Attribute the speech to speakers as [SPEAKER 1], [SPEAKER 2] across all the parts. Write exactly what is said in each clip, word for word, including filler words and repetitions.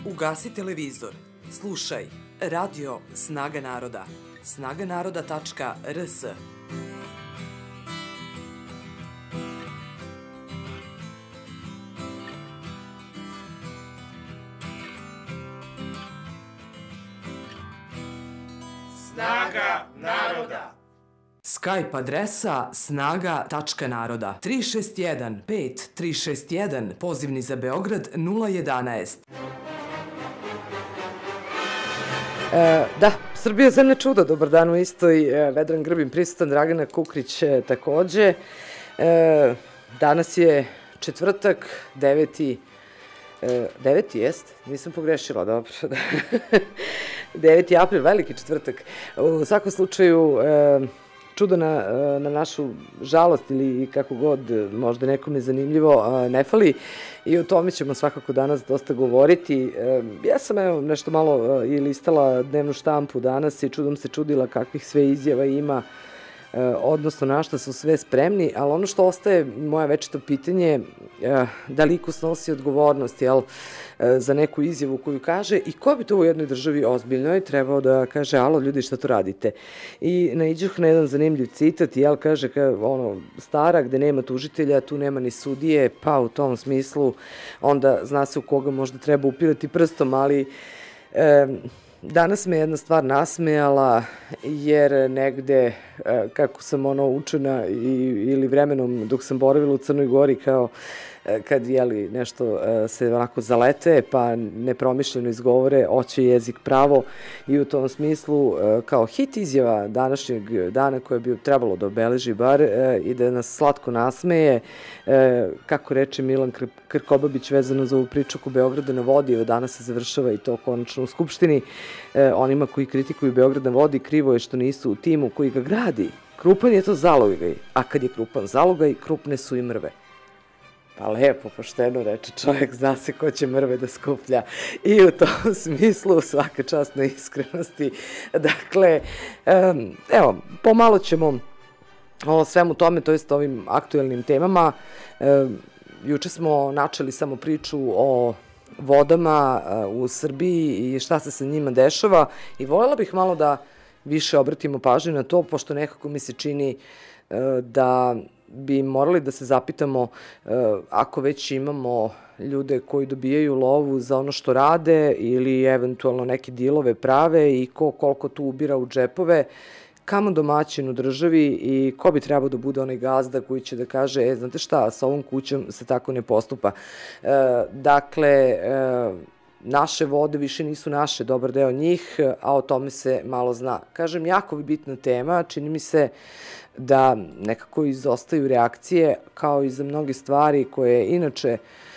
[SPEAKER 1] Ugasi televizor. Slušaj Radio Snaga naroda. snaga naroda tačka r s.
[SPEAKER 2] Snaga naroda.
[SPEAKER 1] Skype adresa snaga tačka naroda. tri šest jedan pet tri šest jedan, pozivni za Beograd nula jedanaest.
[SPEAKER 3] E, da, Srbija je zemlja čuda, dobar dan u istoj, e, Vedran Grbin prisutan, Dragana Kukrić e, takođe. E, danas je četvrtak, deveti, e, deveti jest, nisam pogrešila, dobro. deveti april, veliki četvrtak. U svakom slučaju, e, čudo na, na našu žalost ili kako god, možda nekom je zanimljivo, ne fali i o tome ćemo svakako danas dosta govoriti. Ja sam evo nešto malo i listala dnevnu štampu danas i čudom se čudila kakvih sve izjava ima, odnosno na šta su sve spremni, ali ono što ostaje moje večito pitanje, da li iko snosi odgovornost, jel, za neku izjavu koju kaže i ko bi to u jednoj državi ozbiljnoj trebao da kaže, alo ljudi šta to radite. I naiđuh na jedan zanimljiv citat, jel, kaže, ono, stara, gde nema tužitelja, tu nema ni sudije, pa u tom smislu onda zna se u koga možda treba upirati prstom, ali e, danas me jedna stvar nasmejala, jer negde, kako sam ono učena ili vremenom dok sam boravila u Crnoj Gori, kao kad jeli nešto se onako zalete pa nepromišljeno izgovore, oće jezik pravo, i u tom smislu kao hit izjava današnjeg dana koja bi trebalo da obeleži bar i da nas slatko nasmeje, kako reče Milan Krkobabić vezano za ovu priču oko Beograda na vodi, evo danas se završava i to konačno u Skupštini. Onima koji kritikuju Beograd na vodi, krivo je što nisu u timu koji ga gradi. Krupan je to zalogaj, a kad je krupan zalogaj, krupne su i mrve. Pa lepo, pošteno reče čovjek, zna se ko će mrve da skuplja. I u tom smislu svaka čast na iskrenosti. Dakle, evo, pomalo ćemo o svemu tome, to jest ovim aktuelnim temama. Juče smo načeli samo priču o vodama u Srbiji i šta se sa njima dešava i voljela bih malo da više obratimo pažnju na to, pošto nekako mi se čini da bi morali da se zapitamo, ako već imamo ljude koji dobijaju lovu za ono što rade ili eventualno neke dilove prave i ko koliko tu ubira u džepove, kamo domaćin u državi i ko bi trebao da bude onaj gazda koji će da kaže, e, znate šta, sa ovom kućom se tako ne postupa. Dakle, naše vode više nisu naše, dobar deo njih, a o tome se malo zna. Kažem, jako bi bitna tema, čini mi se da nekako izostaju reakcije, kao i za mnoge stvari koje inače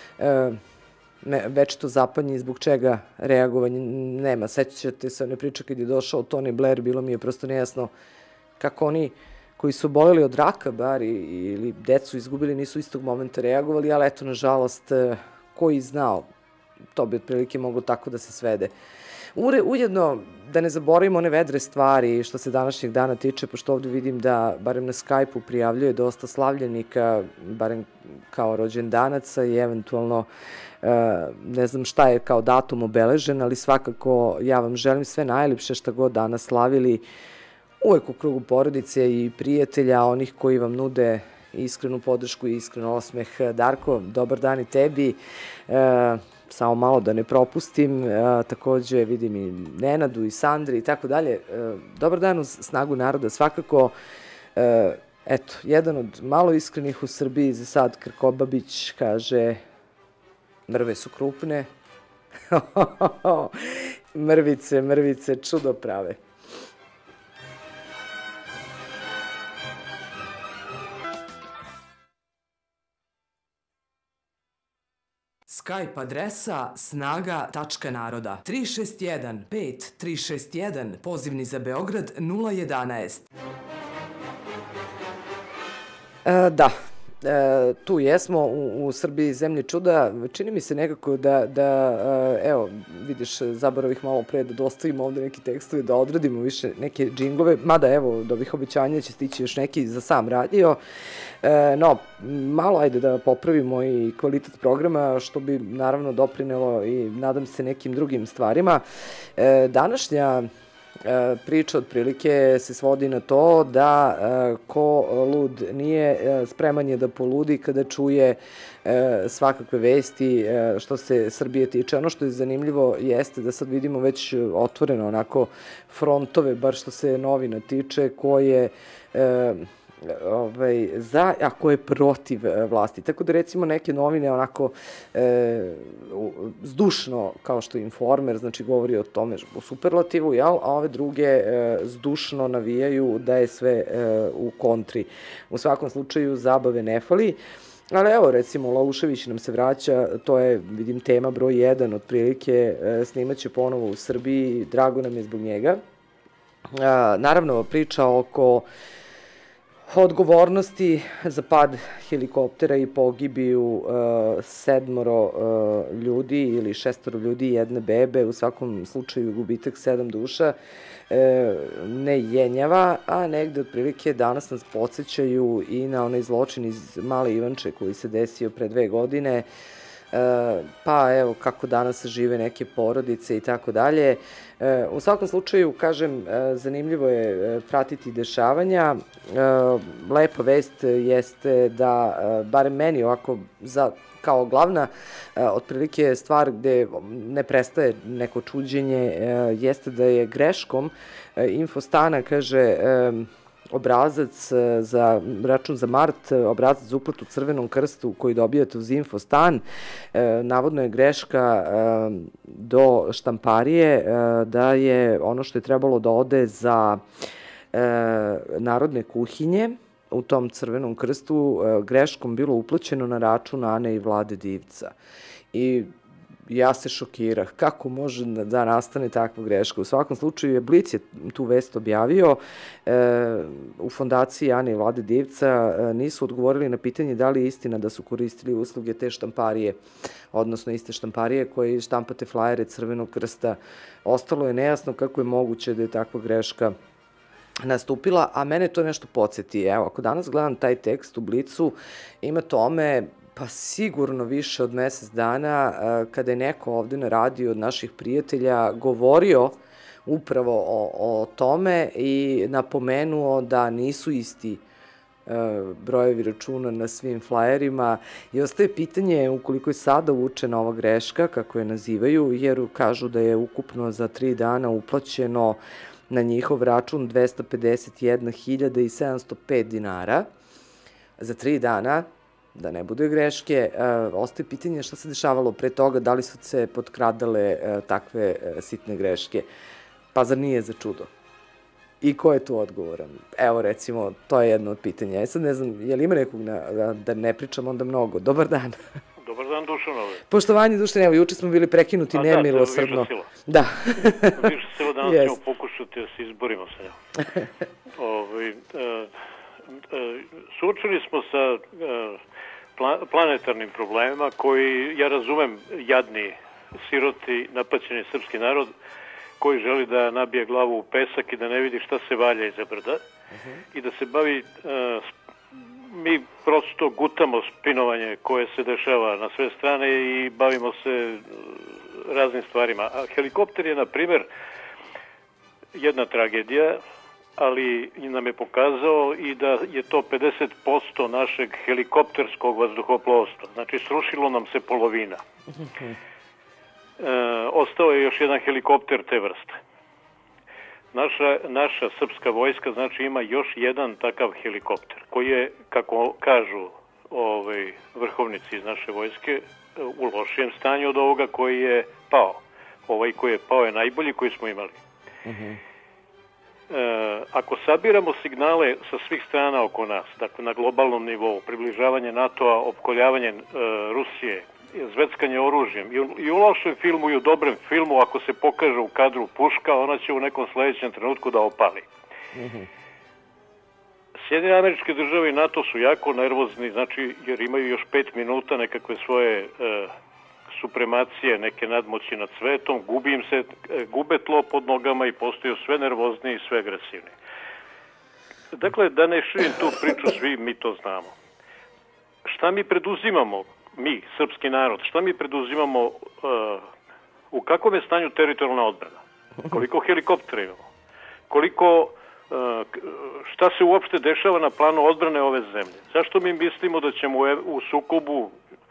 [SPEAKER 3] već to zapanje zbog čega reagovanje nema. Sećate se one priče kad je došao Tony Blair, bilo mi je prosto nejasno kako oni koji su oboleli od raka bar ili decu izgubili nisu istog momenta reagovali, ali eto, nažalost, koji znao, to bi otprilike moglo tako da se svede. Ujedno, da ne zaboravimo one vedre stvari što se današnjeg dana tiče, pošto ovdje vidim da, barem na Skype-u, prijavljuje dosta slavljenika, barem kao rođendanaca i eventualno, ne znam šta je kao datum obeležen, ali svakako ja vam želim sve najljepše šta god danas slavili, uvek u krugu porodice i prijatelja, onih koji vam nude iskrenu podršku i iskren osmeh. Darko, dobar dan i tebi. Samo malo da ne propustim, takođe vidim i Nenadu i Sandri i tako dalje. Dobar dan uz Snagu naroda, svakako, eto, jedan od malo iskrenih u Srbiji za sad, Krkobabić, kaže, mrve su krupne, mrvice, mrvice, čudo prave.
[SPEAKER 1] Skype adresa snaga tačka naroda. tri šest jedan pet tri šest jedan, pozivni za Beograd nula jedanaest.
[SPEAKER 3] Da, e, tu jesmo u, u Srbiji zemlji čuda. Čini mi se nekako da, da e, evo, vidiš, zaboravih malo pre da dostavimo ovde neki tekstovi, da odradimo više neke džinglove, mada evo, do ovih obećanja će stići još neki za sam radio. E, no, malo ajde da popravimo i kvalitet programa, što bi naravno doprinelo i nadam se nekim drugim stvarima. E, današnja E, priča otprilike se svodi na to da e, ko lud nije, e, spreman je da poludi kada čuje e, svakakve vesti e, što se Srbije tiče. Ono što je zanimljivo jeste da sad vidimo već otvoreno onako frontove, bar što se novina tiče, koje e, ovaj, za, a ko je protiv vlasti. Tako da recimo neke novine onako e, zdušno, kao što je Informer, znači govori o tome u superlativu, jel? A ove druge e, zdušno navijaju da je sve e, u kontri. U svakom slučaju zabave ne fali. Ali evo, recimo, Laušević nam se vraća, to je, vidim, tema broj jedan, otprilike, e, snimaće ponovo u Srbiji, drago nam je zbog njega. A, naravno, priča oko odgovornosti za pad helikoptera i pogibiju uh, sedmoro uh, ljudi ili šestoro ljudi i jedne bebe, u svakom slučaju gubitak sedam duša, uh, ne jenjava, a negde otprilike danas nas podsjećaju i na onaj zločin iz Male Ivanče koji se desio pre dve godine, pa evo kako danas žive neke porodice i tako dalje. U svakom slučaju, kažem, zanimljivo je pratiti dešavanja. Lepa vest jeste da, barem meni ovako, za, kao glavna, otprilike stvar gde ne prestaje neko čuđenje, jeste da je greškom Infostana, kaže, obrazac za račun za mart, obrazac za uplatu Crvenom krstu koji dobijate uz Infostan, navodno je greška do štamparije, da je ono što je trebalo da ode za narodne kuhinje u tom Crvenom krstu greškom bilo uplaćeno na račun Ane i Vlade Divca. I ja se šokirah. Kako može da nastane takva greška? U svakom slučaju je Blic je tu vest objavio. E, u fondaciji Ane i Vlade Divca e, nisu odgovorili na pitanje da li je istina da su koristili usluge te štamparije, odnosno iste štamparije koje štampate flajere Crvenog krsta. Ostalo je nejasno kako je moguće da je takva greška nastupila, a mene to nešto podsjeti. Evo, ako danas gledam taj tekst u Blicu, ima tome pa sigurno više od mesec dana kada je neko ovde na radiju od naših prijatelja govorio upravo o, o tome i napomenuo da nisu isti brojevi računa na svim flajerima i ostaje pitanje ukoliko je sada uvučena ova greška, kako je nazivaju, jer kažu da je ukupno za tri dana uplaćeno na njihov račun dvesta pedeset jedna hiljada sedamsto pet dinara za tri dana, da ne bude greške. Ostaje pitanje šta se dešavalo pre toga, da li su se potkradale takve sitne greške. Pa zar nije za čudo? I ko je tu odgovoran? Evo, recimo, to je jedno od pitanja. Ja sad ne znam, je li ima nekog da ne pričam onda mnogo? Dobar dan.
[SPEAKER 4] Dobar dan, Dušanove.
[SPEAKER 3] Poštovanje, Dušan, evo, juče smo bili prekinuti nemilosrdno.
[SPEAKER 4] Da,
[SPEAKER 3] da.
[SPEAKER 4] Više sila danas ćemo pokušati da se izborimo sa njom. Suočili smo sa planetarnim problemima koji, ja razumem, jadni, siroti, napaćeni srpski narod koji želi da nabije glavu u pesak i da ne vidi šta se valja iza brda i da se bavi, mi prosto gutamo spinovanje koje se dešava na sve strane i bavimo se raznim stvarima. A helikopter je, na primer, jedna tragedija, ali nam je pokazao i da je to pedeset posto našeg helikopterskog vazduhoplovstva. Znači, srušilo nam se polovina. E, ostao je još jedan helikopter te vrste. Naša, naša srpska vojska, znači, ima još jedan takav helikopter, koji je, kako kažu ovaj, vrhovnici iz naše vojske, u lošijem stanju od ovoga koji je pao. Ovaj koji je pao je najbolji koji smo imali. Uh-huh. E, ako sabiramo signale sa svih strana oko nas, dakle na globalnom nivou, približavanje NATO-a, opkoljavanje e, Rusije, zveckanje oružjem i u, i u lošem filmu i u dobrem filmu, ako se pokaže u kadru puška, ona će u nekom sledećem trenutku da opali. Mm-hmm. Sjedinjene Američke Države i NATO su jako nervozni, znači, jer imaju još pet minuta nekakve svoje e, supremacije, neke nadmoći nad svetom, gubi im se, e, gube tlo pod nogama i postaju sve nervozniji i sve agresivni. Dakle, da ne širim tu priču, svi mi to znamo. Šta mi preduzimamo, mi, srpski narod, šta mi preduzimamo, e, u kakvom je stanju teritorijalna odbrana? Koliko helikoptera imamo? Koliko... šta se uopšte dešava na planu odbrane ove zemlje? Zašto mi mislimo da ćemo u sukobu,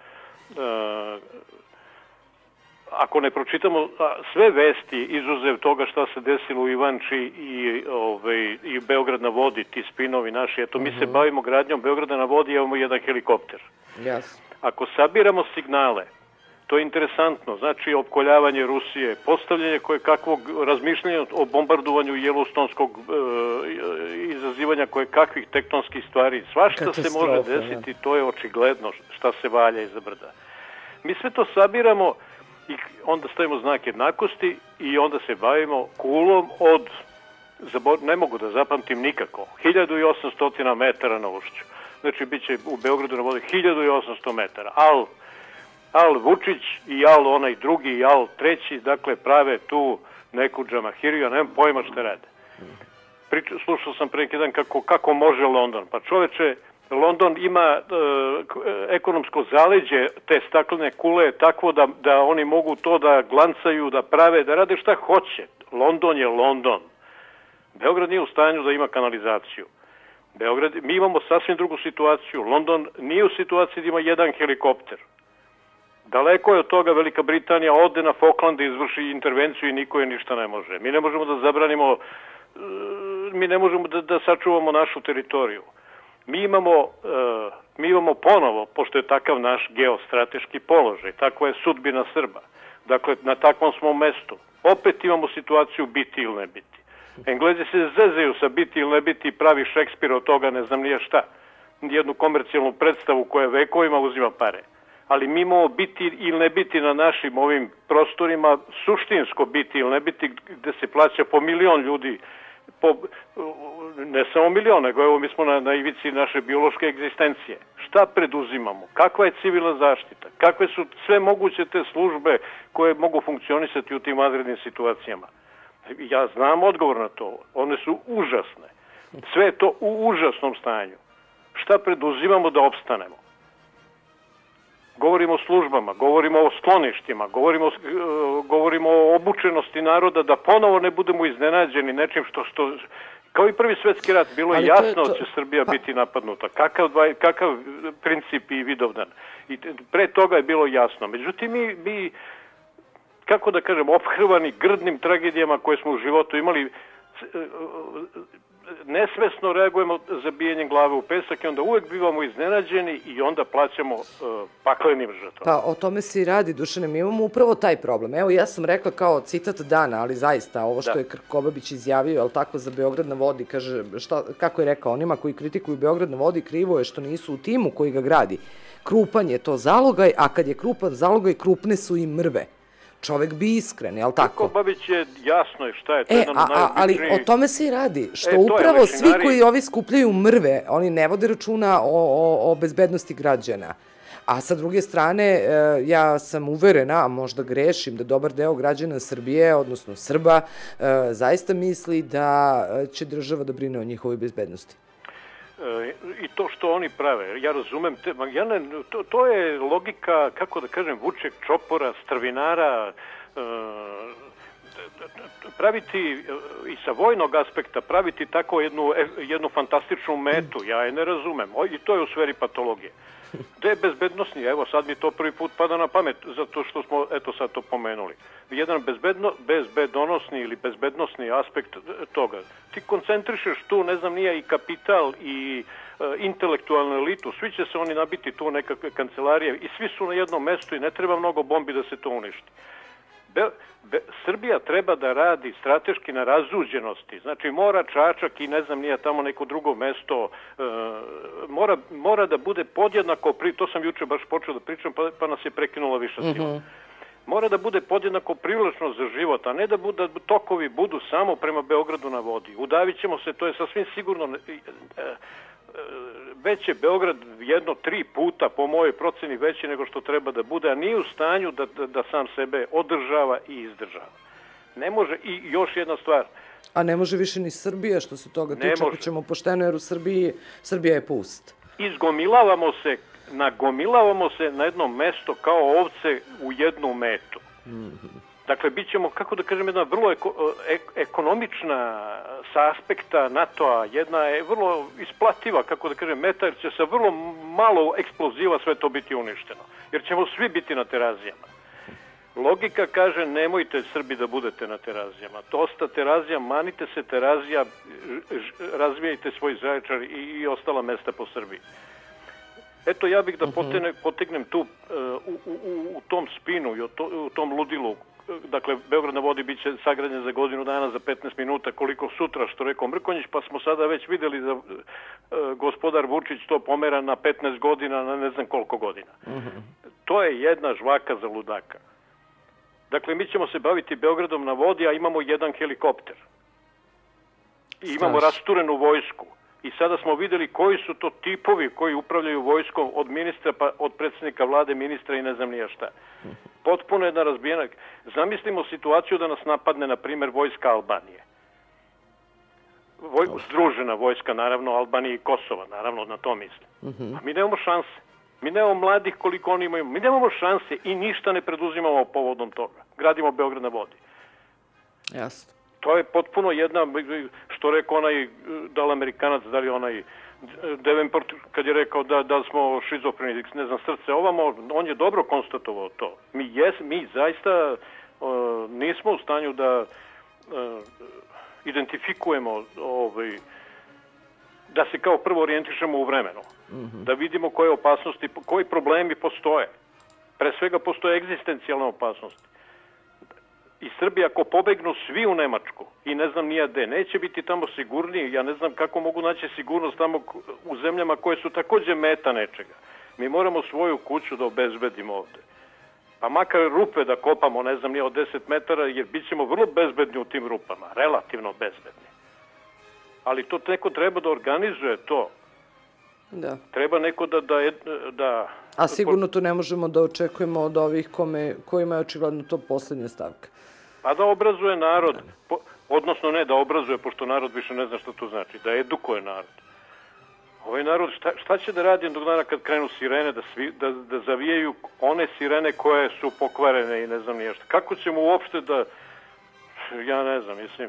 [SPEAKER 4] ako ne pročitamo sve vesti izuzev toga šta se desilo u Ivanči i, ovaj, i Beograd na vodi, ti spinovi naši, eto mi se bavimo gradnjom Beograda na vodi i imamo jedan helikopter.
[SPEAKER 3] Yes. Ako
[SPEAKER 4] sabiramo signale, to je interesantno, znači opkoljavanje Rusije, postavljanje koje kakvog razmišljanja o bombardovanju Jelostonskog e, izazivanja koje kakvih tektonskih stvari, svašta se može desiti, to je očigledno šta se valja iza brda. Mi sve to sabiramo i onda stavimo znak jednakosti i onda se bavimo kulom od, ne mogu da zapamtim nikako, hiljadu i osamsto metara na ušću. Znači, bit će u Beogradu na vodi hiljadu i osamsto metara, ali Al Vučić i Al onaj drugi i Al treći, dakle, prave tu neku džamahiriju, ja nemam pojma šta rade. Prič, slušao sam pre neki dan kako, kako može London. Pa čoveče, London ima e, ekonomsko zaleđe te staklene kule takvo da, da oni mogu to da glancaju, da prave, da rade šta hoće. London je London. Beograd nije u stanju da ima kanalizaciju. Beograd, mi imamo sasvim drugu situaciju. London nije u situaciji da ima jedan helikopter. Daleko je od toga, Velika Britanija ode na Falkland da izvrši intervenciju i niko je ništa ne može. Mi ne možemo da zabranimo, mi ne možemo da, da sačuvamo našu teritoriju. Mi imamo, mi imamo ponovo, pošto je takav naš geostrateški položaj, takva je sudbina Srba. Dakle, na takvom smo mestu. Opet imamo situaciju biti ili ne biti. Englezi se zezaju sa biti ili ne biti i pravi Šekspir od toga, ne znam nije šta. Jednu komercijalnu predstavu koja vekovima uzima pare. Ali mi imamo biti ili ne biti na našim ovim prostorima, suštinsko biti ili ne biti, gde se plaća po milion ljudi, po, ne samo milion, nego evo mi smo na, na ivici naše biološke egzistencije. Šta preduzimamo? Kakva je civilna zaštita? Kakve su sve moguće te službe koje mogu funkcionisati u tim vanrednim situacijama? Ja znam odgovor na to. One su užasne. Sve je to u užasnom stanju. Šta preduzimamo da opstanemo? Govorimo o službama, govorimo o skloništima, govorimo, govorimo o obučenosti naroda, da ponovo ne budemo iznenađeni nečim što, što kao i prvi svetski rat, bilo je jasno da će Srbija pa... biti napadnuta. Kakav, kakav princip i vidovdan. I pre toga je bilo jasno. Međutim, mi, mi kako da kažem, ophrvani grdnim tragedijama koje smo u životu imali, nesvesno reagujemo zabijanjem glave u pesak i onda uvek bivamo iznenađeni i onda plaćamo uh, paklenim žrtvama.
[SPEAKER 3] Pa o tome se i radi, Dušane, mi imamo upravo taj problem. Evo, ja sam rekla kao citat dana, ali zaista, ovo što da. je Krkobabić izjavio, ali tako za Beograd na vodi, kaže, šta, kako je rekao, onima koji kritikuju Beograd na vodi, krivo je što nisu u timu koji ga gradi. Krupan je to zalogaj, a kad je krupan zalogaj, krupne su i mrve. Čovek bi iskren, je li tako?
[SPEAKER 4] Krkobabić je jasno je šta je. To
[SPEAKER 3] e,
[SPEAKER 4] je
[SPEAKER 3] a, a, ali o tome se i radi. Što e, upravo svi koji ovi skupljaju mrve, oni ne vode računa o, o, o bezbednosti građana. A sa druge strane, ja sam uverena, a možda grešim, da dobar deo građana Srbije, odnosno Srba, zaista misli da će država da brine o njihovoj bezbednosti.
[SPEAKER 4] I to što oni prave, ja razumem, te, ja ne, to, to je logika, kako da kažem, vučeg čopora, strvinara, e, praviti i sa vojnog aspekta, praviti tako jednu, jednu fantastičnu metu, ja je ne razumem, i to je u sferi patologije. Gde je bezbednostni? Evo, sad mi to prvi put pada na pamet, zato što smo, eto sad to pomenuli. Jedan bezbedno, bezbedonosni ili bezbednosni aspekt toga. Ti koncentrišeš tu, ne znam, nije i kapital i e, intelektualnu elitu, svi će se oni nabiti tu nekakve kancelarije i svi su na jednom mestu i ne treba mnogo bombi da se to uništi. Be, be, Srbija treba da radi strateški na razuđenosti, znači mora Čačak i ne znam nije tamo neko drugo mesto, e, mora, mora da bude podjednako, pri, to sam juče baš počeo da pričam pa, pa nas je prekinula viša sila. Mm-hmm. mora da bude podjednako privlačno za život, a ne da, bude, da tokovi budu samo prema Beogradu na vodi. Udavit ćemo se, to je sasvim sigurno, već je Beograd jedno tri puta, po mojoj proceni, veći nego što treba da bude, a nije u stanju da, da, da sam sebe održava i izdržava. Ne može, i još jedna stvar.
[SPEAKER 3] A ne može više ni Srbija što se toga tiče, ako ćemo pošteno, jer u Srbiji, Srbija je pust.
[SPEAKER 4] Izgomilavamo se, nagomilavamo se na jedno mesto kao ovce u jednu metu. Mm-hmm. Dakle, bit ćemo, kako da kažem, jedna vrlo eko, ek, ekonomična sa aspekta NATO-a, jedna je vrlo isplativa, kako da kažem, meta, jer će sa vrlo malo eksploziva sve to biti uništeno. Jer ćemo svi biti na Terazijama. Logika kaže, nemojte Srbi da budete na Terazijama. Dosta Terazija, manite se Terazija, razvijajte svoj Zaječar i, i ostala mesta po Srbiji. Eto, ja bih da potegne, potegnem tu, uh, u, u, u tom spinu i u, to, u tom ludilu. Dakle, Beograd na vodi bit će sagrađen za godinu dana, za petnaest minuta, koliko sutra, što rekao Mrkonjić, pa smo sada već videli da uh, gospodar Vučić to pomera na petnaest godina, na ne znam koliko godina. Uh-huh. To je jedna žvaka za ludaka. Dakle, mi ćemo se baviti Beogradom na vodi, a imamo jedan helikopter. I imamo rasturenu vojsku. I sada smo videli koji su to tipovi koji upravljaju vojskom od ministra, pa od predsjednika vlade, ministra i ne znam nija šta. Potpuno jedna razbijena. Zamislimo situaciju da nas napadne, na primjer, vojska Albanije. Voj, združena vojska, naravno, Albanije i Kosova, naravno, na to mislim. Uh-huh. A mi nemamo šanse. Mi nemamo mladih koliko oni imaju. Mi nemamo šanse i ništa ne preduzimamo povodom toga. Gradimo Beograd na vodi.
[SPEAKER 3] Jasno.
[SPEAKER 4] To je potpuno jedna, što rekao onaj, da li Amerikanac, da li onaj Davenport, kad je rekao da, da smo šizofreni, ne znam, srce ovamo, on je dobro konstatovao to. Mi, jes, mi zaista uh, nismo u stanju da uh, identifikujemo ovaj, da se kao prvo orijentišemo u vremenu. Mm-hmm. Da vidimo koje opasnosti, koji problemi postoje. Pre svega postoje egzistencijalne opasnosti. I Srbija, ako pobegnu svi u Nemačku i ne znam nija gde, neće biti tamo sigurniji. Ja ne znam kako mogu naći sigurnost tamo u zemljama koje su takođe meta nečega. Mi moramo svoju kuću da obezbedimo ovde. Pa makar rupe da kopamo, ne znam, nije od deset metara, jer bit ćemo vrlo bezbedni u tim rupama, relativno bezbedni. Ali to neko treba da organizuje to.
[SPEAKER 3] Da.
[SPEAKER 4] Treba neko da... da, da
[SPEAKER 3] A sigurno to ne možemo da očekujemo od ovih kome, kojima je očigledno to poslednja stavka.
[SPEAKER 4] Pa da obrazuje narod, po, odnosno ne da obrazuje, pošto narod više ne zna što to znači, da edukuje narod. Ovaj narod, šta, šta će da radi jednog dana kad krenu sirene, da, svi, da, da zavijaju one sirene koje su pokvarene i ne znam nije šta. Kako ćemo uopšte da, ja ne znam, mislim,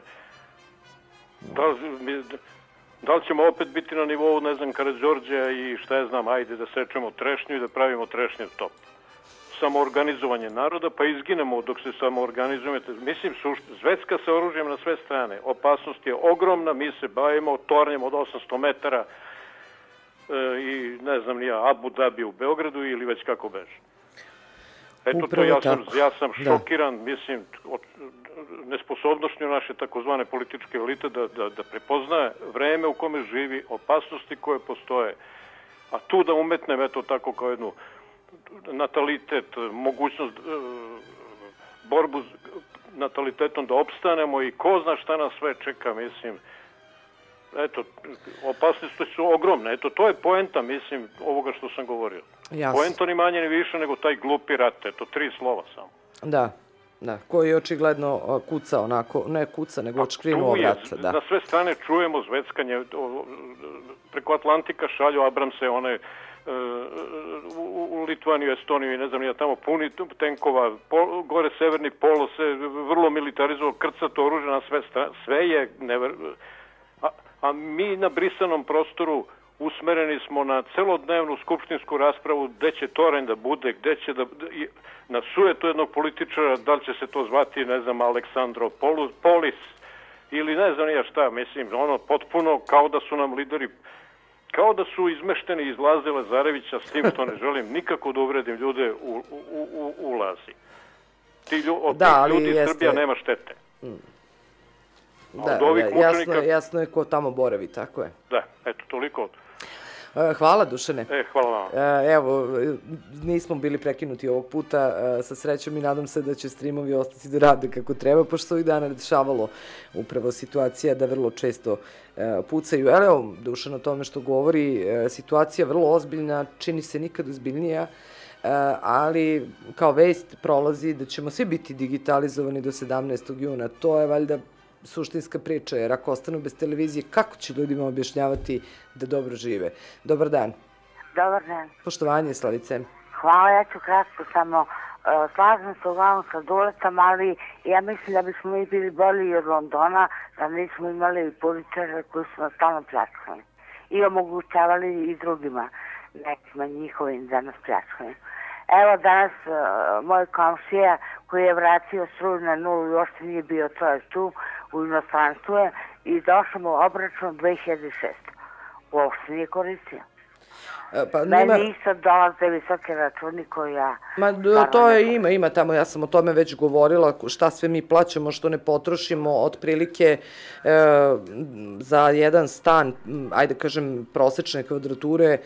[SPEAKER 4] da li, da li ćemo opet biti na nivou, ne znam, Karađorđa i šta ja znam, ajde da sečemo trešnju i da pravimo trešnjev top. Samoorganizovanje naroda, pa izginemo dok se samoorganizujete. Mislim, Švedska sa oružjem na sve strane. Opasnost je ogromna, mi se bavimo tornjem od osamsto metara e, i ne znam nija, Abu Dhabi u Beogradu ili već kako beže. Eto to, ja sam, ja sam šokiran, da. Mislim, od nesposobnošću naše takozvane političke elite da, da, da prepoznaje vreme u kome živi, opasnosti koje postoje. A tu da umetnem, eto tako kao jednu natalitet, mogućnost, borbu natalitetom da opstanemo i ko zna šta nas sve čeka, mislim. Eto, opasnosti su ogromne. Eto, to je poenta, mislim, ovoga što sam govorio. Jasno. Poenta ni manje ni više nego taj glupi rat. Eto, tri slova samo.
[SPEAKER 3] Da, da, koji je očigledno kuca onako, ne kuca, nego očkrinuo rat. Da.
[SPEAKER 4] Na sve strane čujemo zveckanje, preko Atlantika šalju Abramse, one u, u Litvaniju, Estoniju i ne znam, ja tamo puni tenkova, po, gore severni polo se vrlo militarizovao, krcato oružje na sve strane, sve je never... A, a mi na brisanom prostoru usmereni smo na celodnevnu skupštinsku raspravu gde će toranj da bude, gde će da... Na sujetu jednog političara, da li će se to zvati, ne znam, Aleksandro Polis ili ne znam ja šta, mislim, ono, potpuno kao da su nam lideri, kao da su izmešteni iz Laze Lazarevića, s tim što ne želim nikako da uvredim ljude u, u, u, u Lazi. Ti lju, od da, tih ljudi jeste... Srbija nema štete. Mm.
[SPEAKER 3] Da, da, jasno, jasno je ko tamo boravi, tako je.
[SPEAKER 4] Da, eto, toliko.
[SPEAKER 3] Hvala, Dušane.
[SPEAKER 4] E, hvala vam.
[SPEAKER 3] Evo, nismo bili prekinuti ovog puta sa srećom i nadam se da će streamovi ostati da rade kako treba, pošto se ovih dana dešavalo upravo situacija da vrlo često pucaju. Evo, Dušan o tome što govori, situacija vrlo ozbiljna, čini se nikad ozbiljnija, ali kao vest prolazi da ćemo svi biti digitalizovani do sedamnaestog juna. To je valjda suštinska priča, jer ako ostanu bez televizije, kako će ljudima objašnjavati da dobro žive? Dobar dan.
[SPEAKER 5] Dobar dan.
[SPEAKER 3] Poštovanje, Slavice.
[SPEAKER 5] Hvala, ja ću kratko samo. Slažem se uglavnom sa Duletom, ali ja mislim da bismo mi bili bolji od Londona, da nismo imali političare koji su nas stalno pljačkali i omogućavali i drugima, nekima njihovim da nas pljačkaju. Evo danas moj komšija koji je vratio struju na nulu i uopšte nije bio čovjek tu, u inostranstvu je i došao mu obračun dve hiljade šeste. Uopšte nije koristio. Meni isto dolaze visoke računi koje ja... Ma
[SPEAKER 3] to je, ima, ima tamo, ja sam o tome već govorila, šta sve mi plaćamo, što ne potrošimo, otprilike za jedan stan, ajde kažem, prosečne kvadrature,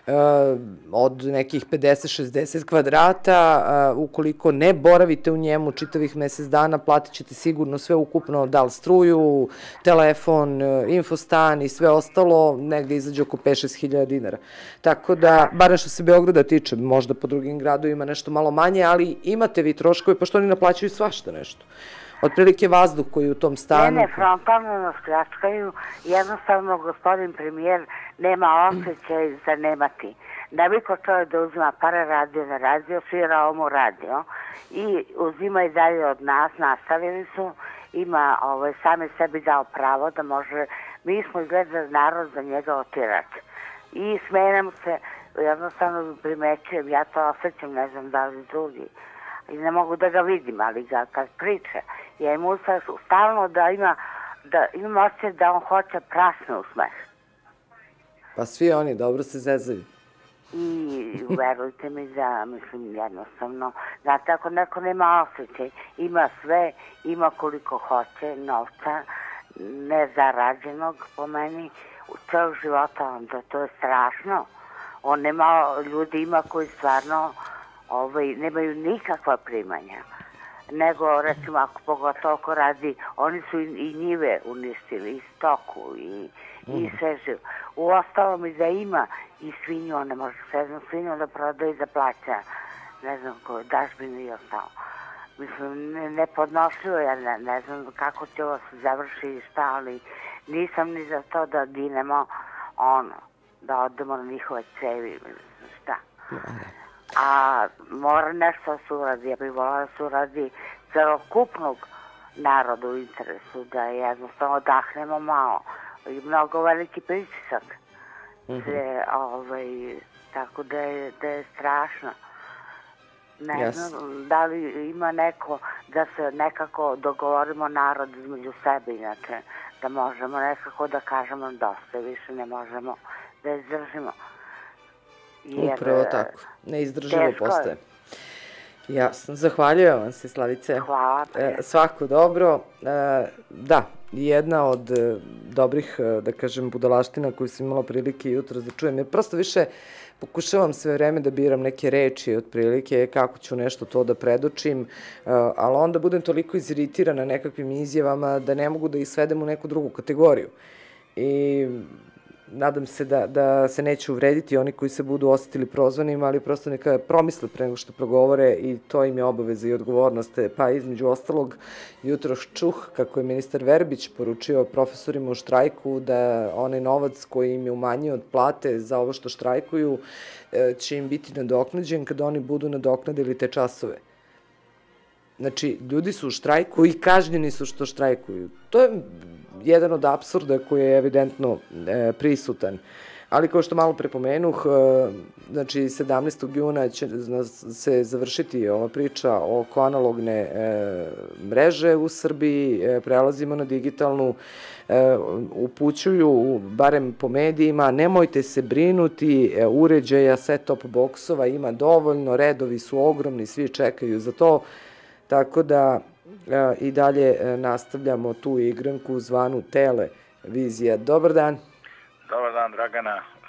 [SPEAKER 3] od nekih pedeset šezdeset kvadrata, ukoliko ne boravite u njemu čitavih mesec dana, platit ćete sigurno sve ukupno, da li struju, telefon, infostan i sve ostalo, negde izađe oko pet do šest hiljada dinara. Tako da, barem što se Beograda tiče, možda po drugim gradovima nešto malo manje, ali imate vi troškove, pošto oni naplaćaju svašta nešto. Otprilike vazduh koji je u tom stanu...
[SPEAKER 5] Ne, ne, frontalno nas pljačkaju. Jednostavno, gospodin premijer nema osjećaj za nemati. Navikao čovjek da uzima pare, radio na radio, svirao mu radio i uzima i dalje od nas, nastavili su, ima sami sebi dao pravo da može... Mi smo izgledali narod za njega otirač. I smenem se, jednostavno primećujem, ja to osjećam, ne znam da li drugi. I ne mogu da ga vidim, ali ga kad priča, ja im ustajem stalno da ima, da imam osjećaj da on hoće prasne u smeh.
[SPEAKER 3] Pa svi oni dobro se zezaju.
[SPEAKER 5] I verujte mi da, mislim, jednostavno, znate, ako neko nema osjećaj, ima sve, ima koliko hoće, novca, nezarađenog po meni, u celog života, onda to je strašno. On nema, ljudi ima koji stvarno nemaju nikakva primanja. Nego, recimo, ako pogotovo ko radi, oni su i njive uništili, i stoku, i sve živo. U ostalom i da ima i svinju, on ne može srednu svinju da proda i da plaća, ne znam koju, dažbinu i ostalo. Mislim, nepodnošljivo, ja ne znam kako će ovo se završi i šta, ali nisam ni za to da ginemo, ono, da odemo na njihove cevi, šta. A mora nešto da se uradi, ja bih volila da se uradi celokupnog naroda u interesu, da jednostavno odahnemo malo. I mnogo veliki pritisak. Tako da je strašno. Ne znam da li ima neko da se nekako dogovorimo narod između sebe, inače da možemo nekako da kažemo dosta, više ne možemo da izdržimo.
[SPEAKER 3] Upravo tako, neizdrživo postaje. Jasno, zahvaljujem vam se, Slavice.
[SPEAKER 5] Hvala.
[SPEAKER 3] Svako dobro. Da, jedna od dobrih, da kažem, budalaština koju sam imala prilike jutro da čujem, jer prosto više pokušavam sve vreme da biram neke reči otprilike, kako ću nešto to da predočim, ali onda budem toliko iziritirana nekakvim izjavama da ne mogu da ih svedem u neku drugu kategoriju. I nadam se da se neće uvrediti oni koji se budu osetili prozvanim, ali prosto neka promisle pre nego što progovore i to im je obaveza i odgovornost. Pa između ostalog, jutro čuh kako je ministar Verbić poručio profesorima u štrajku da onaj novac koji im je umanjio od plate za ovo što štrajkuju će im biti nadoknađen kada oni budu nadoknadili te časove. Znači, ljudi su u štrajku i kažnjeni su što štrajkuju. To je jedan od apsurda koji je evidentno prisutan. Ali kao što malo prepomenuh, znači sedamnaestog juna će se završiti ova priča oko analogne mreže u Srbiji, prelazimo na digitalnu, upućuju, barem po medijima, nemojte se brinuti, uređaja, set-top boksova ima dovoljno, redovi su ogromni, svi čekaju za to, tako da i dalje nastavljamo tu igranku zvanu televizija. Dobar dan.
[SPEAKER 6] Dobar dan, Dragana.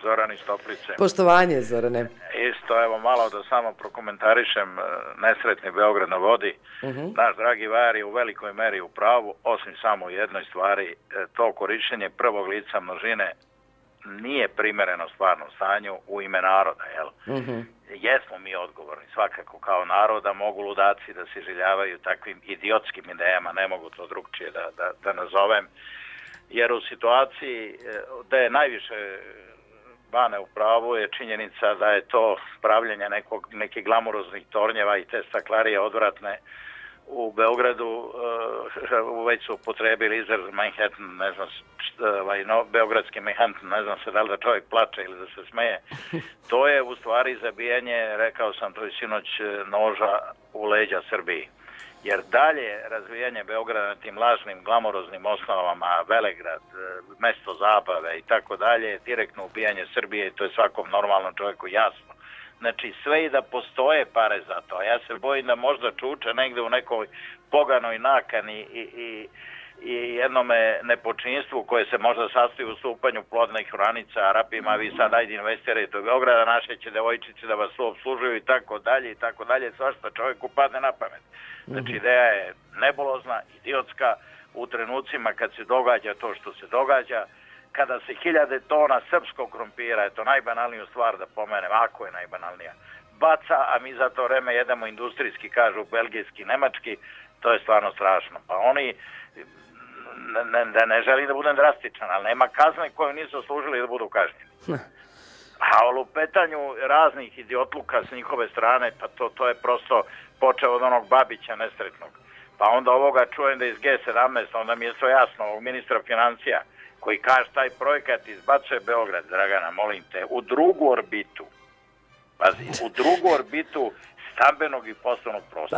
[SPEAKER 6] Zoran iz Toplice.
[SPEAKER 3] Poštovanje, Zorane.
[SPEAKER 6] Isto, evo, malo da samo prokomentarišem nesretni Beograd na vodi. Uh-huh. Naš dragi Vajar je u velikoj meri u pravu, osim samo u jednoj stvari, to korišćenje prvog lica množine nije primereno stvarnom stanju u ime naroda, jel? Uh-huh. Jesmo mi odgovorni, svakako kao naroda, mogu ludaci da se željavaju takvim idiotskim idejama, ne mogu to drugčije da, da, da nazovem, jer u situaciji da je najviše Bane u pravu je činjenica da je to pravljenje nekog, nekih glamuroznih tornjeva i te staklarije odvratne u Beogradu, uh, već su upotrebili izraz Manhattan, ne znam, ovaj, no, beogradski Manhattan, ne znam se da li da čovjek plače ili da se smeje. To je u stvari zabijanje, rekao sam to i sinoć, noža u leđa Srbiji. Jer dalje razvijanje Beograda na tim lažnim, glamoroznim osnovama, Velegrad, mesto zabave i tako dalje, je direktno ubijanje Srbije i to je svakom normalnom čovjeku jasno. Znači sve i da postoje pare za to, a ja se bojim da možda čuče negde u nekoj poganoj nakani i, i, i jednome nepočinstvu koje se možda sastoji u stupanju plodnih hranica, Arapima, vi sad ajde investirajte u Beograda, naše će devojčice da vas tu obslužuju i tako dalje i tako dalje, svašta čovjeku padne na pamet. Znači ideja je nebulozna, idiotska, u trenucima kad se događa to što se događa, kada se hiljade tona srpskog krompira, je to najbanalniju stvar da pomenem, ako je najbanalnija, baca, a mi za to vreme jedemo industrijski, kažu belgijski, nemački, to je stvarno strašno. Pa oni, ne, ne, ne želim da budem drastičan, ali nema kazne koju nisu služili da budu kažnjeni. A o lupetanju raznih idiotluka s njihove strane, pa to, to je prosto počeo od onog Babića nesretnog. Pa onda ovoga čujem da iz G sedamnaest, onda mi je sve jasno, ovog ministra financija, koji kaže taj projekat izbacuje Beograd, Dragana, molim te, u drugu orbitu, pazi, u drugu orbitu stambenog i poslovnog prostora.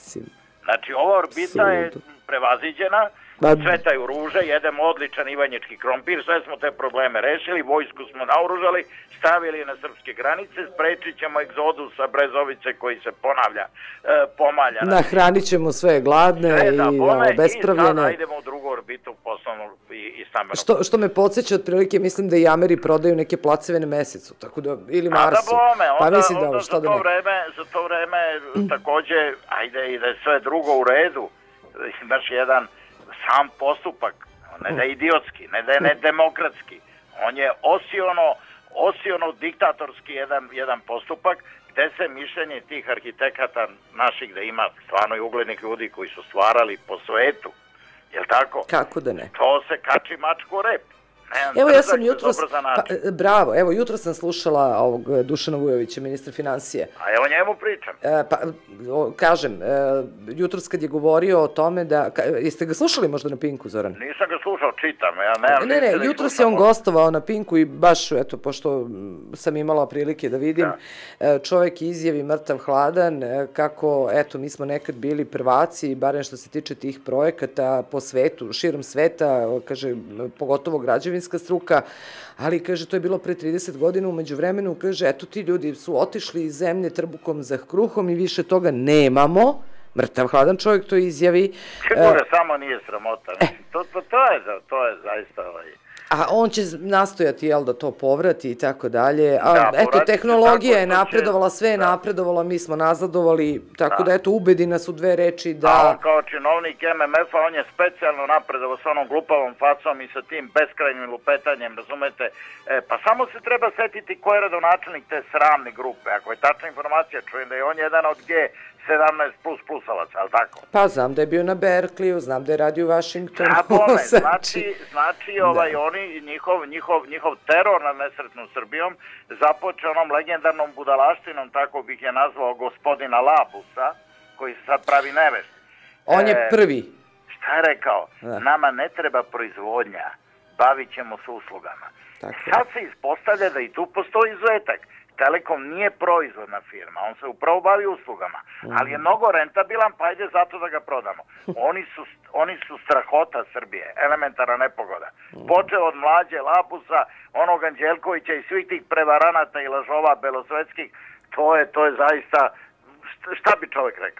[SPEAKER 6] Znači, ova orbita je prevaziđena, cvetaju ruže, jedemo odličan ivanjički krompir, sve smo te probleme rešili, vojsku smo naoružali, stavili na srpske granice, sprečit ćemo egzodus sa Brezovice koji se ponavlja, e, pomalja.
[SPEAKER 3] Nahranit ćemo sve gladne sve da, i bome, bespravljene. I sada
[SPEAKER 6] idemo u drugu orbitu poslovnog i, i stambenog.
[SPEAKER 3] Što, što me podsjeća otprilike, mislim da i Ameri prodaju neke placeve na mesecu, tako da, ili Marsu.
[SPEAKER 6] Da bome, onda,
[SPEAKER 3] pa mislim da,
[SPEAKER 6] onda
[SPEAKER 3] šta
[SPEAKER 6] za, to vreme, za to vreme takođe, ajde i da je sve drugo u redu, imaš jedan sam postupak, ne da je idiotski, ne da je nedemokratski, on je osiono, osiono diktatorski jedan, jedan postupak gde se mišljenje tih arhitekata naših da ima stvarno i uglednih ljudi koji su stvarali po svetu, jel tako?
[SPEAKER 3] Kako da ne?
[SPEAKER 6] To se kači mačku rep.
[SPEAKER 3] Evo ja sam jutros, pa, bravo, evo jutro sam slušala ovog Dušana Vujovića, ministra financije.
[SPEAKER 6] A evo njemu pričam.
[SPEAKER 3] E, pa, o, kažem, e, jutros kad je govorio o tome da, ka, jeste ga slušali možda na Pinku, Zoran?
[SPEAKER 6] Nisam ga slušao, čitam, ja nemam...
[SPEAKER 3] Ne, ne, jutros je on gostovao na Pinku i baš, eto, pošto sam imala prilike da vidim, da. Čovek izjavi mrtav hladan, kako, eto, mi smo nekad bili prvaci, barem što se tiče tih projekata po svetu, širom sveta, kaže, pogotovo građevinska struka, ali, kaže, to je bilo pre trideset godina, umeđu vremenu, kaže, eto, ti ljudi su otišli iz zemlje trbukom za kruhom i više toga nemamo. Mrtav hladan čovjek to izjavi.
[SPEAKER 6] Čekaj, samo nije sramota. To, to, to, je, to je zaista ovaj...
[SPEAKER 3] A on će nastojati, jel, da to povrati i tako dalje. A, eto, tehnologija je napredovala, sve je napredovalo, mi smo nazadovali, tako da, eto, ubedi nas u dve reči da...
[SPEAKER 6] A on kao činovnik M M F-a, on je specijalno napredovao s onom glupavom facom i sa tim beskrajnim lupetanjem, razumete? Pa samo se treba setiti ko je radonačelnik te sramne grupe. Ako je tačna informacija, čujem da je on jedan od G sedamnaest plus plusovaca, ali tako?
[SPEAKER 3] Pa znam da je bio na Berkliju, znam da je radio u Washingtonu.
[SPEAKER 6] A bome, znači, znači ovaj, oni, njihov, njihov, njihov teror nad nesretnom Srbijom započe onom legendarnom budalaštinom, tako bih je nazvao gospodina Labusa, koji se sad pravi nevest.
[SPEAKER 3] On je prvi.
[SPEAKER 6] Šta je rekao? Nama ne treba proizvodnja, bavit ćemo se uslugama. Sad se ispostavlja da i tu postoji izuzetak. Telekom nije proizvodna firma, on se upravo bavi uslugama, ali je mnogo rentabilan, pa ajde zato da ga prodamo. Oni su, oni su strahota Srbije, elementarna nepogoda. Počeo od Mlađe Labusa, onog Anđelkovića i svih tih prevaranata i lažova belosvetskih, to je, to je zaista, šta bi čovjek rekao?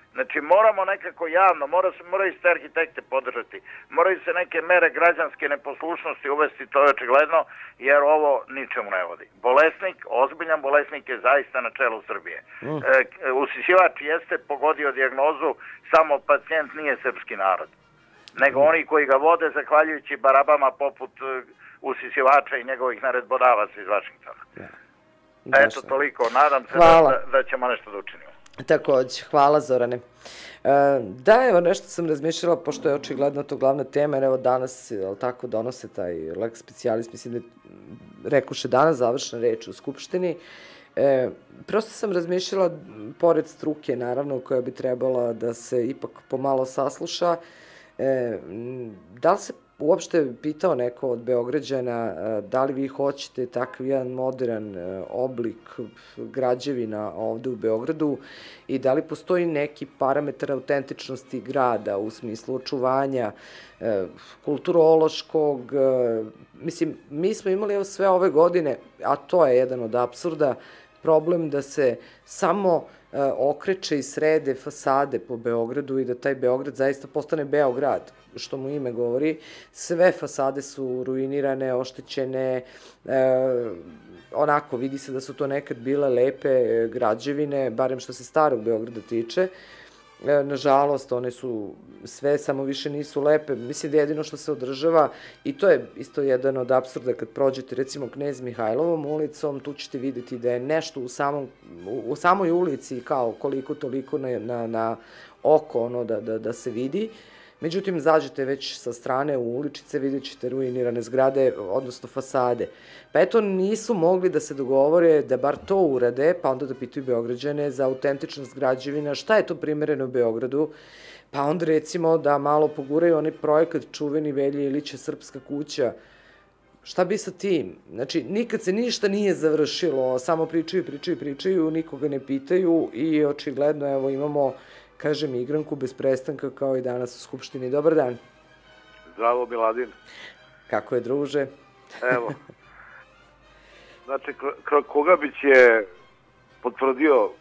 [SPEAKER 6] Znači moramo nekako javno, mora se, moraju se arhitekte podržati, moraju se neke mere građanske neposlušnosti uvesti, to je očigledno, jer ovo ničemu ne vodi. Bolesnik, ozbiljan bolesnik je zaista na čelu Srbije. Mm. E, usisivač jeste pogodio dijagnozu, samo pacijent nije srpski narod, nego mm. oni koji ga vode zahvaljujući barabama poput usisivača i njegovih naredbodavaca iz Vašingtona. Yeah. Eto, toliko. Nadam se da, da, da ćemo nešto da učinimo.
[SPEAKER 3] Takođe, hvala Zorane. E, da, evo nešto sam razmišljala, pošto je očigledno to glavna tema, jer evo danas, jel tako, donose taj lex specialis, mislim da rekuše danas završena reč u Skupštini. E, prosto sam razmišljala, pored struke, naravno, koja bi trebala da se ipak pomalo sasluša, e, da li se uopšte pitao neko od Beograđana da li vi hoćete takav jedan modern oblik građevina ovde u Beogradu i da li postoji neki parametar autentičnosti grada u smislu očuvanja kulturološkog. Mislim, mi smo imali evo sve ove godine, a to je jedan od apsurda, problem da se samo okreće i srede fasade po Beogradu i da taj Beograd zaista postane Beograd, što mu ime govori. Sve fasade su ruinirane, oštećene, onako, vidi se da su to nekad bile lepe građevine, barem što se starog Beograda tiče. Nažalost, one su sve, samo više nisu lepe. Mislim da jedino što se održava, i to je isto jedan od apsurda, kad prođete recimo Knez Mihajlovom ulicom, tu ćete videti da je nešto u, samom, u samoj ulici kao koliko toliko na, na, na oko ono da, da, da se vidi. Međutim, zađete već sa strane u uličice, vidjet ćete ruinirane zgrade, odnosno fasade. Pa eto, nisu mogli da se dogovore da bar to urade, pa onda da pitaju Beograđane za autentičnost građevina, šta je to primereno u Beogradu, pa onda recimo da malo poguraju onaj projekat čuveni Velje Ilića Srpska kuća. Šta bi sa tim? Znači, nikad se ništa nije završilo, samo pričaju, pričaju, pričaju, nikoga ne pitaju i očigledno, evo, imamo, kažem, igranku bez prestanka kao i danas u Skupštini. Dobar dan.
[SPEAKER 7] Zdravo, Miladin.
[SPEAKER 3] Kako je, druže?
[SPEAKER 7] Evo. Znači, Kogabić je potvrdio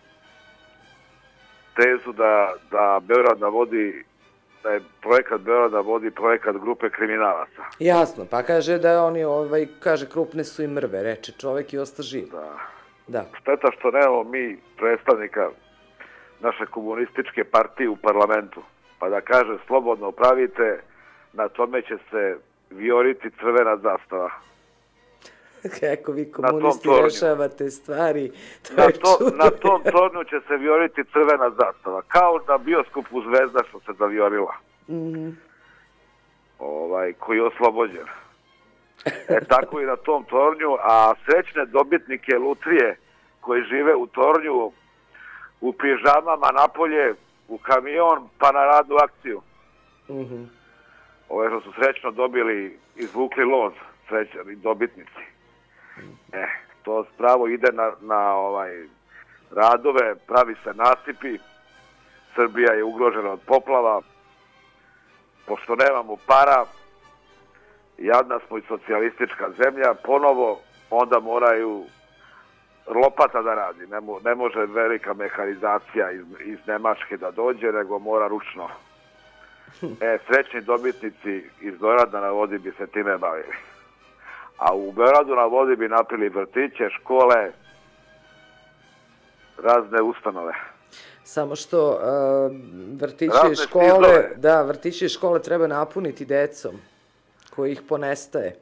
[SPEAKER 7] tezu da, da Beograd na vodi, da je projekat Beograd na vodi projekat grupe kriminalaca.
[SPEAKER 3] Jasno, pa kaže da oni, ovaj, kaže, krupne su i mrve, reče čovek i osta živ.
[SPEAKER 7] Da.
[SPEAKER 3] Da.
[SPEAKER 7] Šteta što nemamo mi predstavnika naše komunističke partije u parlamentu, pa da kaže slobodno pravite, na tome će se vijoriti crvena zastava.
[SPEAKER 3] Kako vi komunisti rešavate stvari, to
[SPEAKER 7] na
[SPEAKER 3] je
[SPEAKER 7] to,
[SPEAKER 3] čudno.
[SPEAKER 7] Na tom tornju će se vijoriti crvena zastava, kao na bioskopu Zvezda što se zavijorila. Mm -hmm. ovaj, koji je oslobođen. E tako i na tom tornju, a srećne dobitnike lutrije koji žive u tornju, u pižamama napolje, u kamion, pa na radnu akciju. Mm -hmm. Ove što su srećno dobili, izvukli loz, srećani dobitnici. E, to spravo ide na, na ovaj radove, pravi se nasipi, Srbija je ugrožena od poplava, pošto nemamo para, jadna smo i socijalistička zemlja, ponovo onda moraju lopata da radi, ne, mo, ne može velika mehanizacija iz, iz Nemačke da dođe, nego mora ručno. E, srećni dobitnici iz Beograda na vodi bi se time bavili. A u Beogradu na vodi bi napili vrtiće, škole, razne ustanove.
[SPEAKER 3] Samo što uh, vrtiće i škole, da, vrtiće i škole treba napuniti decom koji ih ponestaje.
[SPEAKER 7] E,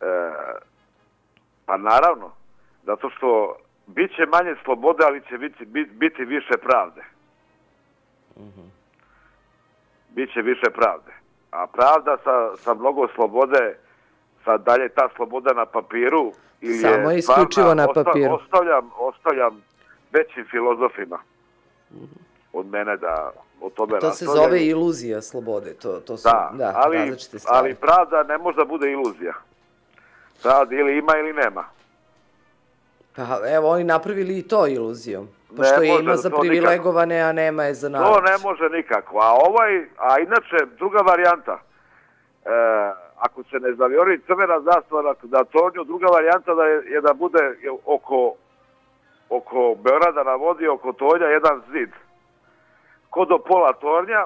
[SPEAKER 7] pa naravno, zato što bit će manje slobode, ali će biti, biti više pravde. Uh-huh. Biće više pravde. A pravda sa, sa mnogo slobode, sad dalje ta sloboda na papiru, ili
[SPEAKER 3] samo je isključivo na papiru.
[SPEAKER 7] Ostavljam, ostavljam većim filozofima od mene da o tome
[SPEAKER 3] to se zove iluzija slobode, to, to su
[SPEAKER 7] da,
[SPEAKER 3] da,
[SPEAKER 7] ali,
[SPEAKER 3] različite stvari.
[SPEAKER 7] Ali pravda ne može da bude iluzija. Pravda ili ima ili nema.
[SPEAKER 3] Pa evo, oni napravili i to iluzijom. Pošto je ima za privilegovane, a nema je za narod.
[SPEAKER 7] To ne može nikako. A ovaj, a inače, druga varijanta, e, ako se ne zavijori crvena zastava na tornju, druga varijanta da je, je da bude oko, oko Beograda na vodi, oko tornja, jedan zid kod do pola tornja,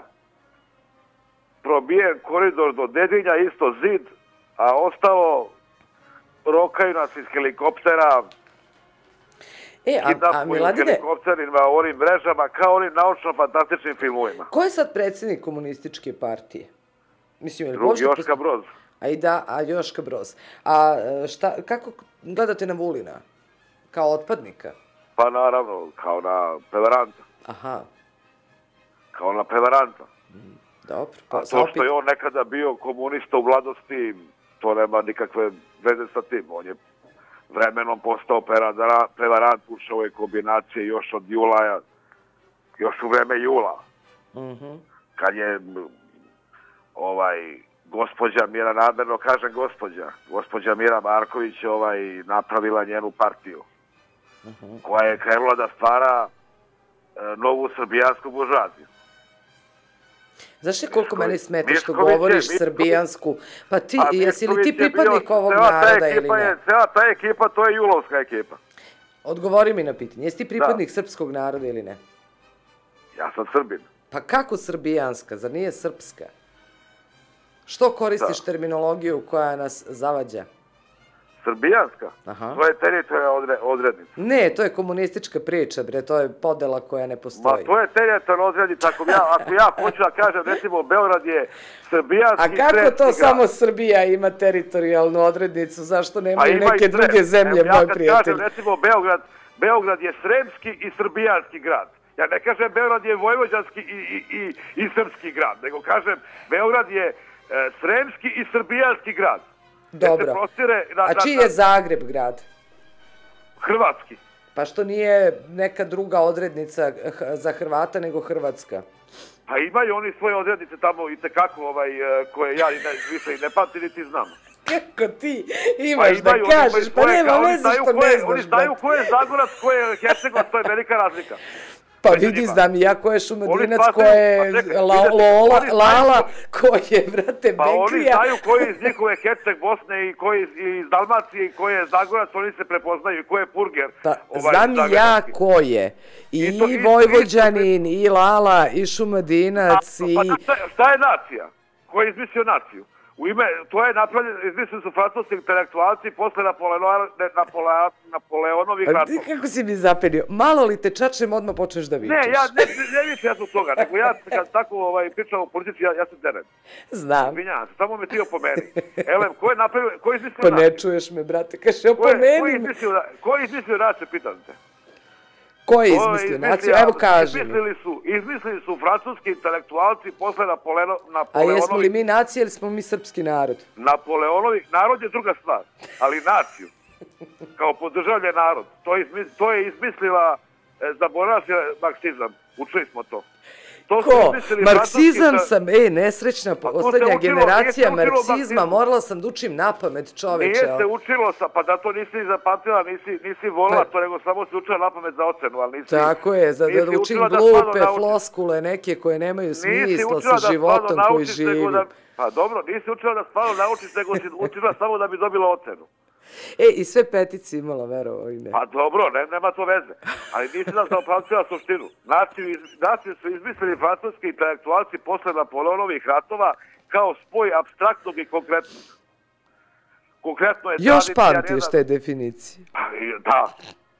[SPEAKER 7] probijen koridor do Dedinja, isto zid, a ostalo rokaju nas iz helikoptera,
[SPEAKER 3] E, a, a Miladine...
[SPEAKER 7] helikopterima, onim mrežama, kao onim naučno-fantastičnim filmovima.
[SPEAKER 3] Ko je sad predsjednik komunističke partije? Mislim, je
[SPEAKER 7] Drugi Joška Broz.
[SPEAKER 3] A i da, a Joška Broz. A šta, kako gledate na Vulina? Kao otpadnika?
[SPEAKER 7] Pa naravno, kao na prevaranta.
[SPEAKER 3] Aha.
[SPEAKER 7] Kao na prevaranta.
[SPEAKER 3] Mm, dobro. Pa,
[SPEAKER 7] a to što je on nekada bio komunista u mladosti, to nema nikakve veze sa tim. On je vremenom postao prevarant, ušao je kombinacije još od jula, još u vreme jula.
[SPEAKER 3] Mm-hmm.
[SPEAKER 7] Kad je ovaj, gospođa Mira, namerno kažem gospođa, gospođa Mira Marković ovaj, napravila njenu partiju, mm-hmm. koja je krenula da stvara e, novu srbijansku buržoaziju.
[SPEAKER 3] Znaš li koliko meni smeta što govoriš srbijansku? Pa ti, jesi li ti pripadnik ovog naroda ili ne?
[SPEAKER 7] Cela ta ekipa, to je julovska ekipa.
[SPEAKER 3] Odgovori mi na pitanje, jesi ti pripadnik srpskog naroda ili ne?
[SPEAKER 7] Ja sam Srbin.
[SPEAKER 3] Pa kako srbijanska, zar nije srpska? Što koristiš terminologiju koja nas zavađa?
[SPEAKER 7] Srbijanska?
[SPEAKER 3] Aha.
[SPEAKER 7] To je teritorijalna odrednica.
[SPEAKER 3] Ne, to je komunistička priča, bre, to je podela koja ne postoji.
[SPEAKER 7] Ma to je teritorijalna odrednica, ako ja, ako ja hoću da kažem, recimo, Beograd je srbijanski.
[SPEAKER 3] A kako to samo Srbija ima teritorijalnu odrednicu, zašto nemaju
[SPEAKER 7] pa
[SPEAKER 3] neke druge zemlje,
[SPEAKER 7] Evo,
[SPEAKER 3] moj prijatelj?
[SPEAKER 7] Ja kad kažem, recimo, Beograd, Beograd je sremski i srbijanski grad. Ja ne kažem Beograd je vojvođanski i, i, i, i srpski grad, nego kažem Beograd je e, sremski i srbijanski grad.
[SPEAKER 3] Dobro. Na, a čiji je Zagreb grad?
[SPEAKER 7] Hrvatski.
[SPEAKER 3] Pa što nije neka druga odrednica za Hrvata nego Hrvatska?
[SPEAKER 7] Pa imaju oni svoje odrednice tamo i tekako ovaj, koje ja ne, više i ne pamtim niti znam.
[SPEAKER 3] Kako ti imaš pa da kažeš, pa nema veze što ne znaš.
[SPEAKER 7] Oni znaju ko je Zagorac, ko je Hercegovac, to je velika razlika.
[SPEAKER 3] Pa vidi, znam i ja ko je Šumadinac, ko je Lola, Lala, ko je, vrate, Beklija.
[SPEAKER 7] Pa oni znaju ko je iz njihove Herceg Bosne i ko je iz Dalmacije i ko je Zagorac, oni se prepoznaju i ko je Purger.
[SPEAKER 3] Znam i ja ko je. I Vojvođanin, i Lala, i Šumadinac, i...
[SPEAKER 7] Pa šta je nacija? Ko je izmislio naciju? U ime, to je napravljeno, izmislili su francuski intelektualci posle Napoleonovih ratova.
[SPEAKER 3] Kako si mi zapenio? Malo li te čačem, odmah počneš da vičeš.
[SPEAKER 7] Ne, ja ne, ne više ja sam toga, nego ja kad tako ovaj, pričam o politici, ja, ja sam teren.
[SPEAKER 3] Znam.
[SPEAKER 7] Zvinjavam se, samo me ti opomeni. Elem, ko je napravio, ko je izmislio
[SPEAKER 3] Pa
[SPEAKER 7] naciju?
[SPEAKER 3] ne čuješ me, brate, kaže opomeni me.
[SPEAKER 7] Ko je izmislio naciju, pitam te?
[SPEAKER 3] Ko je izmislio naciju? Evo kaži mi.
[SPEAKER 7] Izmislili su, izmislili su francuski intelektualci posle Napoleonovih...
[SPEAKER 3] A jesmo li mi nacija ili smo mi srpski narod?
[SPEAKER 7] Napoleonovi, narod je druga stvar, ali naciju, kao podržavljen narod, to je, izmis, to je izmislila, e, zaboravio se marksizam, učili smo to. To
[SPEAKER 3] Ko? Marksizam sam, e, nesrećna poslednja generacija marksizma, morala sam da učim na pamet, čoveče.
[SPEAKER 7] Nije se učilo sa, pa da to nisi zapamtila, nisi, nisi volila to, nego samo se učila na pamet za ocenu, ali nisi...
[SPEAKER 3] Tako je, za da učim glupe floskule neke koje nemaju smisla sa životom koji živi.
[SPEAKER 7] Pa dobro, nisi učila da stvarno naučiš, nego si učila samo da bi dobila ocenu.
[SPEAKER 3] E, i sve petici imala, verovo i ne.
[SPEAKER 7] Pa dobro, ne, nema to veze. Ali nisi nam zaopravcila suštinu. Naciju, naciju su izmislili francuski intelektualci posle Napoleonovih ratova kao spoj apstraktnog i konkretnog. Konkretno je...
[SPEAKER 3] Još pamtiš te definicije.
[SPEAKER 7] Pa, da.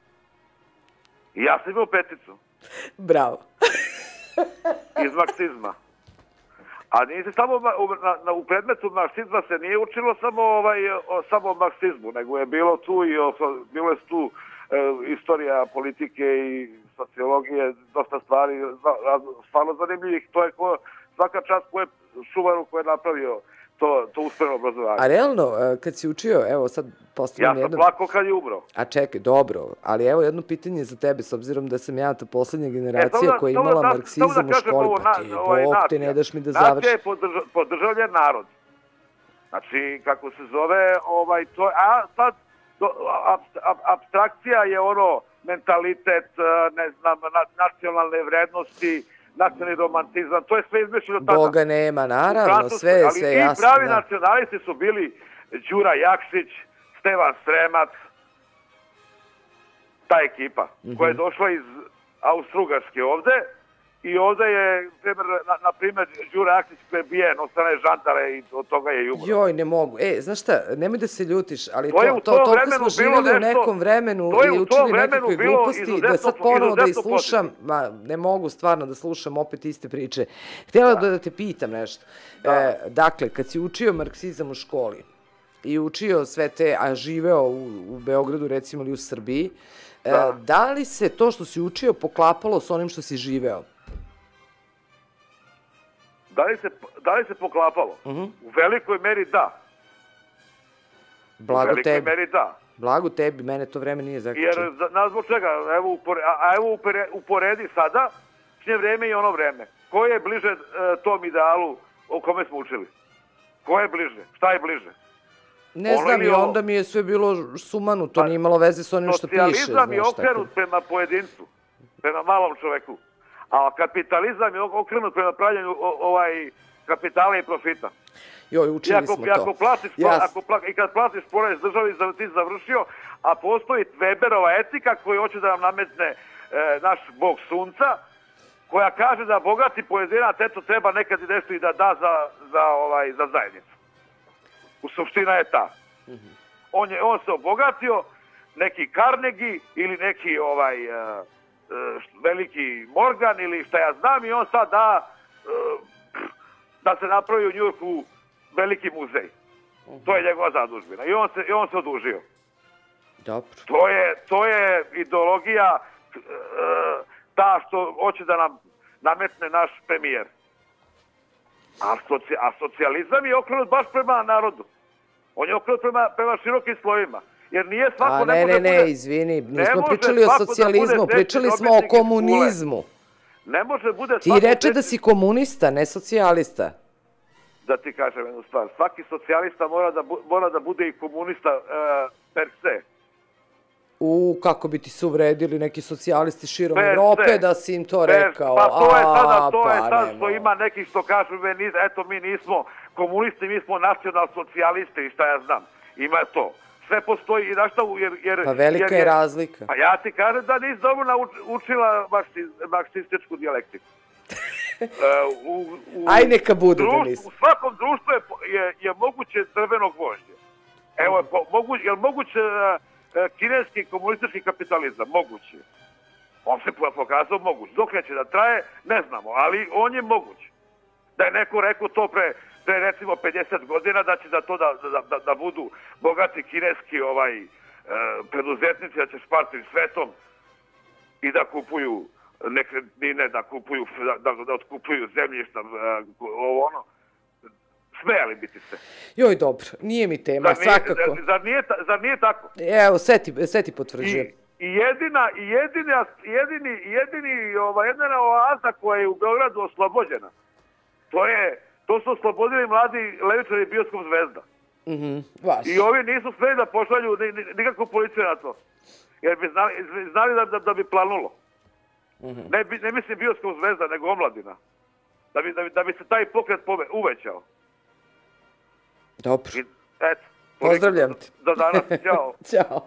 [SPEAKER 7] I ja sam imao peticu.
[SPEAKER 3] Bravo.
[SPEAKER 7] Iz marksizma. A nije se samo na, na, u predmetu marksizma se nije učilo samo ovaj o, samo o marksizmu, nego je bilo tu i o, bilo je tu e, istorija politike i sociologije, dosta stvari stvarno zanimljivih. To je ko, svaka čast ko je Šumaru koji je napravio to, to usmereno obrazovanje.
[SPEAKER 3] A realno, kad si učio, evo sad postavljam jedno...
[SPEAKER 7] Ja sam plako kad je umro.
[SPEAKER 3] A čekaj, dobro, ali evo jedno pitanje za tebe, s obzirom da sam ja ta posljednja generacija e, koja je imala da, marksizam u školi, ovo, pa ti, ovaj, bog, ti ne daš mi da završi.
[SPEAKER 7] Nacija je podrža, podržavljen narod. Znači, kako se zove, ovaj, to, a sad, do, ab, ab, abstrakcija je ono, mentalitet, ne znam, nacionalne vrednosti, nacionalni romantizam, to je sve izmišljeno tada.
[SPEAKER 3] Boga nema, naravno, sve je sve jasno.
[SPEAKER 7] Ali ti pravi nacionalisti su bili Đura Jakšić, Stevan Sremac, ta ekipa, koja je došla iz Austro-Ugarske ovde i ovde je, na, na primjer, Đure Aktić koji je bijen od strane žandare i od toga je umro.
[SPEAKER 3] Joj, ne mogu. E, znaš šta, nemoj da se ljutiš, ali
[SPEAKER 7] to,
[SPEAKER 3] to, to, toliko smo živjeli u nekom vremenu i učili nekakve gluposti, da sad ponovo da ih slušam, ma, ne mogu stvarno da slušam opet iste priče. Htjela da, da te pitam nešto. Da. E, dakle, kad si učio marksizam u školi i učio sve te, a živeo u, u Beogradu, recimo, ili u Srbiji, da. E, da li se to što si učio poklapalo s onim što si živeo?
[SPEAKER 7] Da li se, da li se poklapalo? Uh -huh. U velikoj meri da.
[SPEAKER 3] Blago
[SPEAKER 7] u velikoj
[SPEAKER 3] tebi.
[SPEAKER 7] meri da.
[SPEAKER 3] Blago tebi, mene to vreme nije zaključeno.
[SPEAKER 7] Jer, na zbog čega, evo, upore, a evo upore, uporedi sada, šnje vreme i ono vreme. Ko je bliže e, tom idealu o kome smo učili? Ko je bliže? Šta je bliže?
[SPEAKER 3] Ne ono znam, i onda mi je sve bilo sumanu, to pa, nije imalo veze s onim što piše.
[SPEAKER 7] Socijalizam je okrenut prema pojedincu, prema malom čoveku. A kapitalizam je okrenut prema pravljanju ovaj, kapitala i profita.
[SPEAKER 3] Joj, učili
[SPEAKER 7] ako,
[SPEAKER 3] smo to.
[SPEAKER 7] Ako platiš, yes. ako pla, I kad platiš porez državi, ti završio, a postoji Weberova etika koja hoće da nam nametne e, naš bog sunca, koja kaže da bogati pojedinac, eto, treba nekad i nešto i da da za, za, ovaj, za zajednicu. U suština je ta. Mm -hmm. on, je, on se obogatio, neki Carnegie ili neki ovaj... E, veliki Morgan ili šta ja znam i on sad da da se napravi u Njujorku veliki muzej. To je njegova zadužbina. I on se, i on se odužio.
[SPEAKER 3] Dobro.
[SPEAKER 7] To je, to je ideologija ta što hoće da nam nametne naš premijer. A, soci, a socijalizam je okrenut baš prema narodu. On je okrenut prema, prema širokim slovima. Jer nije svako...
[SPEAKER 3] A ne, ne, ne, izvini, nismo pričali o socijalizmu, pričali smo o komunizmu.
[SPEAKER 7] Ne može bude...
[SPEAKER 3] Ti reče da si komunista, ne socijalista.
[SPEAKER 7] Da ti kažem jednu stvar, svaki socijalista mora da, mora da bude i komunista uh, per se.
[SPEAKER 3] U, kako bi ti se uvredili neki socijalisti širom Evrope da si im to rekao.
[SPEAKER 7] Pa to je sada, to je sad što ima neki što kažu, eto mi nismo komunisti, mi smo nacional-socijalisti i šta ja znam. Ima to. Sve postoji i znaš šta, jer... jer
[SPEAKER 3] pa velika
[SPEAKER 7] jer,
[SPEAKER 3] je razlika.
[SPEAKER 7] Pa ja ti kažem da nisi dobro naučila marksističku dijalektiku. uh, u, u,
[SPEAKER 3] Aj neka bude
[SPEAKER 7] društvu,
[SPEAKER 3] da nisi.
[SPEAKER 7] U svakom društvu je, je, je moguće crveno gvožđe. Evo, po, mogu, je li moguće uh, kineski komunistički kapitalizam? Moguće. On se pokazao moguće. Dok neće da traje, ne znamo, ali on je moguć. Da je neko rekao to pre... pre recimo pedeset godina da će da to da, da, da, da budu bogati kineski ovaj, e, preduzetnici, da će špartim svetom i da kupuju nekretnine, da kupuju, da, da otkupuju zemljišta, ovo ono. Smejali biti se.
[SPEAKER 3] Joj, dobro, nije mi tema,
[SPEAKER 7] zar nije,
[SPEAKER 3] svakako.
[SPEAKER 7] Zar, zar, nije, zar nije tako?
[SPEAKER 3] Evo, sve ti, sve ti potvrđujem.
[SPEAKER 7] I, i jedina, i jedina, jedini, jedini, ova, jedina oaza koja je u Beogradu oslobođena, to je To su oslobodili mladi levičari Bioskop Zvezda.
[SPEAKER 3] Mm-hmm, vaš.
[SPEAKER 7] I ovi nisu smeli da pošalju nikakvu policiju na to. Jer bi znali, znali da, da, da bi planulo. Mm-hmm. Ne, ne mislim Bioskop Zvezda, nego omladina. Da bi, da bi, da bi se taj pokret pove, uvećao.
[SPEAKER 3] Dobro.
[SPEAKER 7] I, et,
[SPEAKER 3] pozdravljam te.
[SPEAKER 7] Do danas. Ćao.
[SPEAKER 3] Ćao.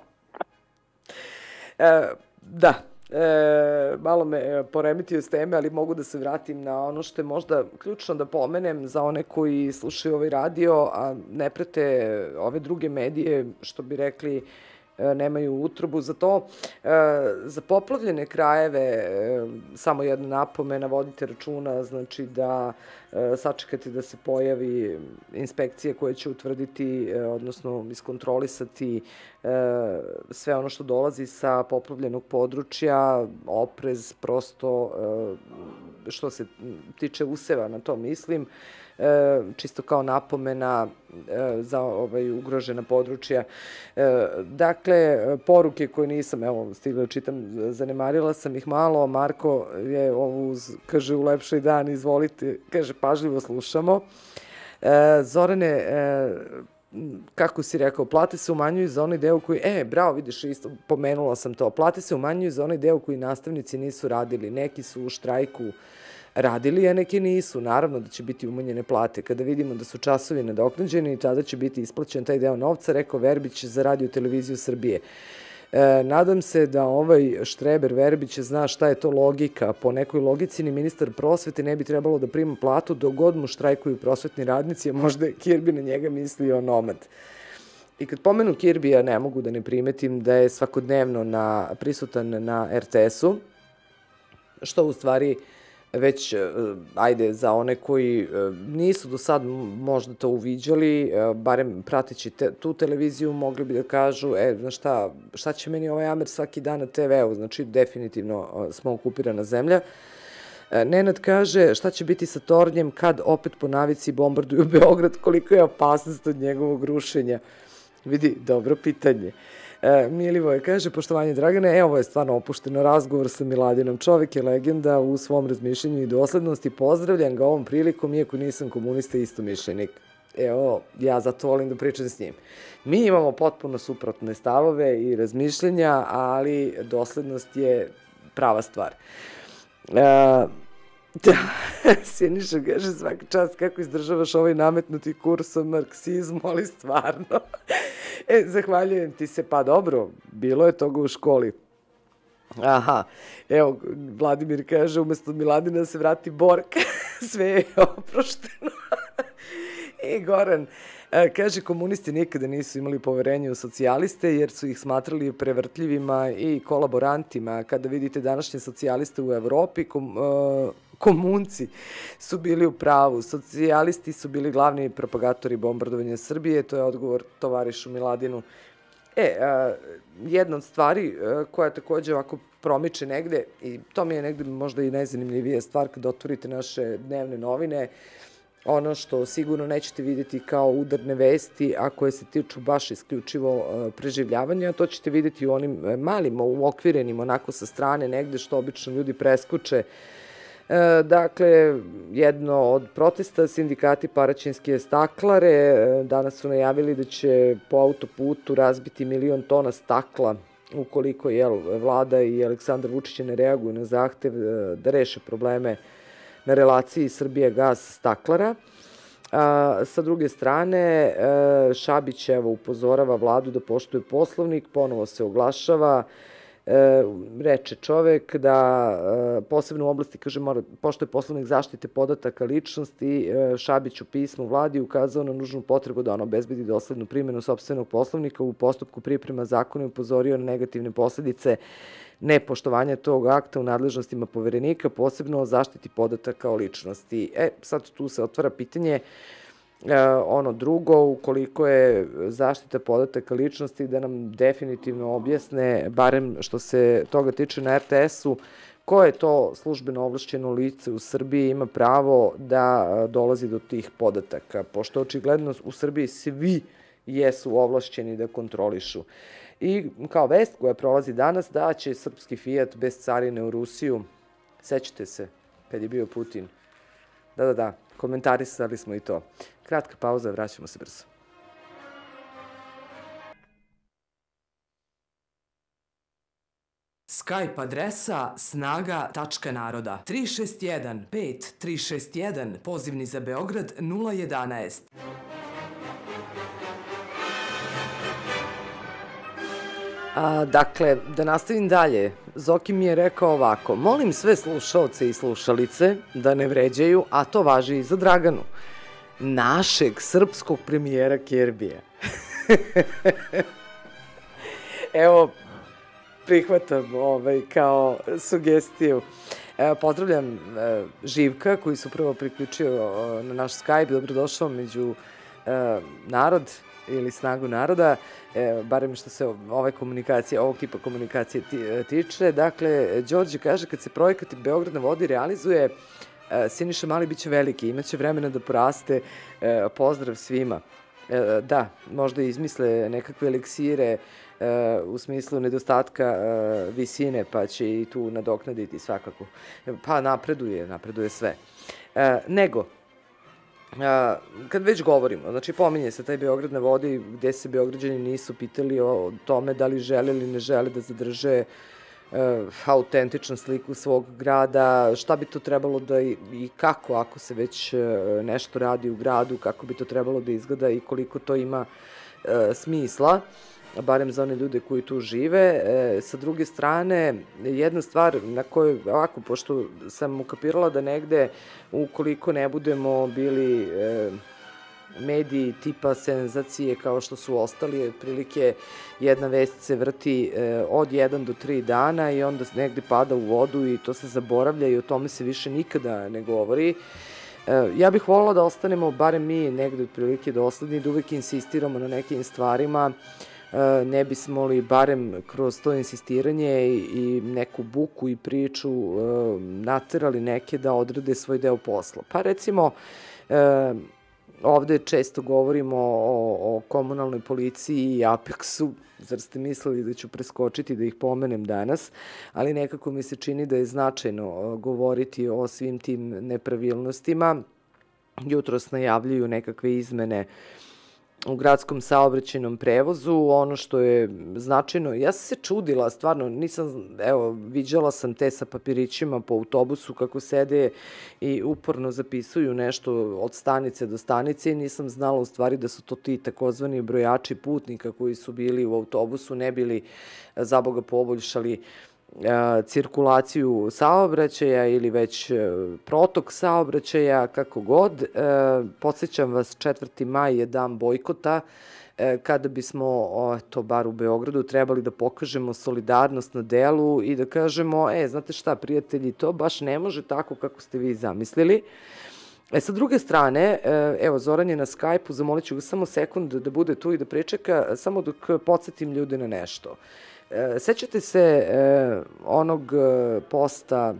[SPEAKER 3] E, da. E, malo me poremetio s teme, ali mogu da se vratim na ono što je možda ključno da pomenem za one koji slušaju ovaj radio, a ne prate ove druge medije, što bi rekli, nemaju utrobu za to. Za poplavljene krajeve, samo jedna napomena, vodite računa, znači da sačekate da se pojavi inspekcija koja će utvrditi, odnosno iskontrolisati sve ono što dolazi sa poplavljenog područja, oprez, prosto, što se tiče useva, na to mislim, čisto kao napomena za ovaj ugrožena područja. Dakle, poruke koje nisam, evo, stigla čitam, zanemarila sam ih malo. Marko je ovo, kaže, u lepšoj dan, izvolite, kaže, pažljivo slušamo. Zorane, kako si rekao, plate se umanjuju za onaj deo koji, e, bravo, vidiš, isto, pomenula sam to, plate se umanjuju za onaj deo koji nastavnici nisu radili. Neki su u štrajku radili, a neki nisu. Naravno da će biti umanjene plate. Kada vidimo da su časovi nadoknađeni, tada će biti isplaćen taj deo novca, rekao Verbić za Radio Televiziju Srbije. E, nadam se da ovaj Štreber Verbić zna šta je to logika. Po nekoj logici ni ministar prosvete ne bi trebalo da prima platu dok god mu štrajkuju prosvetni radnici, a možda je Kirbi na njega mislio nomad. I kad pomenu Kirbija, ne mogu da ne primetim da je svakodnevno na, prisutan na er te esu, što u stvari već, ajde, za one koji nisu do sad možda to uviđali, barem prateći te, tu televiziju, mogli bi da kažu, e, znaš šta, šta će meni ovaj Amer svaki dan na te ve u, znači definitivno smo okupirana zemlja. Nenad kaže, šta će biti sa tornjem kad opet po navici bombarduju Beograd, koliko je opasnost od njegovog rušenja? Vidi, dobro pitanje. E, Milivoje kaže, poštovanje Dragane, e, ovo je stvarno opušteno razgovor sa Miladinom. Čovek je legenda u svom razmišljenju i doslednosti. Pozdravljam ga ovom prilikom, iako nisam komunista i istomišljenik. Evo, ja zato volim da pričam s njim. Mi imamo potpuno suprotne stavove i razmišljenja, ali doslednost je prava stvar. E, da, Siniša kaže, svaka čast kako izdržavaš ovaj nametnuti kurs o marksizmu, ali stvarno. E, zahvaljujem ti se, pa dobro, bilo je toga u školi. Aha, evo, Vladimir kaže, umesto Miladina se vrati Borka, sve je oprošteno. I Goran kaže, komunisti nikada nisu imali poverenje u socijaliste jer su ih smatrali prevrtljivima i kolaborantima. Kada vidite današnje socijaliste u Evropi, kom, uh, komunci su bili u pravu. Socijalisti su bili glavni propagatori bombardovanja Srbije, to je odgovor tovarišu Miladinu. E, uh, jedna od stvari uh, koja takođe ovako promiče negde, i to mi je negde možda i najzanimljivija stvar kada otvorite naše dnevne novine, ono što sigurno nećete vidjeti kao udarne vesti, a koje se tiču baš isključivo preživljavanja, to ćete vidjeti u onim malim, uokvirenim, onako sa strane negde što obično ljudi preskuče. Dakle, jedno od protesta, sindikati Paraćinske staklare danas su najavili da će po autoputu razbiti milion tona stakla ukoliko jel, vlada i Aleksandar Vučić ne reaguju na zahtev da reše probleme na relaciji Srbija-Gas-Staklara. A, sa druge strane, Šabić evo, upozorava vladu da poštuje poslovnik, ponovo se oglašava, e, reče čovek da e, posebno u oblasti, kaže, mora, poštuje poslovnik zaštite podataka ličnosti, e, Šabić u pismu vladi ukazao na nužnu potrebu da ono obezbedi doslednu primjenu sopstvenog poslovnika u postupku priprema zakona i upozorio na negativne posledice nepoštovanja tog akta u nadležnostima poverenika, posebno o zaštiti podataka o ličnosti. E, sad tu se otvara pitanje, e, ono drugo, ukoliko je zaštita podataka ličnosti, da nam definitivno objasne, barem što se toga tiče na er te esu, ko je to službeno ovlašćeno lice u Srbiji ima pravo da dolazi do tih podataka, pošto očigledno u Srbiji svi jesu ovlašćeni da kontrolišu. I kao vest koja prolazi danas da će srpski Fiat bez carine u Rusiju, sećate se kad je bio Putin, da, da, da, komentarisali smo i to. Kratka pauza, vraćamo se brzo.
[SPEAKER 1] Skype adresa snaga tačka naroda tri šest jedan pet tri šest jedan, pozivni za Beograd nula jedanaest.
[SPEAKER 3] A, dakle, da nastavim dalje, Zoki mi je rekao ovako, molim sve slušaoce i slušalice da ne vređaju, a to važi i za Draganu, našeg srpskog premijera Kirbija. Evo, prihvatam ovaj, kao sugestiju. E, pozdravljam e, Živka koji se upravo priključio e, na naš Skype, dobrodošao među e, narod ili snagu naroda, e, barem što se ove komunikacije, ovog tipa komunikacije tiče. Dakle, Đorđe kaže, kad se projekat Beograd na vodi realizuje, e, Siniša Mali biće veliki, imaće vremena da poraste, e, pozdrav svima. E, da, možda izmisle nekakve eliksire e, u smislu nedostatka e, visine, pa će i tu nadoknaditi svakako. Pa napreduje, napreduje sve. E, nego, A, kad već govorimo, znači pominje se taj Beograd na vodi gde se Beograđani nisu pitali o tome da li žele ili ne žele da zadrže e, autentičnu sliku svog grada, šta bi to trebalo da i, i kako, ako se već e, nešto radi u gradu, kako bi to trebalo da izgleda i koliko to ima e, smisla. barem za one ljude koji tu žive. Sa druge strane, jedna stvar na kojoj, ovako, pošto sam ukapirala da negde, ukoliko ne budemo bili mediji tipa senzacije kao što su ostali, otprilike jedna vest se vrti od jedan do tri dana i onda negde pada u vodu i to se zaboravlja i o tome se više nikada ne govori. Ja bih volila da ostanemo, barem mi negde otprilike dosledni, da uvek insistiramo na nekim stvarima, ne bismo li barem kroz to insistiranje i neku buku i priču naterali neke da odrade svoj deo posla. Pa recimo, ovde često govorimo o, o komunalnoj policiji i Apexu, zar ste mislili da ću preskočiti da ih pomenem danas, ali nekako mi se čini da je značajno govoriti o svim tim nepravilnostima. Jutros najavljuju nekakve izmene u gradskom saobraćajnom prevozu. Ono što je značajno, ja sam se čudila, stvarno, nisam, evo, viđala sam te sa papirićima po autobusu kako sede i uporno zapisuju nešto od stanice do stanice i nisam znala u stvari da su to ti takozvani brojači putnika koji su bili u autobusu, ne bili za Boga poboljšali cirkulaciju saobraćaja ili već protok saobraćaja, kako god. Podsjećam vas, četvrti maj je dan bojkota, kada bismo, to bar u Beogradu, trebali da pokažemo solidarnost na delu i da kažemo, e, znate šta, prijatelji, to baš ne može tako kako ste vi zamislili. E, sa druge strane, evo, Zoran je na Skype-u, zamolit ću ga samo sekund da bude tu i da pričeka, samo dok podsjetim ljude na nešto. Sećate se onog posta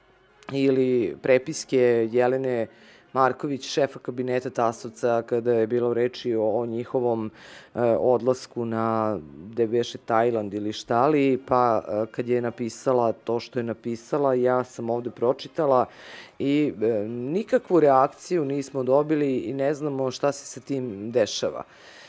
[SPEAKER 3] ili prepiske Jelene Marković, šefa kabineta Tasovca, kada je bilo reči o njihovom odlasku na, gde beše, Tajland ili šta li, pa kad je napisala to što je napisala, ja sam ovde pročitala i nikakvu reakciju nismo dobili i ne znamo šta se sa tim dešava.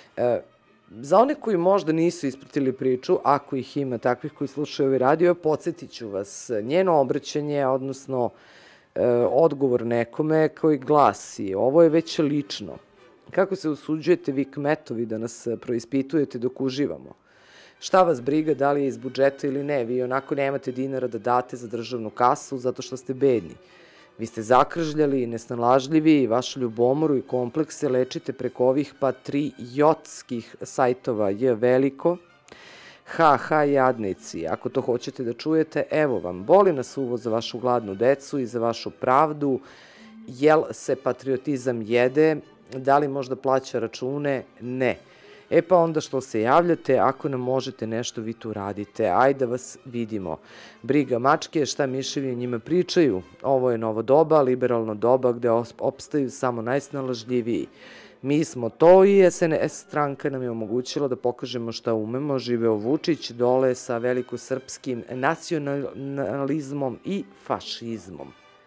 [SPEAKER 3] Za one koji možda nisu ispratili priču, ako ih ima takvih koji slušaju ovaj radio, podsjetit ću vas, njeno obraćanje, odnosno odgovor nekome koji glasi, ovo je već lično. Kako se usuđujete vi kmetovi da nas proispitujete dok uživamo? Šta vas briga da li je iz budžeta ili ne? Vi onako nemate dinara da date za državnu kasu zato što ste bedni. Vi ste zakržljali i nesnalažljivi i vašu ljubomoru i komplekse lečite preko ovih patriotskih sajtova J veliko, ha ha jadnici. Ako to hoćete da čujete, evo vam, boli nas uvo za vašu gladnu decu i za vašu pravdu. Jel se patriotizam jede? Da li možda plaća račune? Ne. E pa onda što se javljate, ako nam možete nešto, vi tu radite. Ajde da vas vidimo. Briga mačke, šta miševi o njima pričaju. Ovo je novo doba, liberalno doba gde opstaju samo najsnalažljiviji. Mi smo to i S N S stranka nam je omogućila da pokažemo šta umemo. Živeo Vučić dole sa velikosrpskim nacionalizmom i fašizmom.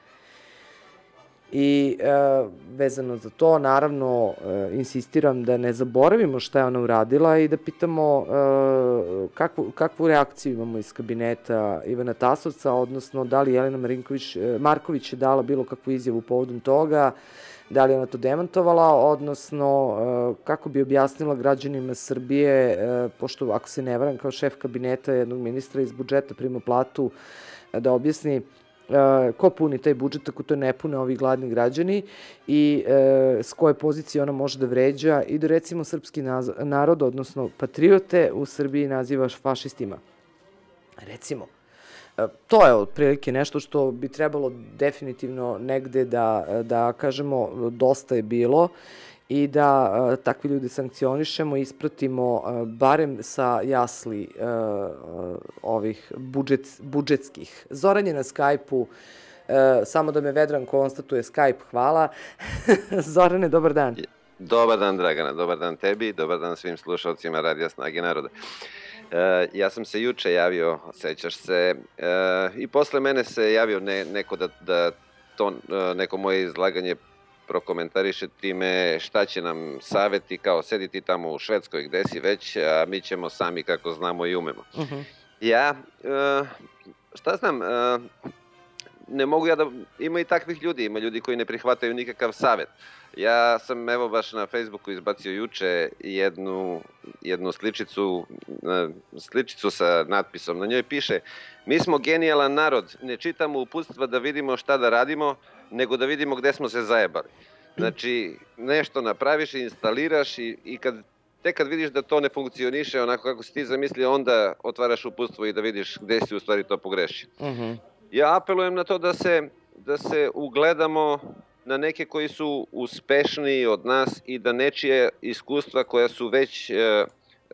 [SPEAKER 3] I vezano za to, naravno, insistiram da ne zaboravimo šta je ona uradila i da pitamo kakvu reakciju imamo iz kabineta Ivana Tasovca, odnosno da li Jelena Marković je dala bilo kakvu izjavu povodom toga, da li je ona to demantovala, odnosno kako bi objasnila građanima Srbije, pošto ako se ne varam kao šef kabineta jednog ministra iz budžeta prima platu, da objasni ko puni taj budžet ako to ne pune ovi gladni građani i s koje pozicije ona može da vređa i da recimo srpski narod, odnosno patriote u Srbiji naziva fašistima. Recimo, to je otprilike nešto što bi trebalo definitivno negde da kažemo dosta je bilo i da takvi ljudi sankcionišemo, ispratimo barem sa jasli ovih budžetskih. Zoran je na Skype-u, samo da me Vedran konstatuje Skype, hvala. Zorane, dobar dan.
[SPEAKER 8] Dobar dan, Dragana, dobar dan tebi, dobar dan svim slušalcima Radija Snage naroda. Ja sam se juče javio, sećaš se, i posle mene se javio neko da to neko moje izlaganje prokomentariše time šta će nam saveti kao sediti tamo u Švedskoj gde si već, a mi ćemo sami kako znamo i umemo. Ja, šta znam, ne mogu ja da... Ima i takvih ljudi, ima ljudi koji ne prihvataju nikakav savjet. Ja sam evo baš na Facebooku izbacio juče jednu, jednu sličicu, sličicu sa natpisom. Na njoj piše: mi smo genijalan narod, ne čitamo uputstva da vidimo šta da radimo, nego da vidimo gde smo se zajebali. Znači, nešto napraviš i instaliraš i, i kad, tek kad vidiš da to ne funkcioniše onako kako si ti zamislio, onda otvaraš uputstvo i da vidiš gde si u stvari to pogrešio. Uh-huh. Ja apelujem na to da se, da se ugledamo na neke koji su uspešniji od nas i da nečije iskustva koja su već e, e,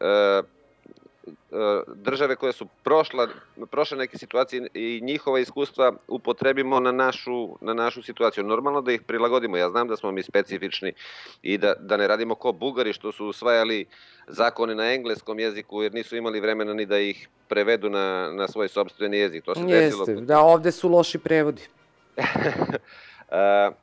[SPEAKER 8] države koje su prošla, prošle neke situacije i njihova iskustva upotrebimo na našu, na našu situaciju. Normalno da ih prilagodimo. Ja znam da smo mi specifični i da, da ne radimo ko Bugari što su usvajali zakone na engleskom jeziku jer nisu imali vremena ni da ih prevedu na, na svoj sopstveni jezik. To se desilo.
[SPEAKER 3] Jeste, da ovde su loši prevodi.
[SPEAKER 8] A,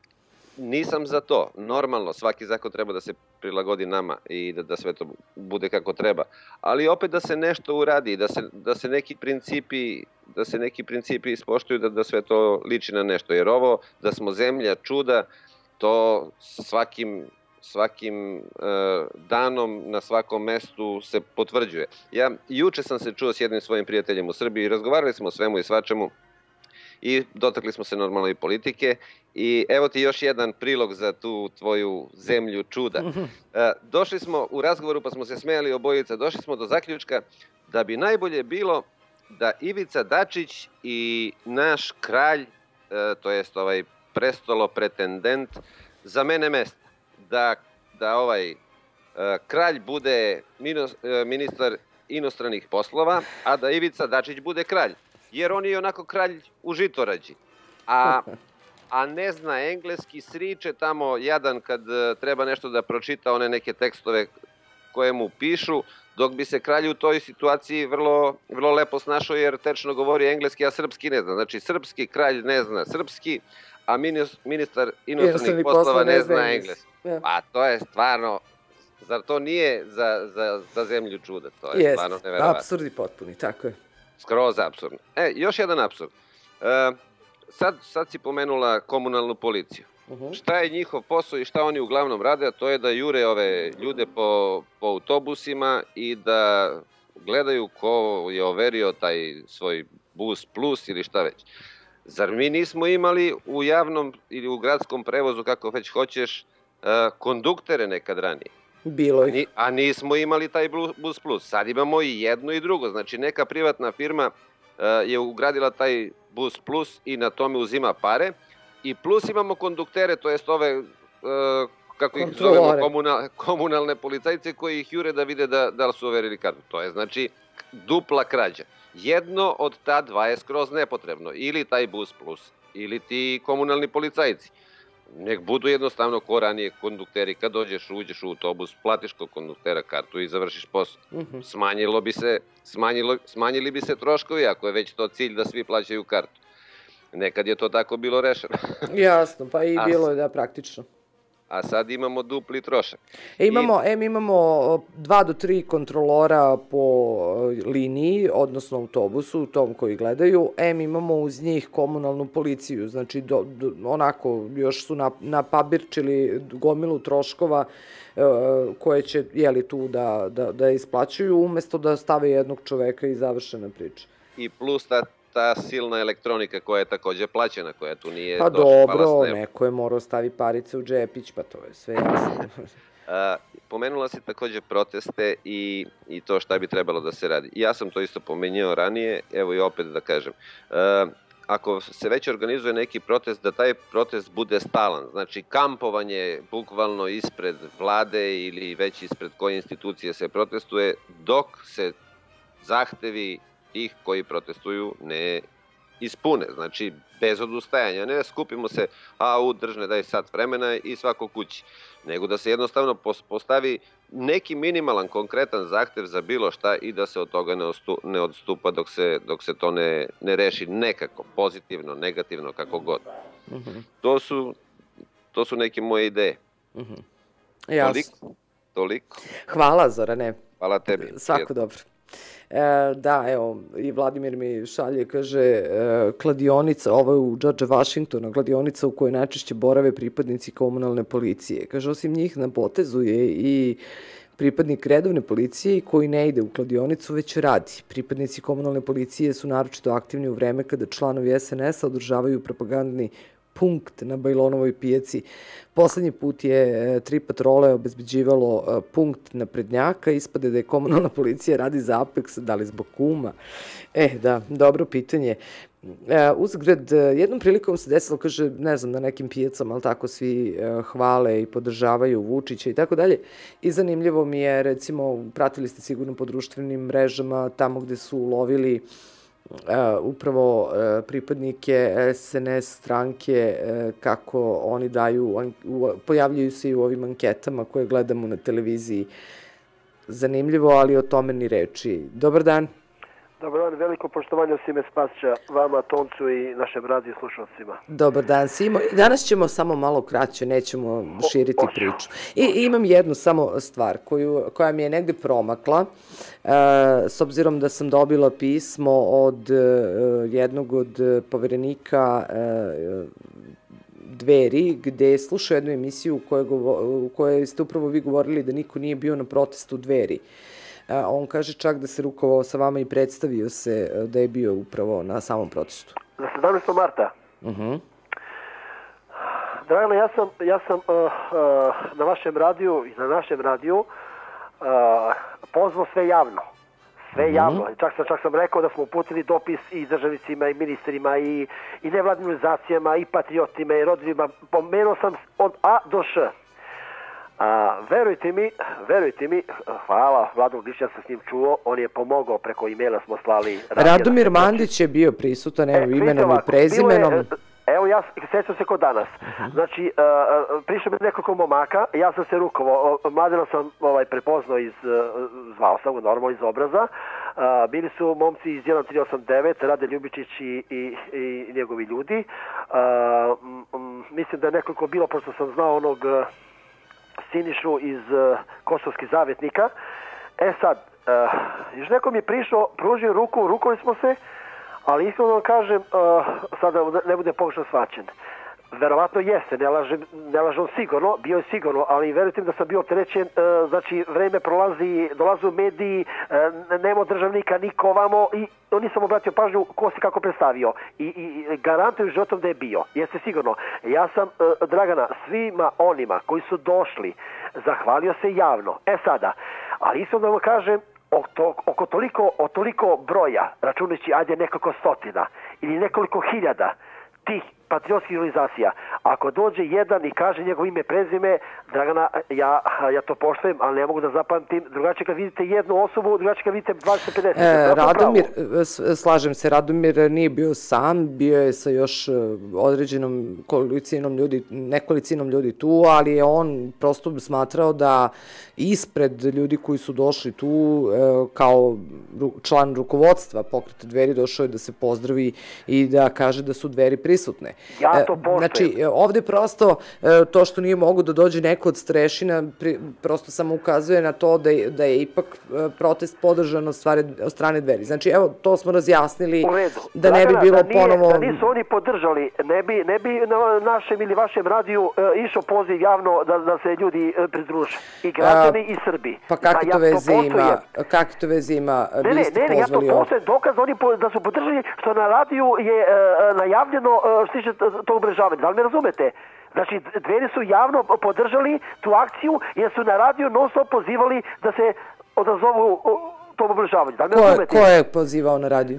[SPEAKER 8] nisam za to. Normalno, svaki zakon treba da se prilagodi nama i da, da sve to bude kako treba. Ali opet da se nešto uradi, da se, da se neki principi, da se neki principi ispoštuju, da, da sve to liči na nešto. Jer ovo, da smo zemlja čuda, to svakim, svakim uh, danom na svakom mestu se potvrđuje. Ja juče sam se čuo s jednim svojim prijateljem u Srbiji i razgovarali smo o svemu i svačemu. I dotakli smo se normalno i politike i evo ti još jedan prilog za tu tvoju zemlju čuda. Došli smo u razgovoru pa smo se smejali obojica, došli smo do zaključka da bi najbolje bilo da Ivica Dačić i naš kralj, to jest ovaj prestolo pretendent, zamene mesta. Da, da ovaj kralj bude ministar inostranih poslova, a da Ivica Dačić bude kralj. Jer on je onako kralj u žitorađi, a, a ne zna engleski, sriče tamo jadan kad treba nešto da pročita one neke tekstove koje mu pišu, dok bi se kralj u toj situaciji vrlo, vrlo lepo snašao jer tečno govori engleski, a srpski ne zna. Znači, srpski kralj ne zna srpski, a ministar inostranih poslova ne zna engleski. Pa to je stvarno, zar to nije za, za, za zemlju čuda? To je
[SPEAKER 3] Jest,
[SPEAKER 8] stvarno neverovatno.
[SPEAKER 3] apsurd i potpuni, tako je.
[SPEAKER 8] Skroz apsurdno. E, još jedan apsurd. E, sad, sad si pomenula komunalnu policiju. Uh-huh. Šta je njihov posao i šta oni uglavnom rade, a to je da jure ove ljude po, po autobusima i da gledaju ko je overio taj svoj bus plus ili šta već. Zar mi nismo imali u javnom ili u gradskom prevozu, kako već hoćeš, konduktere nekad ranije?
[SPEAKER 3] Bilo ih.
[SPEAKER 8] A nismo imali taj bus plus. Sad imamo i jedno i drugo. Znači neka privatna firma je ugradila taj bus plus i na tome uzima pare. I plus imamo konduktere, to jest ove, kako ih zovemo, komunal, komunalne policajce koji ih jure da vide da, da li su overili kartu. To je znači dupla krađa. Jedno od ta dva je skroz nepotrebno. Ili taj bus plus, ili ti komunalni policajci. Nek budu jednostavno ko ranije kondukteri. Kad dođeš, uđeš u autobus, platiš kod konduktera kartu i završiš posao. Uh-huh. Smanjilo bi se, smanjilo, smanjili bi se troškovi, ako je već to cilj da svi plaćaju kartu. Nekad je to tako bilo rešeno.
[SPEAKER 3] Jasno, pa i a, bilo je da praktično.
[SPEAKER 8] A sad imamo dupli trošak.
[SPEAKER 3] E, imamo, I... em, imamo dva do tri kontrolora po liniji, odnosno autobusu, tom koji gledaju. Em, imamo uz njih komunalnu policiju. Znači, do, do, onako, još su napabirčili gomilu troškova e, koje će, jeli, tu da, da, da isplaćuju, umesto da stave jednog čoveka i završena priča.
[SPEAKER 8] I plus ta ta silna elektronika koja je takođe plaćena, koja tu nije
[SPEAKER 3] pa
[SPEAKER 8] došla.
[SPEAKER 3] Pa dobro, neko je morao stavi parice u džepić, pa to je sve jasno.
[SPEAKER 8] A, pomenula si takođe proteste i, i to šta bi trebalo da se radi. Ja sam to isto pomenjao ranije, evo i opet da kažem. A, ako se već organizuje neki protest, da taj protest bude stalan. Znači, kampovanje bukvalno ispred vlade ili već ispred koje institucije se protestuje, dok se zahtevi ih koji protestuju ne ispune, znači bez odustajanja, ne skupimo se, a u držne daj sat vremena i svako kući, nego da se jednostavno postavi neki minimalan, konkretan zahtev za bilo šta i da se od toga ne, ostu, ne odstupa dok se, dok se to ne, ne reši nekako, pozitivno, negativno, kako god. Uh-huh. To su, to su neke moje ideje.
[SPEAKER 3] Uh-huh. Jasno.
[SPEAKER 8] Toliko, toliko.
[SPEAKER 3] Hvala, Zorane.
[SPEAKER 8] Hvala tebi.
[SPEAKER 3] Svako dobro. E, da, evo, i Vladimir mi šalje, kaže, e, kladionica, ovo je u George Washingtona, kladionica u kojoj najčešće borave pripadnici komunalne policije. Kaže, osim njih na potezu je i pripadnik redovne policije koji ne ide u kladionicu, već radi. Pripadnici komunalne policije su naročito aktivni u vreme kada članovi es en es-a održavaju propagandni punkt na Bajlonovoj pijaci. Poslednji put je tri patrole obezbeđivalo punkt naprednjaka. Ispade da je komunalna policija radi za Apex, da li zbog kuma? E, da, dobro pitanje. Uzgred, jednom prilikom se desilo, kaže, ne znam, na nekim pijacama, ali tako svi hvale i podržavaju Vučića i tako dalje. I zanimljivo mi je, recimo, pratili ste sigurno po društvenim mrežama, tamo gde su ulovili upravo pripadnike es en es stranke, kako oni daju, pojavljaju se i u ovim anketama koje gledamo na televiziji. Zanimljivo, ali o tome ni reči. Dobar dan.
[SPEAKER 9] Dobar dan, veliko poštovanje Sime Spasića, vama, Toncu i našem radiju slušalcima.
[SPEAKER 3] Dobar dan, Simo. Danas ćemo samo malo kraće, nećemo širiti priču. I imam jednu samo stvar koju, koja mi je negde promakla, e, s obzirom da sam dobila pismo od e, jednog od poverenika e, Dveri, gde je slušao jednu emisiju u kojoj, u kojoj ste upravo vi govorili da niko nije bio na protestu Dveri. On kaže čak da se rukovao sa vama i predstavio se da je bio upravo na samom protestu.
[SPEAKER 9] Za sedamnaestog marta?
[SPEAKER 3] Uh-huh.
[SPEAKER 9] Dragana, ja sam, ja sam uh, uh, na vašem radiju i na našem radiju uh, pozvao sve javno. Sve uh-huh. javno. Čak sam, čak sam rekao da smo uputili dopis i državnicima i ministrima i, i nevladnim organizacijama i patriotima i roditeljima. Pomenuo sam od A do Š. A, verujte mi, verujte mi, hvala, Vlado Glišić, sam s njim čuo, on je pomogao, preko e-maila smo slali...
[SPEAKER 3] Radomir Mandić je bio prisutan, evo, e, imenom ovako, i prezimenom. Je,
[SPEAKER 9] evo, ja sećam se kod danas. Uh-huh. Znači, uh, prišlo mi nekoliko momaka, ja sam se rukovao, Mladena sam ovaj, prepoznao iz, uh, zvao sam ga normalno iz obraza, uh, bili su momci iz jedan tri osam devet, Rade Ljubičić i, i, i njegovi ljudi. Uh, m, mislim da je nekoliko bilo, pošto sam znao onog... Uh, Sinišu iz uh, Kosovskih zavjetnika. E sad, uh, još neko mi je prišao, pružio ruku, rukovali smo se, ali iskreno da vam kažem, uh, sada ne bude pogrešno shvaćen. Verovatno jeste, ne lažem, ne lažem sigurno, bio je sigurno, ali verujte mi da sam bio opterećen, uh, znači vreme prolazi, dolaze u mediji, uh, nema državnika, niko ovamo i nisam obratio pažnju ko se kako predstavio i, i garantuju životom da je bio, jeste sigurno. Ja sam, uh, Dragana, svima onima koji su došli, zahvalio se javno. E sada, ali isto da vam kažem, oko, oko toliko, o toliko broja, računajući ajde nekoliko stotina ili nekoliko hiljada tih patriotskih organizacija, ako dođe jedan i kaže njegov ime, prezime, Dragana, ja, ja to poštujem, ali ne mogu da zapamtim. Drugačije kad vidite jednu osobu, drugačije kad vidite dvadeset pedeset.
[SPEAKER 3] E, Radomir, slažem se, Radomir nije bio sam, bio je sa još određenom kolicinom ljudi, nekolicinom ljudi tu, ali je on prosto smatrao da ispred ljudi koji su došli tu, kao član rukovodstva Pokreta Dveri, došao je da se pozdravi i da kaže da su Dveri prisutne.
[SPEAKER 9] Ja to poštujem.
[SPEAKER 3] Znači, ovde prosto to što nije mogu da dođe neko od strešina, prosto samo ukazuje na to da je, da je ipak protest podržan od, stvari, od strane Dveri. Znači, evo, to smo razjasnili da ne bi bilo
[SPEAKER 9] da nije,
[SPEAKER 3] ponovo...
[SPEAKER 9] Da nisu oni podržali, ne bi, ne bi na našem ili vašem radiju uh, išao poziv javno da, da se ljudi uh, pridruže. I građani A, i Srbi.
[SPEAKER 3] Pa kakve to veze ima? Kakve to veze ima?
[SPEAKER 9] Ne, ne, ne, ne, ja to postojem dokaz oni po, da su podržali što na radiju je uh, najavljeno uh, što tiče to obeležavanje. Da li me razumete? Znači, Dveri su javno podržali tu akciju jer su na radiju non stop pozivali da se odazovu to obeležavanje. Da li me
[SPEAKER 3] ko,
[SPEAKER 9] razumete?
[SPEAKER 3] Ko je pozivao na radiju?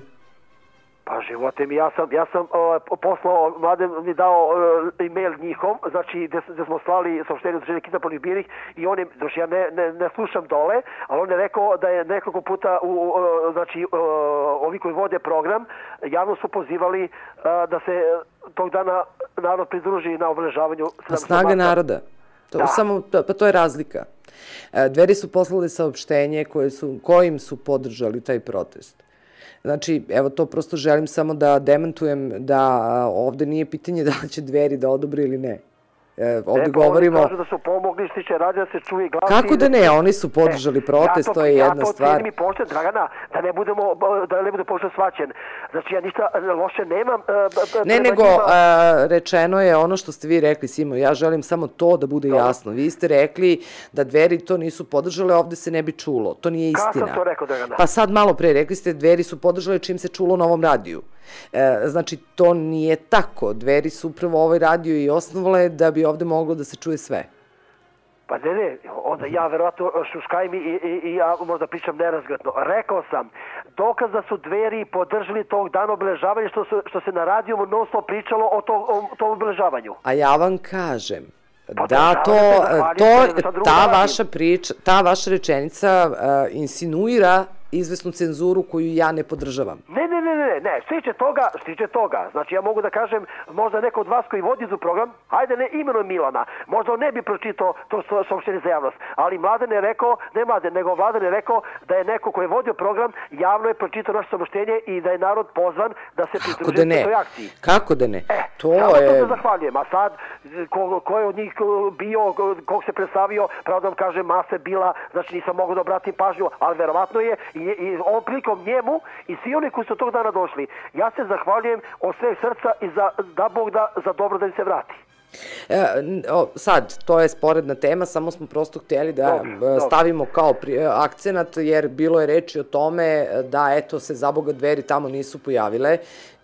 [SPEAKER 9] Pa živote mi, ja sam, ja sam uh, poslao, Mladen mi dao uh, e-mail njihov, znači gde, gde smo slali saopštenje od žene kidnapovanih ubijenih i on je, znači ja ne, ne, ne slušam dole, ali on je rekao da je nekoliko puta, u, uh, znači uh, ovi koji vode program, javno su pozivali uh, da se tog dana narod pridruži na obeležavanju.
[SPEAKER 3] Snaga naroda. To, da. Samo, to, pa to je razlika. Dveri su poslali saopštenje koje su, kojim su podržali taj protest. Znači, evo to prosto želim samo da demantujem da ovde nije pitanje da li će Dveri da odobri ili ne. E, ovdje e, govorimo...
[SPEAKER 9] Kažu da su pomogli, stiče radio, da se čuje glas...
[SPEAKER 3] Kako da ne, oni su podržali e, protest, ja to, to je jedna
[SPEAKER 9] ja to
[SPEAKER 3] stvar. Ja to
[SPEAKER 9] mi pošten, Dragana, da ne budemo, da ne bude pošten svaćen. Znači, ja ništa loše nemam... Uh,
[SPEAKER 3] ne, nego uh, rečeno je ono što ste vi rekli, Simo, ja želim samo to da bude Dobro. jasno. Vi ste rekli da Dveri to nisu podržale, ovdje se ne bi čulo. To nije istina.
[SPEAKER 9] Kada sam to rekao, Dragana?
[SPEAKER 3] Pa sad malo pre rekli ste, Dveri su podržale čim se čulo na ovom radiju. E, znači, to nije tako. Dveri su upravo ovaj radio i osnovale da bi ovdje moglo da se čuje sve.
[SPEAKER 9] Pa ne, ne, onda ja verovatno šuškajim i, i, i ja možda pričam nerazgledno. Rekao sam, dokaz da su Dveri podržali tog dana obeležavanja što, su, što se na radiju non stop pričalo o, to, o tom obeležavanju.
[SPEAKER 3] A ja vam kažem, pa da to, to, ta vaša priča, ta vaša rečenica uh, insinuira izvesnu cenzuru koju ja ne podržavam.
[SPEAKER 9] Ne, ne, ne, ne, ne, stiče toga, stiče toga. Znači ja mogu da kažem, možda neko od vas koji vodi za program, hajde ne imenujem Milana, možda on ne bi pročitao to saopštenje za javnost, ali Mladen je rekao, ne Mladen, nego Vladan je rekao da je neko koji je vodio program, javno je pročitao naše saopštenje i da je narod pozvan da se pridruži
[SPEAKER 3] da
[SPEAKER 9] toj akciji.
[SPEAKER 3] Kako da ne?
[SPEAKER 9] E,
[SPEAKER 3] to
[SPEAKER 9] samo
[SPEAKER 3] je...
[SPEAKER 9] to se zahvaljujem, a sad, ko, ko je od njih bio, kog se predstavio, pravo da vam kažem, masa bila, znači nisam mogao da obratim pažnju, ali verovatno je i, i ovom prilikom njemu i svi oni koji su tog dana došli. Ja se zahvaljujem od sveg srca i za, da Bog da za dobro da im se vrati.
[SPEAKER 3] E, o, sad, to je sporedna tema, samo smo prosto htjeli da dobro, stavimo dobro. kao pri, akcenat, jer bilo je reči o tome da eto se za Boga Dveri tamo nisu pojavile,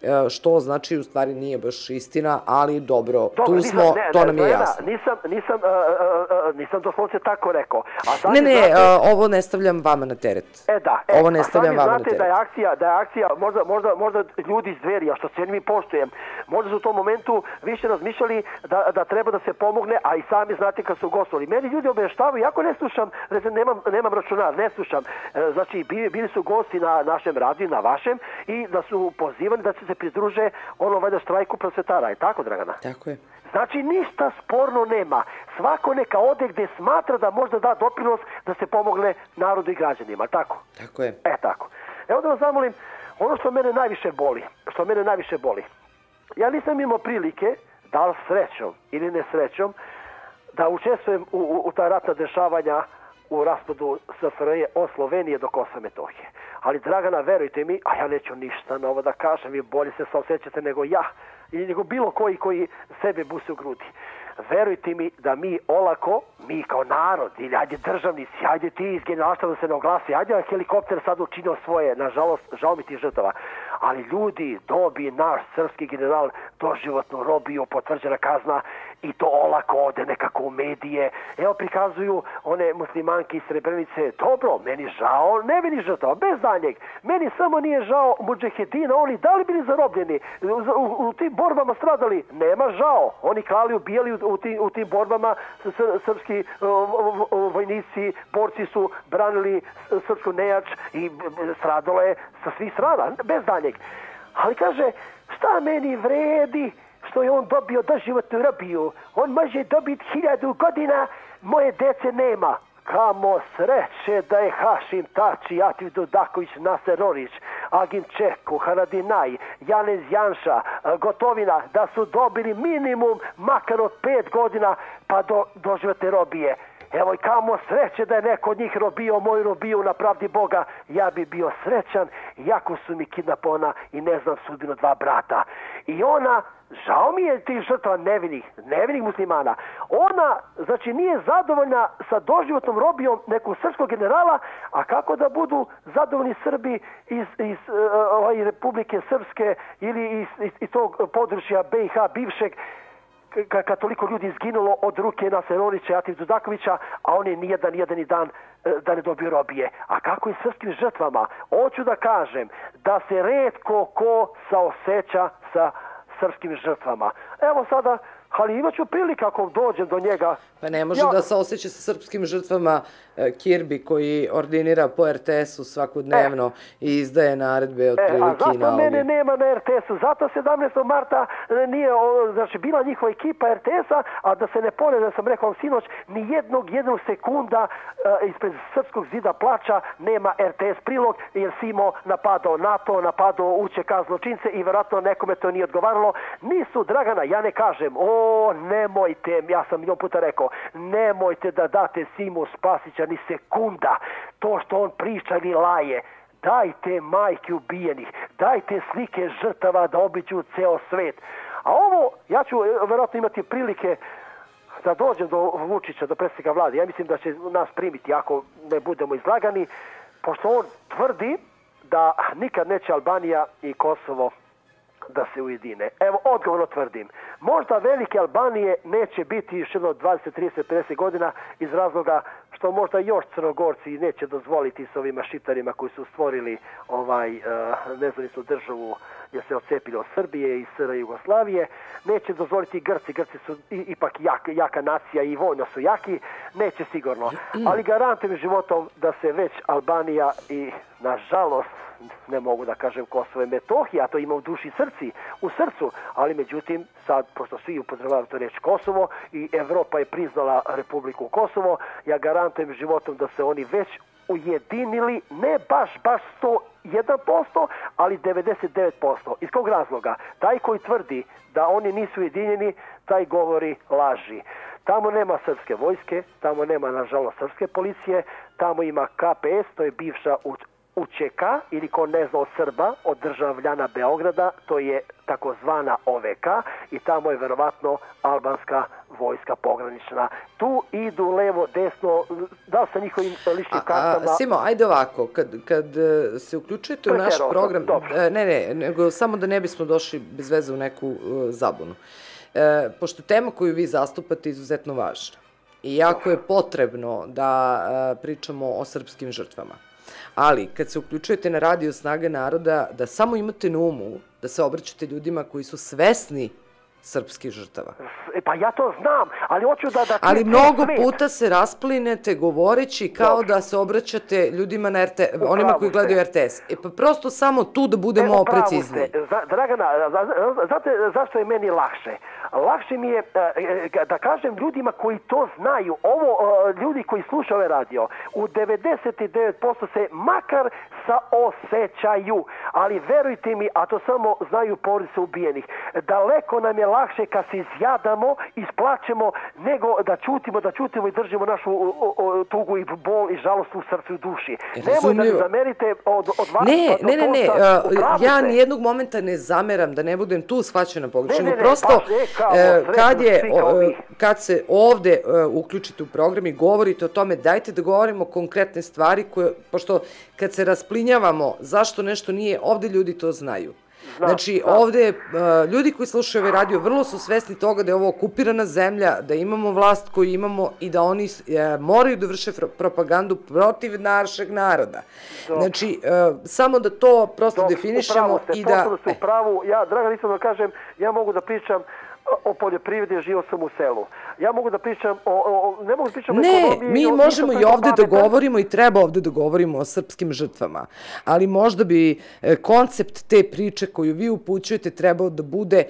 [SPEAKER 3] što znači u stvari nije baš istina, ali dobro, dobro tu nisam, smo, ne, to ne, nam je ne, jasno.
[SPEAKER 9] Nisam, nisam, uh, uh, nisam doslovce tako rekao. A sad
[SPEAKER 3] ne, ne,
[SPEAKER 9] znate,
[SPEAKER 3] uh, ovo ne stavljam vama na teret.
[SPEAKER 9] E da, e,
[SPEAKER 3] ovo ne stavljam vama na teret.
[SPEAKER 9] Da je akcija, da je akcija, možda, možda, možda ljudi iz Dveri, a što se mi poštujem, možda su u tom momentu više razmišljali da, da treba da se pomogne, a i sami znate kad su gostovali. Meni ljudi obještavaju, jako ne slušam, nemam, nemam računar, ne slušam. E, znači, bili, bili su gosti na našem radiju, na vašem, i da su pozivani da se se pridruže ono valjda štrajku prosvetara. Je tako, Dragana?
[SPEAKER 3] Tako je.
[SPEAKER 9] Znači, ništa sporno nema. Svako neka ode gde smatra da možda da doprinos da se pomogne narodu i građanima. Tako?
[SPEAKER 3] Tako je.
[SPEAKER 9] E, tako. Evo da vas zamolim, ono što mene najviše boli, što mene najviše boli, ja nisam imao prilike, da li srećom ili nesrećom, da učestvujem u, u, u ta ratna dešavanja u raspadu S F R J od Slovenije do Kosova i Metohije. Ali, Dragana, verujte mi, a ja neću ništa na ovo da kažem, vi bolje se saosećate nego ja, i nego bilo koji koji sebe buse u grudi. Verujte mi da mi olako, mi kao narod, ili ajde državnici, ajde ti iz generalštava da se ne oglasi, ajde helikopter sad učinio svoje, nažalost, žao mi ti žrtava, ali ljudi, dobi naš srpski general doživotnu robiju, potvrđena kazna, i to olako ode nekako u medije. Evo prikazuju one muslimanke iz Srebrenice, dobro, meni žao, ne meni žrtava, bez danjeg, meni samo nije žao mudžahedina, oni da li bili zarobljeni, u, u, u tim borbama stradali, nema žao, oni klali, ubijali u, u, tim, u tim borbama, srpski uh, vojnici, borci su branili srpsku nejač i stradalo je sa svih strana, bez danjeg. Ali kaže, šta meni vredi što je on dobio doživotnu robiju? On može dobiti hiljadu godina, moje dece nema. Kamo sreće da je Hašim Tači, Atif Dudaković, Naser Orić, Agim Čeku, Haradinaj, Janez Janša, Gotovina, da su dobili minimum makar od pet godina pa do doživotne robije. Evo i kamo sreće da je neko od njih robio moju robiju na pravdi Boga, ja bi bio srećan, jako su mi kidnapovana i ne znam sudbinu dva brata. I ona, žao mi je tih žrtava nevinih, nevinih muslimana, ona, znači, nije zadovoljna sa doživotnom robijom nekog srpskog generala, a kako da budu zadovoljni Srbi iz, iz uh, Republike Srpske ili iz, iz, iz tog područja B i H bivšeg, kad toliko ljudi izginulo od ruke Nasera Orića i Atif Dudakovića, a oni nijedan, nijedan dan da ne dobiju robije. A kako i srpskim žrtvama? Hoću da kažem da se retko ko saoseća sa srpskim žrtvama. Evo sada, ali imaću prilike ako dođem do njega.
[SPEAKER 3] Pa ne može ja... da se osjeća sa srpskim žrtvama e, Kirbi koji ordinira po R T S-u svakodnevno e. i izdaje naredbe od
[SPEAKER 9] e,
[SPEAKER 3] prilike i
[SPEAKER 9] naloge. A zato mene nema na R T S-u, zato sedamnaestog marta nije, znači, bila njihova ekipa R T S-a, a da se ne ponede, da sam rekao sinoć, ni jednog, jednog sekunda e, ispred srpskog zida plača nema R T S prilog, jer Simo napadao NATO, napadao U Č K zločince i vjerojatno nekome to nije odgovaralo. Nisu, Dragana, ja ne kažem, o, o, nemojte, ja sam milion puta rekao, nemojte da date Simu Spasića ni sekunda, to što on priča ili laje, dajte majke ubijenih, dajte slike žrtava da obiđu ceo svet. A ovo, ja ću verovatno imati prilike da dođem do Vučića, do predsjednika vlade. Ja mislim da će nas primiti ako ne budemo izlagani, pošto on tvrdi da nikad neće Albanija i Kosovo da se ujedine. Evo, odgovorno tvrdim. Možda velike Albanije neće biti još jedno dvadeset, trideset, pedeset godina iz razloga što možda još Crnogorci neće dozvoliti s ovima šitarima koji su stvorili ovaj uh, nezavisnu državu jer se odcepili od Srbije i S R Jugoslavije. Neće dozvoliti Grci. Grci su i, ipak jak, jaka nacija i vojno su jaki. Neće sigurno. Ali garantujem životom da se već Albanija i, nažalost, ne mogu da kažem Kosovo i Metohija, to ima u duši i srci, u srcu, ali međutim, sad, pošto svi upotrebavaju to reč Kosovo i Evropa je priznala Republiku Kosovo, ja garantujem životom da se oni već ujedinili, ne baš, baš sto jedan posto, ali devedeset devet posto. Iz kog razloga? Taj koji tvrdi da oni nisu ujedinjeni, taj govori laži. Tamo nema srpske vojske, tamo nema, nažalost, srpske policije, tamo ima K P S, to je bivša U Č K, ili ko ne zna od Srba, od državljana Beograda, to je takozvana O V K i tamo je verovatno albanska vojska pogranična. Tu idu levo, desno, da li sa njihovim ličnim kartama...
[SPEAKER 3] A, Simo, ajde ovako, kad, kad se uključujete u naš program... Ne, ne, nego samo da ne bismo došli bez veze u neku uh, zabunu. E, pošto tema koju vi zastupate je izuzetno važna i jako je potrebno da uh, pričamo o srpskim žrtvama. Ali, kad se uključujete na radio Snaga naroda, da samo imate na umu da se obraćate ljudima koji su svesni srpskih žrtava.
[SPEAKER 9] E, pa ja to znam, ali hoću da... da
[SPEAKER 3] ali mnogo svet. puta se rasplinete govoreći kao Dobre. da se obraćate ljudima na R T S, onima koji gledaju R T S. E pa prosto samo tu da budemo e, precizni.
[SPEAKER 9] Za, Dragana, znate zašto je meni lakše? Lakše mi je da kažem ljudima koji to znaju, ovo ljudi koji slušaju ovaj radio, u devedeset devet posto se makar saosećaju, ali verujte mi, a to samo znaju porodice ubijenih, daleko nam je lakše kad se izjadamo, isplačemo, nego da čutimo, da čutimo i držimo našu o, o, tugu i bol i žalost u srcu i duši. Nemoj da mi zamerite od, od vas...
[SPEAKER 3] Ne, ne, ne, ne, uh, ja nijednog momenta ne zameram, da ne budem tu shvaćena pogrešno. Ne, ne, ne, prosto, pa, ne, kao, uh, kad, je, uh, kad se ovde uh, uključite u program i govorite o tome, dajte da govorimo konkretne stvari koje, pošto kad se rasplinjavamo zašto nešto nije, ovde ljudi to znaju. Znači, ovde ljudi koji slušaju ovaj radio vrlo su svesni toga da je ovo okupirana zemlja, da imamo vlast koju imamo i da oni moraju da vrše propagandu protiv našeg naroda. Znači, samo da to prosto definišemo i da...
[SPEAKER 9] Potpuno ste u pravu. Ja, draga, nisam da kažem, ja mogu da pričam o poljoprivredi, živio sam u selu. Ja mogu da pričam o... o ne mogu da pričam o ekonomiji...
[SPEAKER 3] Ne, mi možemo i ovde da govorimo i treba ovde da govorimo o srpskim žrtvama. Ali možda bi koncept te priče koju vi upućujete trebao da bude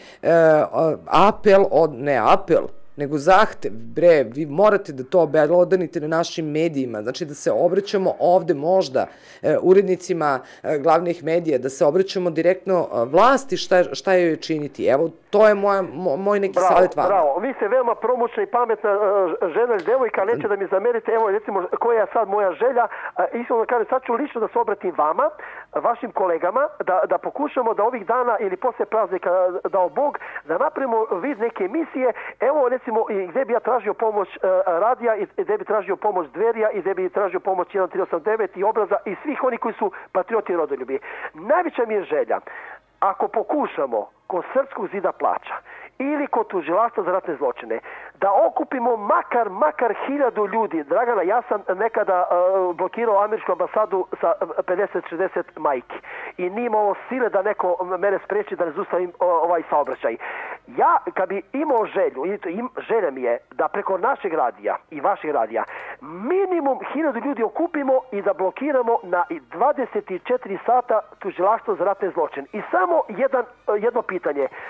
[SPEAKER 3] apel, od, ne apel, nego zahtev, bre, vi morate da to obelodanite na našim medijima, znači da se obraćamo ovde možda e, urednicima e, glavnih medija, da se obraćamo direktno e, vlasti šta, šta joj činiti. Evo, to je moja, mo, moj neki
[SPEAKER 9] bravo,
[SPEAKER 3] savjet vama.
[SPEAKER 9] Bravo, vi ste veoma promučna i pametna uh, žena ili devojka, neće da mi zamerite, evo recimo koja je sad moja želja, uh, iskreno da kažem, sad ću lično da se obratim vama, vašim kolegama, da, da pokušamo da ovih dana ili posle praznika dao Bog, da napravimo vid neke emisije, evo recimo i gde bi ja tražio pomoć uh, radija i gde bi tražio pomoć Dverija i gde bi tražio pomoć jedan tri osam devet i Obraza i svih oni koji su patrioti i rodoljubi. Najveća mi je želja, ako pokušamo kod Srpskog zida plača ili kod tužilaštva za ratne zločine, da okupimo makar, makar hiljadu ljudi. Dragana, ja sam nekada uh, blokirao američku ambasadu sa pedeset šezdeset majki i nije imao sile da neko mene spreči da ne zustavim uh, ovaj saobraćaj. Ja, kad bi imao želju, im, želja mi je da preko našeg radija i vašeg radija minimum hiljadu ljudi okupimo i da blokiramo na dvadeset četiri sata tužilaštvo za ratne zločine. I samo jedan, jedno pitanje.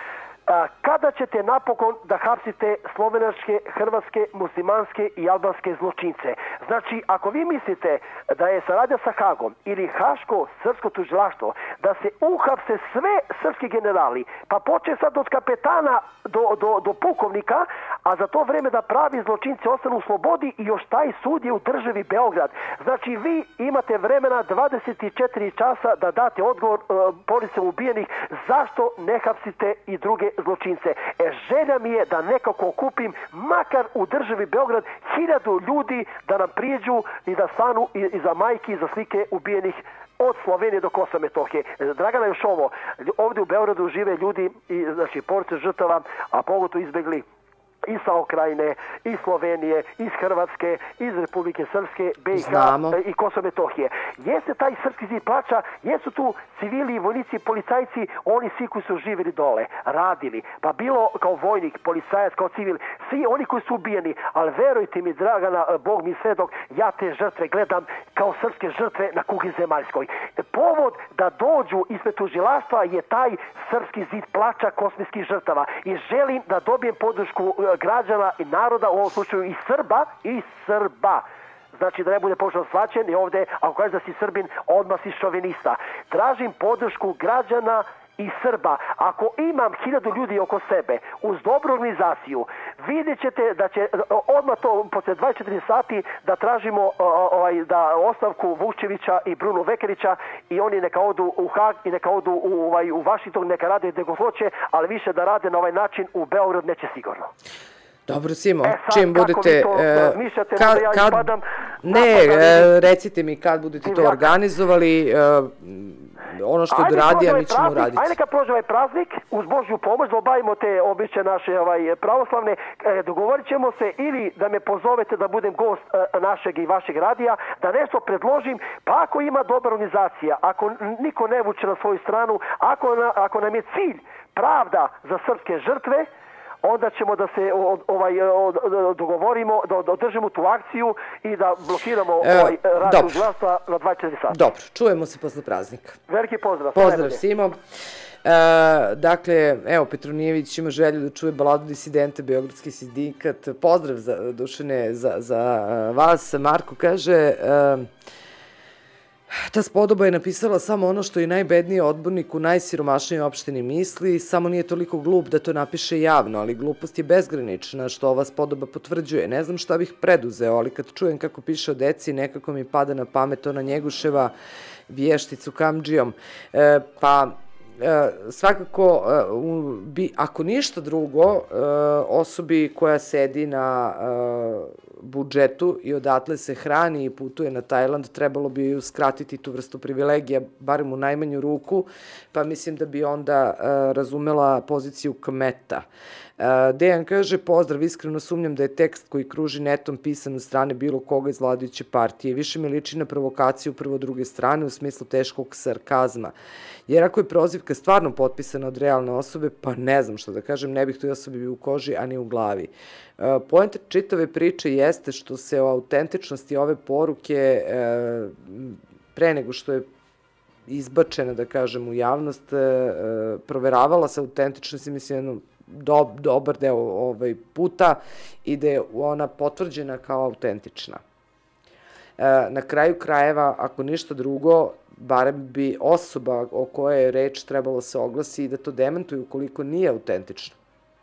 [SPEAKER 9] kada ćete napokon da hapsite slovenačke, hrvatske, muslimanske i albanske zločince? Znači, ako vi mislite da je saradnja sa Hagom ili Haško srpsko tužilaštvo, da se uhapse sve srpski generali, pa poče sad od kapetana do, do, do pukovnika, a za to vreme da pravi zločinci ostanu u slobodi i još taj sud je u državi Beograd. Znači, vi imate vremena dvadeset četiri časa da date odgovor uh, policom ubijenih zašto ne hapsite i druge zločince. E, želja mi je da nekako okupim makar u državi Beograd hiljadu ljudi da nam prijeđu i da stanu iza majki, iza slike ubijenih od Slovenije do Kosova i Metohije. Dragana, još ovo, ovdje u Beogradu žive ljudi, i, znači porodice žrtava, a pogotovo izbjegli iz Ukrajine, iz Slovenije, iz Hrvatske, iz Republike Srpske, B i H i Kosova i Metohije. Jeste taj srpski zid plača, jesu tu civili, vojnici, policajci, oni svi koji su živjeli dole, radili, pa bilo kao vojnik, policajac, kao civil, svi oni koji su ubijeni, ali verujte mi, Dragana, Bog mi svedok, ja te žrtve gledam kao srpske žrtve na kugli zemaljskoj. Povod da dođu ispred tužilaštva je taj srpski zid plača kosmijskih žrtava i želim da dobijem podršku građana i naroda, u ovom slučaju i Srba, i Srba. Znači da ne bude pogrešno shvaćen i ovdje, ako kažeš da si Srbin, odmah si šovinista. Tražim podršku građana i Srba. Ako imam hiljadu ljudi oko sebe, uz dobru organizaciju, vidjet ćete da će odmah to, poslije dvadeset četiri sati, da tražimo ovaj, da ostavku Vučevića i Bruno Vekerića i oni neka odu u Hag i neka odu u, ovaj, u Vašington, neka rade gdje god hoće, ali više da rade na ovaj način u Beograd neće sigurno.
[SPEAKER 3] Dobro, Simo, e sad, čim budete... Uh, kad, da ja kad, ispadam, ne, uh, recite mi kad budete to organizovali, uh, ono što ajde radi, a mi ćemo praznik, raditi. Ajde
[SPEAKER 9] neka prođe ovaj praznik, uz Božju pomoć, da obavimo te običaje naše ovaj, pravoslavne, e, dogovorit ćemo se ili da me pozovete da budem gost e, našeg i vašeg radija, da nešto predložim, pa ako ima dobra organizacija, ako niko ne vuče na svoju stranu, ako, na, ako nam je cilj pravda za srpske žrtve, onda ćemo da se ovaj, dogovorimo, da održimo tu akciju i da blokiramo ovaj radio glasa na dvadeset četiri sata.
[SPEAKER 3] Dobro, čujemo se posle praznika.
[SPEAKER 9] Veliki pozdrav.
[SPEAKER 3] Pozdrav, Simo. E, dakle, evo, Petronijević ima želju da čuje baladu disidente, Beogradski sindikat. Pozdrav, za, Dušane, za, za vas. Marko kaže... E, ta spodoba je napisala samo ono što je najbedniji odbornik u najsiromašnijoj opštini misli, samo nije toliko glup da to napiše javno, ali glupost je bezgranična, što ova spodoba potvrđuje. Ne znam šta bih preduzeo, ali kad čujem kako piše o deci, nekako mi pada na pamet ona Njeguševa vješticu kamdžijom. E, pa... E, svakako, e, bi, ako ništa drugo, e, osobi koja sedi na e, budžetu i odatle se hrani i putuje na Tajland, trebalo bi ju skratiti tu vrstu privilegija, barem u najmanju ruku, pa mislim da bi onda e, razumela poziciju kmeta. Dejan kaže, pozdrav, iskreno sumnjam da je tekst koji kruži netom pisan od strane bilo koga iz vladajuće partije. Više mi liči na provokaciju prvo druge strane u smislu teškog sarkazma. Jer ako je prozivka stvarno potpisana od realne osobe, pa ne znam što da kažem, ne bih toj osobi bio u koži, a ni u glavi. Poenta čitave priče jeste što se o autentičnosti ove poruke pre nego što je izbačena, da kažem, u javnost, proveravala se autentičnost i mislim jedno Do, dobar deo ovaj puta i da je ona potvrđena kao autentična. E, na kraju krajeva, ako ništa drugo, barem bi osoba o kojoj je reč trebalo se oglasi i da to demantuje ukoliko nije autentična.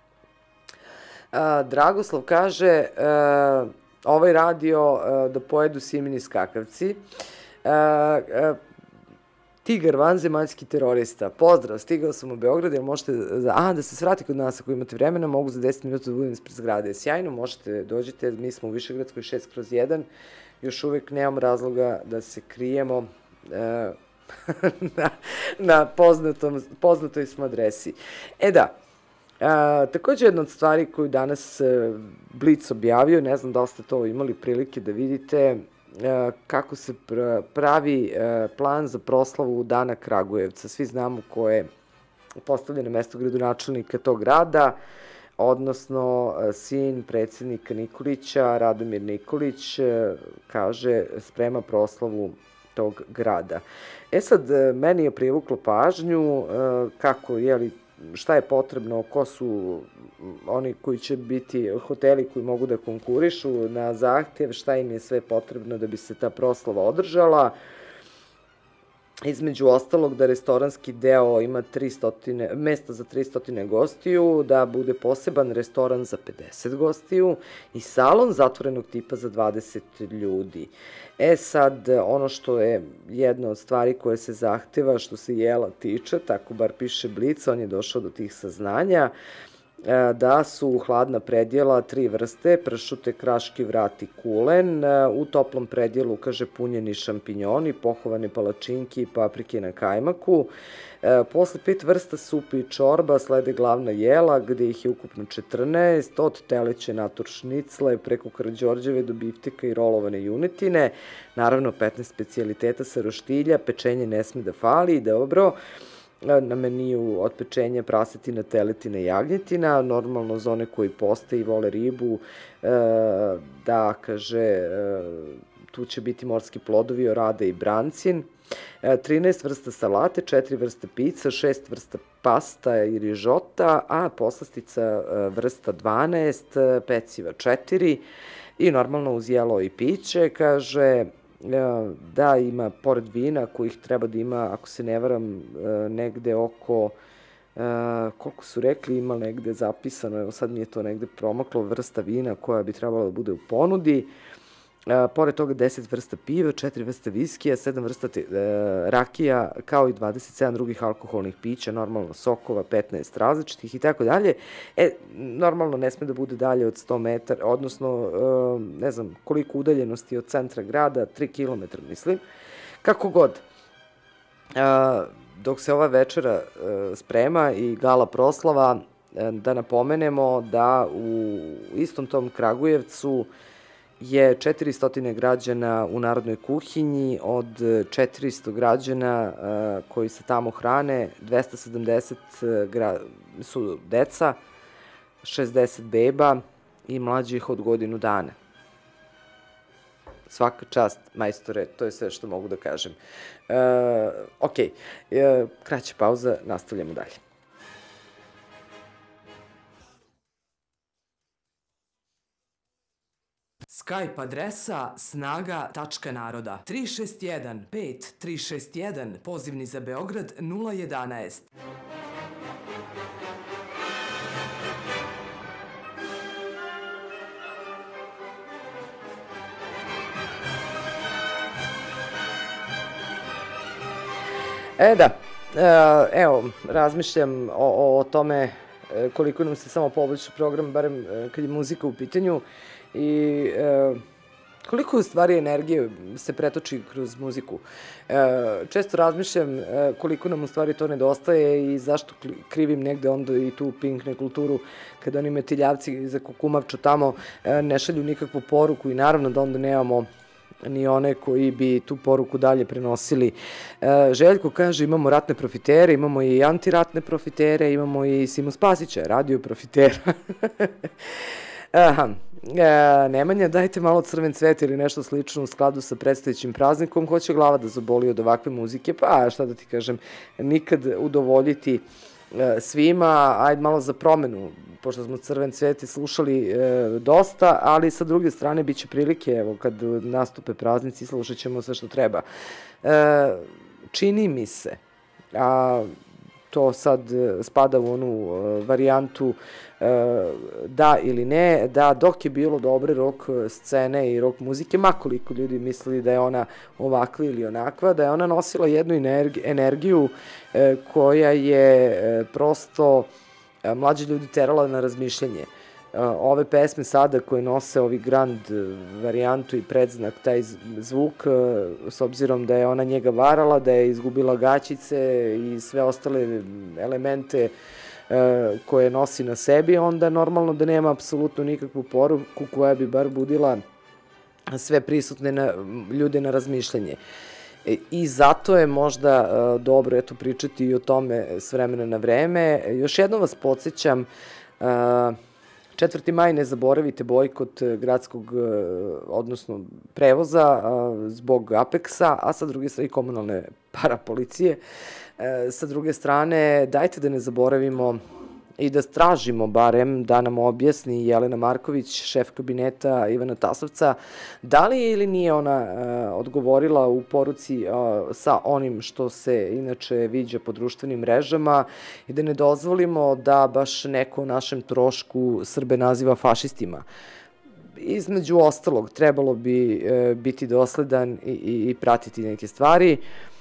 [SPEAKER 3] E, Dragoslav kaže, e, ovaj radio e, da pojedu sjemeni skakavci. E, e, Tigar, vanzemaljski terorista. Pozdrav, stigao sam u Beograd, jer možete... A, da se svrati kod nas ako imate vremena, mogu za deset minuta da budem ispred zgrade. Sjajno, možete, dođite, mi smo u Višegradskoj šest kroz jedan, još uvek nemam razloga da se krijemo e, na, na poznatom, poznatoj smo adresi. E da, a, također jedna od stvari koju danas e, Blic objavio, ne znam da li ste to imali prilike da vidite, kako se pravi plan za proslavu Dana Kragujevca. Svi znamo ko je postavljen na mesto gradonačelnika tog grada, odnosno sin predsjednika Nikolića, Radomir Nikolić, kaže, sprema proslavu tog grada. E sad, meni je privuklo pažnju kako, jeli, šta je potrebno, ko su oni koji će biti hoteli koji mogu da konkurišu na zahtjev, šta im je sve potrebno da bi se ta proslava održala. Između ostalog da restoranski deo ima tristo mesta za tristo gostiju, da bude poseban restoran za pedeset gostiju i salon zatvorenog tipa za dvadeset ljudi. E sad, ono što je jedna od stvari koje se zahteva što se jela tiče, tako bar piše Blic, on je došao do tih saznanja, da su hladna predjela tri vrste, pršute, kraški vrat i kulen, u toplom predjelu, kaže, punjeni šampinjoni, pohovane palačinki i paprike na kajmaku. Posle pet vrsta supe i čorba slede glavna jela, gde ih je ukupno četrnaest, od teleće natur šnicle, preko Karađorđeve do bifteka i rolovane junetine, naravno petnaest specijaliteta sa roštilja, pečenje ne sme da fali, dobro, na meniju od pečenja prasetina, teletina i jagnjetina, normalno za one koji poste i vole ribu, da, kaže, tu će biti morski plodovi, orada i brancin, trinaest vrsta salate, četiri vrste pizza, šest vrsta pasta i rižota, a poslastica vrsta dvanaest, peciva četiri i normalno uz jelo i piće, kaže, da ima, pored vina kojih treba da ima, ako se ne varam, negde oko, koliko su rekli, ima negde zapisano, evo sad mi je to negde promaklo, vrsta vina koja bi trebala da bude u ponudi. Pored toga deset vrsta piva, četiri vrsta viskija, sedam vrsta rakija, kao i dvadeset sedam drugih alkoholnih pića, normalno sokova, petnaest različitih i tako dalje. E, normalno ne sme da bude dalje od sto metara, odnosno, ne znam koliko udaljenosti od centra grada, tri kilometra mislim. Kako god, dok se ova večera sprema i gala proslava, da napomenemo da u istom tom Kragujevcu je četiristo građana u narodnoj kuhinji, od četiristo građana koji se tamo hrane, dvesta sedamdeset su deca, šezdeset beba i mlađih od godinu dana. Svaka čast, majstore, to je sve što mogu da kažem. Ok, kraća pauza, nastavljamo dalje.
[SPEAKER 1] Skype adresa snaga tačka naroda tri šest jedan pet tri šest jedan, pozivni za Beograd nula jedanaest.
[SPEAKER 3] E da, evo, razmišljam o tome koliko nam se samo poboljša program, barem kad je muzika u pitanju, i koliko u stvari energije se pretoči kroz muziku. Često razmišljam koliko nam u stvari to nedostaje i zašto krivim negde onda i tu Pink nekulturu, kada oni metiljavci za Kukumavču tamo ne šalju nikakvu poruku i naravno da onda nemamo ni one koji bi tu poruku dalje prenosili. Željko kaže, imamo ratne profitere, imamo i antiratne profitere, imamo i Simo Spasića, radio profitera. Aha. Nemanja, dajte malo crven cvet ili nešto slično u skladu sa predstojećim praznikom, ko će glava da zaboli od ovakve muzike, pa šta da ti kažem, nikad udovoljiti svima, ajde malo za promenu, pošto smo crven cvet i slušali dosta, ali sa druge strane bit će prilike, evo, kad nastupe praznici, slušat ćemo sve što treba. Čini mi se, a to sad spada u onu varijantu da ili ne, da dok je bilo dobre rock scene i rock muzike, makoliko ljudi mislili da je ona ovakva ili onakva, da je ona nosila jednu energiju koja je prosto mlađe ljudi terala na razmišljanje. Ove pesme sada koje nose ovi grand varijantu i predznak, taj zvuk, s obzirom da je ona njega varala, da je izgubila gaćice i sve ostale elemente koje nosi na sebi, onda normalno da nema apsolutno nikakvu poruku koja bi bar budila sve prisutne ljude na razmišljanje. I zato je možda dobro eto pričati i o tome s vremena na vreme. Još jednom vas podsjećam, četvrti maj ne zaboravite bojkot gradskog, odnosno prevoza zbog Apeksa, a sa druge strane i komunalne parapolicije. Sa druge strane, dajte da ne zaboravimo i da tražimo barem da nam objasni Jelena Marković, šef kabineta Ivana Tasovca, da li je ili nije ona odgovorila u poruci sa onim što se inače viđa po društvenim mrežama i da ne dozvolimo da baš neko u našem trošku Srbe naziva fašistima. Između ostalog, trebalo bi biti dosledan i, i, i pratiti neke stvari.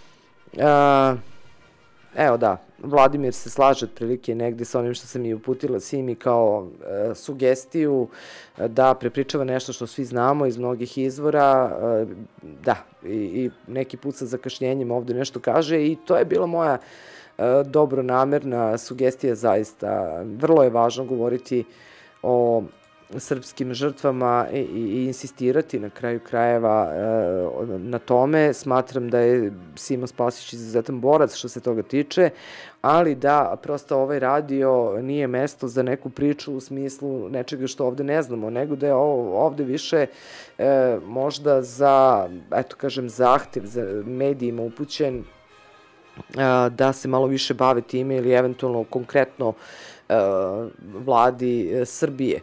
[SPEAKER 3] Evo da, Vladimir se slaže otprilike negde sa onim što sam i uputila Simi kao e, sugestiju e, da prepričava nešto što svi znamo iz mnogih izvora, e, da, i, i neki put sa zakašnjenjem ovde nešto kaže i to je bila moja e, dobronamerna sugestija zaista. Vrlo je važno govoriti o srpskim žrtvama i, i insistirati na kraju krajeva e, na tome. Smatram da je Simo Spasić izuzetan borac što se toga tiče, ali da prosto ovaj radio nije mesto za neku priču u smislu nečega što ovde ne znamo, nego da je ovde više e, možda za, eto kažem, zahtev za medijima upućen e, da se malo više bave time ili eventualno konkretno e, vladi e, Srbije.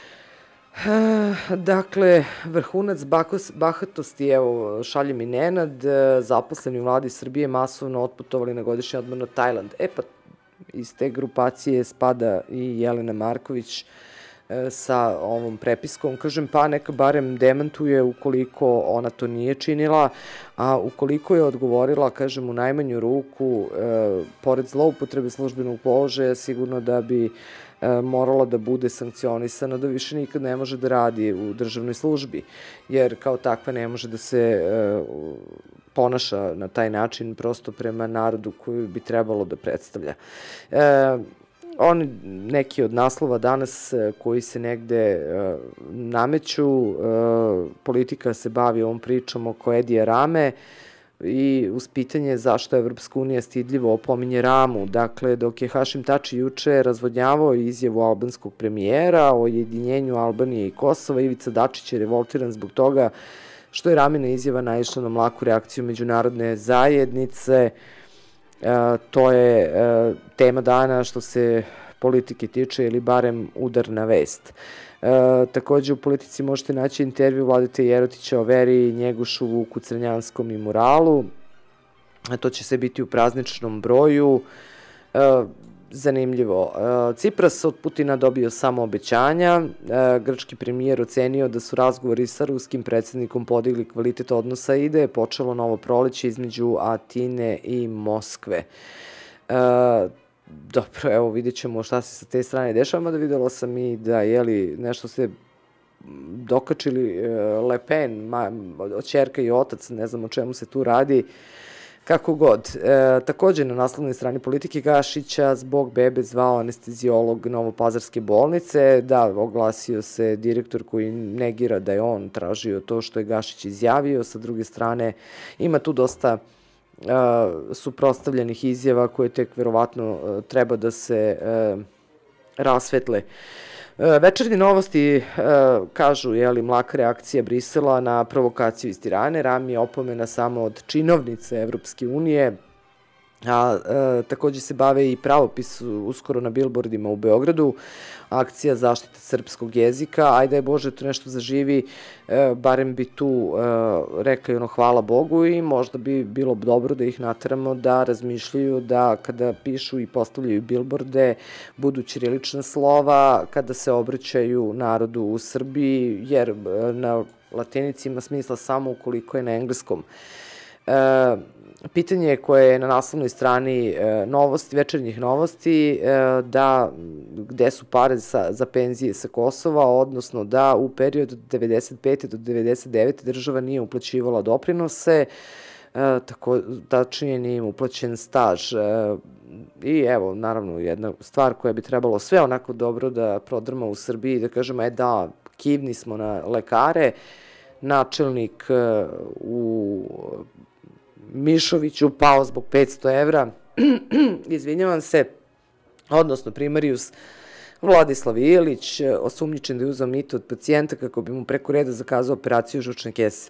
[SPEAKER 3] Dakle, vrhunac bahatosti, evo, šalje mi Nenad, zaposleni u vladi Srbije masovno otputovali na godišnji odmor na Tajland. E pa, iz te grupacije spada i Jelena Marković sa ovom prepiskom. Kažem, pa neka barem demantuje ukoliko ona to nije činila, a ukoliko je odgovorila, kažem, u najmanju ruku, pored zloupotrebe službenog položaja, sigurno da bi morala da bude sankcionisana, da više nikad ne može da radi u državnoj službi, jer kao takva ne može da se ponaša na taj način prosto prema narodu koju bi trebalo da predstavlja. Oni, neki od naslova danas koji se negde nameću, politika se bavi ovom pričom oko Edija Rame, i uz pitanje zašto Evropska unija stidljivo opominje Ramu. Dakle, dok je Hašim Tači juče razvodnjavao izjavu albanskog premijera o jedinjenju Albanije i Kosova, Ivica Dačić je revoltiran zbog toga što je Ramina izjava naišla na mlaku reakciju međunarodne zajednice. E, to je e, tema dana što se politike tiče, ili barem udarna vest. E, takođe u Politici možete naći intervju Vladete Jerotića o veri, Njegošu, Vuku Crnjanskom i muralu. E, to će se biti u prazničnom broju. E, zanimljivo. E, Cipras od Putina dobio samo obećanja. E, grčki premijer ocenio da su razgovori sa ruskim predsjednikom podigli kvalitet odnosa i da je počelo novo proleće između Atine i Moskve. E, Dobro, evo vidjet ćemo šta se sa te strane dešava, mada videla sam i da, jeli, nešto se dokačili Le Pen, ćerka i otac, ne znam o čemu se tu radi, kako god. E, takođe, na naslovnoj strani Politike, Gašića zbog bebe zvao anestezijolog Novopazarske bolnice. Da, oglasio se direktor koji negira da je on tražio to što je Gašić izjavio. Sa druge strane, ima tu dosta suprotstavljenih izjava koje tek verovatno treba da se rasvetle. Večernje novosti kažu, jeli, mlaka reakcija Brisela na provokaciju iz Tirane, Rami je opomena samo od činovnice Evropske unije, a takođe se bave i pravopis uskoro na bilbordima u Beogradu, akcija zaštite srpskog jezika, ajde je Bože to nešto zaživi, barem bi tu rekli ono hvala Bogu i možda bi bilo dobro da ih nateramo da razmišljaju da kada pišu i postavljaju bilborde budu ćirilična slova kada se obraćaju narodu u Srbiji, jer na latinici ima smisla samo ukoliko je na engleskom. Pitanje koje je na naslovnoj strani novosti, večernjih novosti, da gde su pare za, za penzije sa Kosova, odnosno da u periodu od devedeset pete do devedeset devete država nije uplaćivala doprinose, tako, tačnije nije im uplaćen staž. I evo, naravno, jedna stvar koja bi trebalo sve onako dobro da prodrma u Srbiji, da kažemo, e da, kivni smo na lekare, načelnik u Mišoviću pao zbog petsto evra, izvinjavam se, odnosno primarijus Vladislav Ilić, osumnjičen da je uzeo mito od pacijenta kako bi mu preko reda zakazao operaciju žučne kese.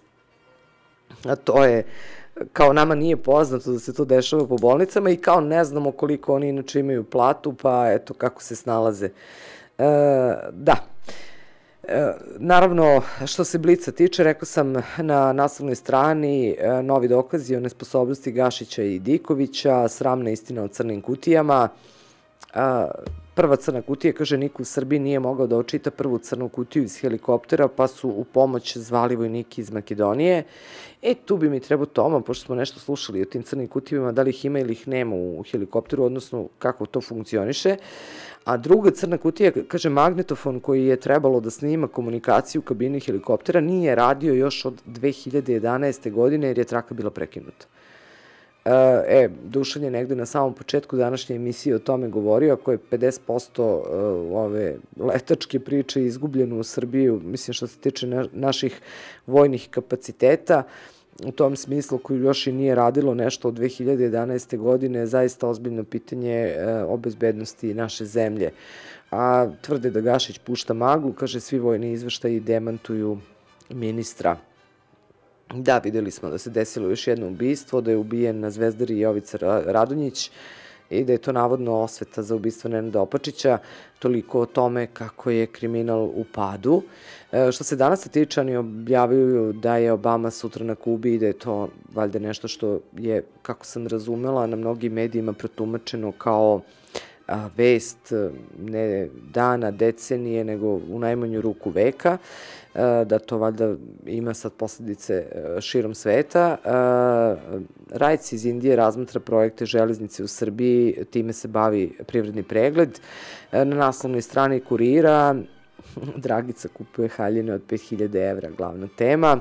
[SPEAKER 3] A to je, kao nama nije poznato da se to dešava po bolnicama i kao ne znamo koliko oni inače imaju platu, pa eto kako se snalaze. E, da. E, naravno, što se Blica tiče, rekao sam na naslovnoj strani e, novi dokazi o nesposobnosti Gašića i Dikovića, sramna istina o crnim kutijama. E, prva crna kutija, kaže, niko u Srbiji nije mogao da očita prvu crnu kutiju iz helikoptera, pa su u pomoć zvali vojniki iz Makedonije. E, tu bi mi trebao Toma, pošto smo nešto slušali o tim crnim kutijama, da li ih ima ili ih nema u helikopteru, odnosno kako to funkcioniše. A druga crna kutija, kaže, magnetofon koji je trebalo da snima komunikaciju u kabini helikoptera nije radio još od dve hiljade jedanaeste. godine jer je traka bila prekinuta. E, Dušan je negde na samom početku današnje emisije o tome govorio, ako je pedeset posto ove letačke priče izgubljeno u Srbiju, mislim što se tiče naših vojnih kapaciteta, u tom smislu koji još i nije radilo nešto od dve hiljade jedanaeste. godine, zaista ozbiljno pitanje o bezbednosti naše zemlje. A tvrde da Gašić pušta maglu, kaže, svi vojni izveštaji demantuju ministra. Da, videli smo da se desilo još jedno ubistvo, da je ubijen na Zvezdari Jovica Radonjić i da je to navodno osveta za ubistvo Nenada Opačića. Toliko o tome kako je kriminal u padu. E, što se danas tiče, oni objavljuju da je Obama sutra na Kubi i da je to valjda nešto što je, kako sam razumela, na mnogim medijima protumačeno kao a, vest ne dana, decenije, nego u najmanju ruku veka, a, da to valjda ima sad posledice a, širom sveta. A, Rajc iz Indije razmatra projekte železnice u Srbiji, time se bavi privredni pregled. A, na naslovnoj strani Kurira Dragica kupuje haljine od pet hiljada evra, glavna tema.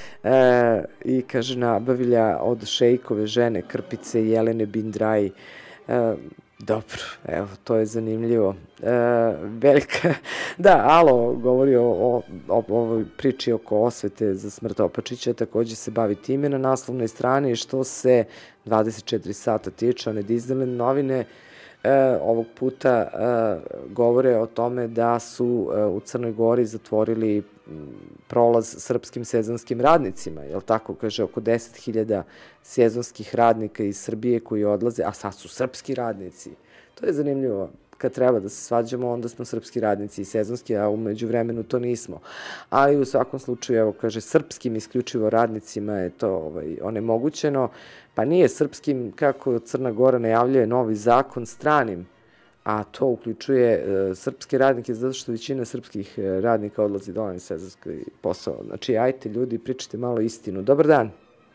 [SPEAKER 3] E, I kaže, nabavlja od šejkove žene krpice Jelene Bindraj. E, dobro, evo, to je zanimljivo. E, velika, da, Alo govori o, o, o ovoj priči oko osvete za smrt Opačića, takođe se bavi time na naslovnoj strani, što se dvadeset četiri sata tiče, one Disneyland novine, E, ovog puta e, govore o tome da su e, u Crnoj Gori zatvorili m, prolaz srpskim sezonskim radnicima, jel tako, kaže, oko deset hiljada sezonskih radnika iz Srbije koji odlaze, a sad su srpski radnici. To je zanimljivo. Kad treba da se svađamo, onda smo srpski radnici i sezonski, a umeđu vremenu to nismo. Ali u svakom slučaju, evo, kaže, srpskim isključivo radnicima je to ovaj, onemogućeno, pa nije srpskim, kako Crna Gora najavljuje novi zakon, stranim, a to uključuje e, srpske radnike, zato što većina srpskih radnika odlazi dole na sezonski posao. Znači, ajte ljudi, pričajte malo istinu. Dobar dan.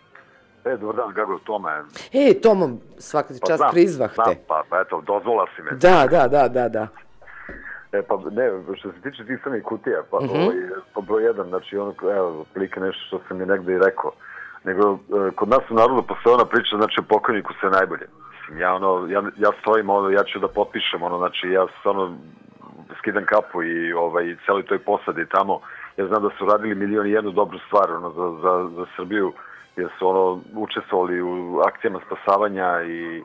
[SPEAKER 10] E, dobar dan, Gago, Toma.
[SPEAKER 3] E, Tomo, svaka ti čast, prizvah te.
[SPEAKER 10] Znam, pa, pa eto, dozvola si me.
[SPEAKER 3] Da, da, da, da, da.
[SPEAKER 10] E, pa, ne, što se tiče tih crnih kutija, pa, mm-hmm. ovaj, pa broj jedan, znači, ono, evo, plike nešto što sam mi negde i rekao, nego, e, kod nas u narodu postoje ona priča, znači, o pokojniku sve najbolje. Mislim, ja, ono, ja, ja stojim, ono, ja ću da potpišem, ono, znači, ja stvarno skidam kapu i, ovaj, celi toj posadi tamo, ja znam da su radili milion i jednu dobru stvar, ono, za, za, za Srbiju, jer su ono učestvovali u akcijama spasavanja i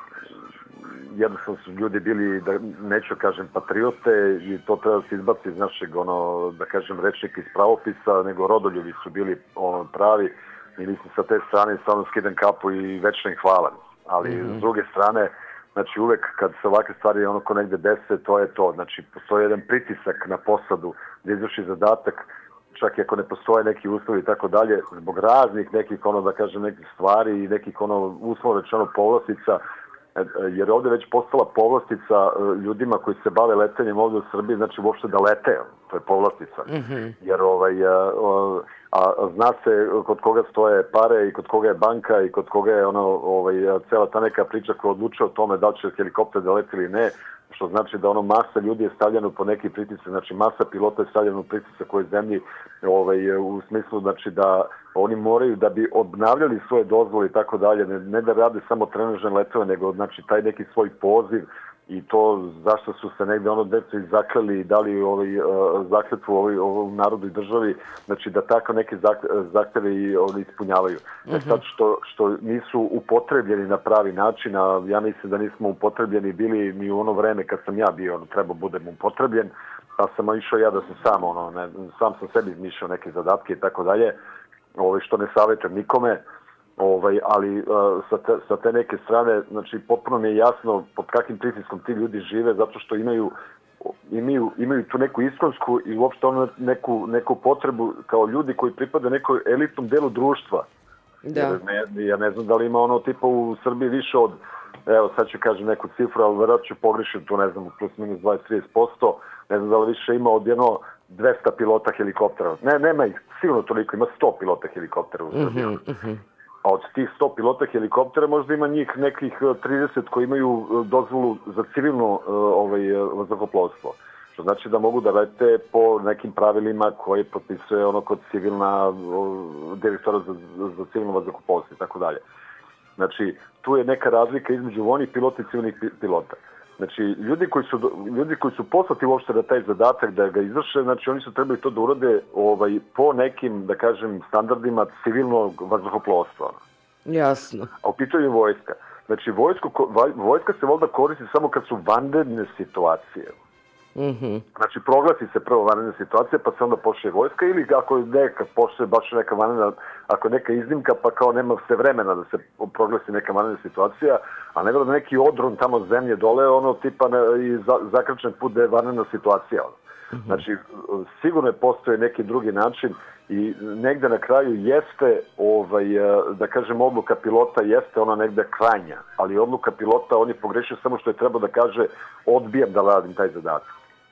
[SPEAKER 10] jednostavno su ljudi bili, da neću kažem, patriote i to treba da se izbaci iz našeg, ono, da kažem, rečnika iz pravopisa, nego rodoljubi su bili ono, pravi i mislim sa te strane stvarno skidam kapu i večno im hvala. Ali mm-hmm. s druge strane, znači uvek kad se ovakve stvari ono ko negde dese, to je to. Znači postoji jedan pritisak na posadu da izvrši zadatak, čak i ako ne postoje neki uslovi i tako dalje, zbog raznih nekih, ono, da kažem, nekih stvari i nekih, ono, uslova rečeno povlastica, jer ovde već postala povlastica ljudima koji se bave letenjem ovde u Srbiji, znači uopšte da lete, to je povlastica. Mm-hmm. Jer, ovaj, a, a zna se kod koga stoje pare i kod koga je banka i kod koga je, ono, ovaj, cela ta neka priča koja odlučuje o tome da li će helikopter da leti ili ne, što znači da ono masa ljudi je stavljeno po neki pritisak, znači masa pilota je stavljeno u pritisak koje zemlji, ovaj, u smislu znači da oni moraju da bi obnavljali svoje dozvole i tako dalje, ne, ne da rade samo trenažne letove, nego znači taj neki svoj poziv i to zašto su se negde ono deca i zakleli i dali ovaj, uh, zakletvu ovaj, ovom narodu i državi, znači da tako neke zahteve i ovaj, ispunjavaju. Znači, sad što, što nisu upotrebljeni na pravi način, a ja mislim da nismo upotrebljeni bili ni u ono vreme kad sam ja bio, ono, treba budem upotrebljen, pa sam išao ja da se sam, ono, ne, sam sam sebi izmišljao neke zadatke i tako dalje, ovaj, što ne savjetujem nikome. Ovaj, ali uh, sa, te, sa te neke strane, znači potpuno mi je jasno pod kakvim pritiskom ti ljudi žive, zato što imaju, imaju, imaju tu neku iskonsku i uopšte ono neku, neku potrebu kao ljudi koji pripada nekoj elitnom delu društva.
[SPEAKER 3] Da.
[SPEAKER 10] Jer ne, ja ne znam da li ima ono tipa u Srbiji više od, evo sad ću kažem neku cifru, ali vjerojatno ću pogrešiti tu, ne znam, plus minus dvadeset do trideset posto, ne znam da li više ima od jedno dvesta pilota helikoptera. Ne, nema ih sigurno toliko, ima sto pilota helikoptera u Srbiji. Mm-hmm, mm-hmm. A od tih sto pilota helikoptera možda ima njih nekih trideset koji imaju dozvolu za civilno ovaj, vazduhoplovstvo. Što znači da mogu da lete po nekim pravilima koje potpisuje ono kod civilna direktora za, za civilno vazduhoplovstvo i tako dalje. Znači, tu je neka razlika između vojnih pilota i civilnih pilota. Znači, ljudi koji su, ljudi koji su poslati uopšte da taj zadatak da ga izvrše, znači oni su trebali to da urade ovaj, po nekim, da kažem, standardima civilnog vazduhoplovstva.
[SPEAKER 3] Jasno.
[SPEAKER 10] A u pitanju vojska. Znači, vojsko, vojska se voljda koristi samo kad su vanredne situacije.
[SPEAKER 3] Mm-hmm.
[SPEAKER 10] Znači, proglasi se prvo vanredna situacija, pa se onda pošle vojska, ili ako neka pošle baš neka vanredna, ako neka iznimka, pa kao nema se vremena da se proglasi neka vanredna situacija, a ne da neki odron tamo zemlje dole, ono tipa ne, i za, zakrčen put da je vanredna situacija. Mm-hmm. Znači, sigurno je postoje neki drugi način i negde na kraju jeste, ovaj, da kažem, odluka pilota jeste ona negde krajnja, ali odluka pilota, on je pogrešio samo što je trebao da kaže odbijam da radim taj zadatak.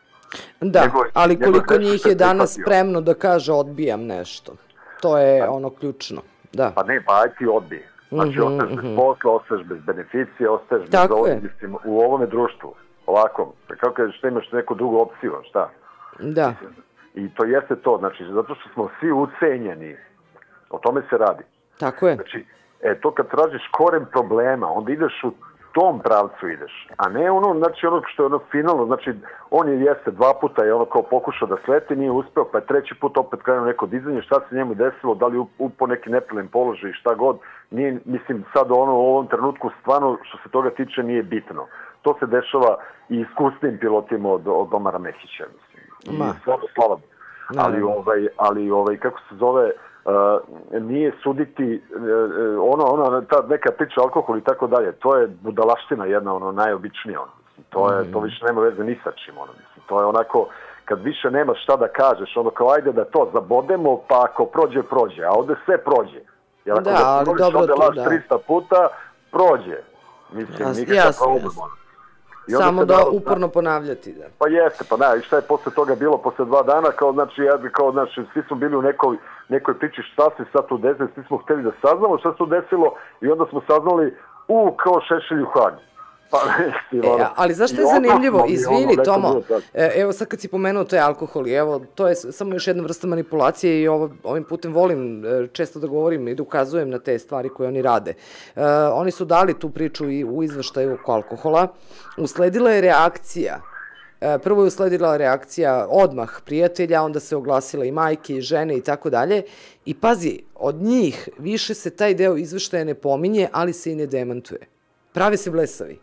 [SPEAKER 3] Da,
[SPEAKER 10] njegov,
[SPEAKER 3] ali koliko njih je danas spremno da kaže odbijam nešto. To je pa, ono ključno. Da.
[SPEAKER 10] Pa ne, pa aj ti odbij. Znači, mm-hmm, ostaješ mm-hmm. bez posla, ostaješ bez beneficije, ostaješ bez ovdje u ovome društvu. Ovako, kako kažeš, šta imaš neku drugu opciju, šta?
[SPEAKER 3] Da.
[SPEAKER 10] I to jeste to, znači, zato što smo svi ucenjeni. O tome se radi.
[SPEAKER 3] Tako je.
[SPEAKER 10] Znači, e, to kad tražiš koren problema, onda ideš u tom pravcu ideš, a ne ono, znači ono što je ono finalno, znači on je jeste dva puta je ono kao pokušao da sleti, nije uspeo, pa je treći put opet krenuo neko dizanje, šta se njemu desilo, da li upo neki neprilen položaj i šta god, nije, mislim, sad ono u ovom trenutku stvarno što se toga tiče nije bitno. To se dešava i iskusnim pilotima od, od Omara Mehića, mislim. I slava, slava. Ali, ovaj, ali ovaj, kako se zove, Uh, nije suditi uh, ono, ono, ta neka priča alkohol i tako dalje, to je budalaština jedna, ono, najobičnija, ono, mislim, to je, to više nema veze ni sa čim, ono, mislim, to je onako, kad više nemaš šta da kažeš, ono, kao ajde da to zabodemo, pa ako prođe, prođe, a ovde sve prođe, jer ako
[SPEAKER 3] da,
[SPEAKER 10] da prođeš ovde laž da. trista puta, prođe, mislim,
[SPEAKER 3] Jas,
[SPEAKER 10] nikakav problem, ono.
[SPEAKER 3] Samo da dao, uporno ponavljati, da.
[SPEAKER 10] Pa jeste, pa ne, i šta je posle toga bilo, posle dva dana, kao, znači, ja, kao, znači, svi smo bili u nekoj, nekoj priči šta se sad tu desilo, svi smo hteli da saznamo šta se tu desilo i onda smo saznali, u, kao Šešelj u Hagu. Pa,
[SPEAKER 3] e, ali zašto je zanimljivo, izvini ono, Tomo, e, evo sad kad si pomenuo to je alkohol i evo, to je samo još jedna vrsta manipulacije i ovo, ovim putem volim e, često da govorim i da ukazujem na te stvari koje oni rade. E, oni su dali tu priču i u izveštaju oko alkohola, usledila je reakcija, e, prvo je usledila reakcija odmah prijatelja, onda se oglasila i majke i žene i tako dalje i pazi, od njih više se taj deo izveštaja ne pominje, ali se i ne demantuje. Prave se blesavi.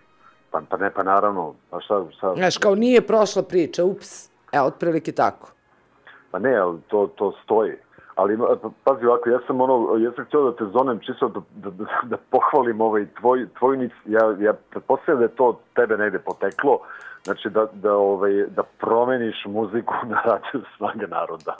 [SPEAKER 10] Pa, pa ne, pa naravno. Pa šta, šta...
[SPEAKER 3] Znaš, kao nije prošla priča, ups. Evo, otprilike tako.
[SPEAKER 10] Pa ne, ali to, to stoji. Ali, pazi ovako, ja sam ono, ja sam htio da te zonem čisto da, da, da, da pohvalim ovaj tvoj, tvoj nic, ja, ja pretpostavljam da je to tebe negde poteklo, znači da, da, ovaj, da promeniš muziku na Radio Snaga naroda.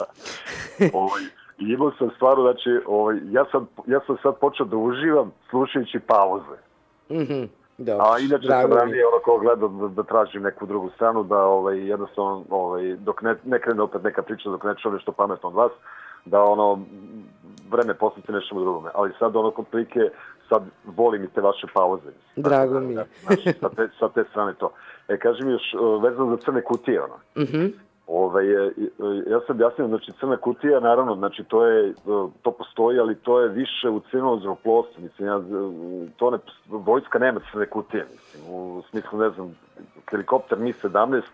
[SPEAKER 10] ovaj, I imao sam stvaru, znači, ovaj, ja, sam, ja sam sad počeo da uživam slušajući pauze.
[SPEAKER 3] Mhm.
[SPEAKER 10] Dobro, a inače sam ranije ono ko gledao da, da tražim neku drugu stranu, da ovaj, jednostavno ovaj, dok ne, ne krene opet neka priča, dok ne čuo nešto pametno od vas, da ono vreme posveti nešćemo drugome. Ali sad ono kod prilike, sad volim i te vaše pauze.
[SPEAKER 3] Drago mi je.
[SPEAKER 10] Znači, sa, te, sa te strane to. E, kaži mi još vezano za crne kutije, ono.
[SPEAKER 3] Mhm.
[SPEAKER 10] Ove, ja sam objasnio, znači crna kutija, naravno, znači to je, to postoji, ali to je više u civilnom zrakoplovstvu, mislim, ja, to ne, vojska nema crne kutije, mislim, u smislu, ne znam, helikopter Mi sedamnaest,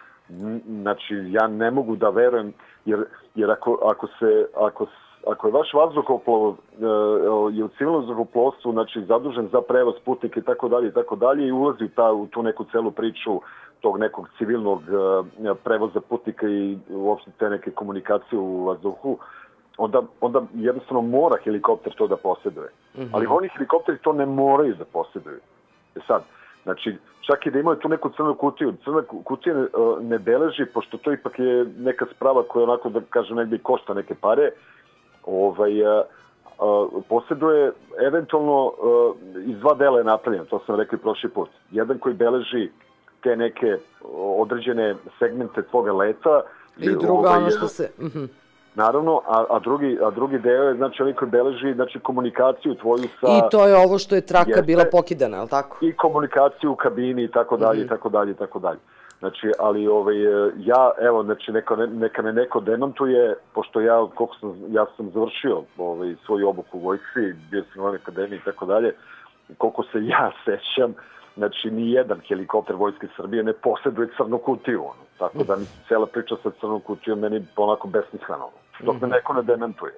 [SPEAKER 10] znači ja ne mogu da verujem, jer, jer ako, ako se, ako, ako je vaš vazduhoplov je u civilnom zrakoplovstvu, znači zadužen za prevoz putnika i tako dalje i tako dalje i ulazi u, ta, u tu neku celu priču tog nekog civilnog uh, prevoza putnika i uopšte te neke komunikacije u vazduhu, onda, onda jednostavno mora helikopter to da posjeduje. Mm-hmm. Ali oni helikopteri to ne moraju da posjeduju. E sad, znači, čak i da imaju tu neku crnu kutiju, crna kutija ne, uh, ne beleži, pošto to ipak je neka sprava koja onako, da kažem, negdje i košta neke pare, ovaj, uh, uh, posjeduje eventualno uh, iz dva dela je napravljeno, to sam rekao i prošli put. Jedan koji beleži te neke određene segmente tvoga leta.
[SPEAKER 3] I druga ovaj, ono što se... Uh-huh.
[SPEAKER 10] Naravno, a, a, drugi, a drugi deo je, znači, oni koji beleži, znači, komunikaciju tvoju sa...
[SPEAKER 3] I to je ovo što je traka jeste, bila pokidana, je li tako?
[SPEAKER 10] I komunikaciju u kabini i tako dalje, i tako dalje, i tako dalje. Znači, ali ovaj, ja, evo, znači, neka, neka me neko demantuje, pošto ja, koliko sam, ja sam završio ovaj, svoju obuku u vojsci, bio sam u ovoj akademiji i tako dalje, koliko se ja sećam, znači, ni jedan helikopter Vojske Srbije ne posjeduje crnu kutiju, ono. Tako da mi cela priča sa crnom kutijom meni onako besmisleno, dok me neko ne dementuje.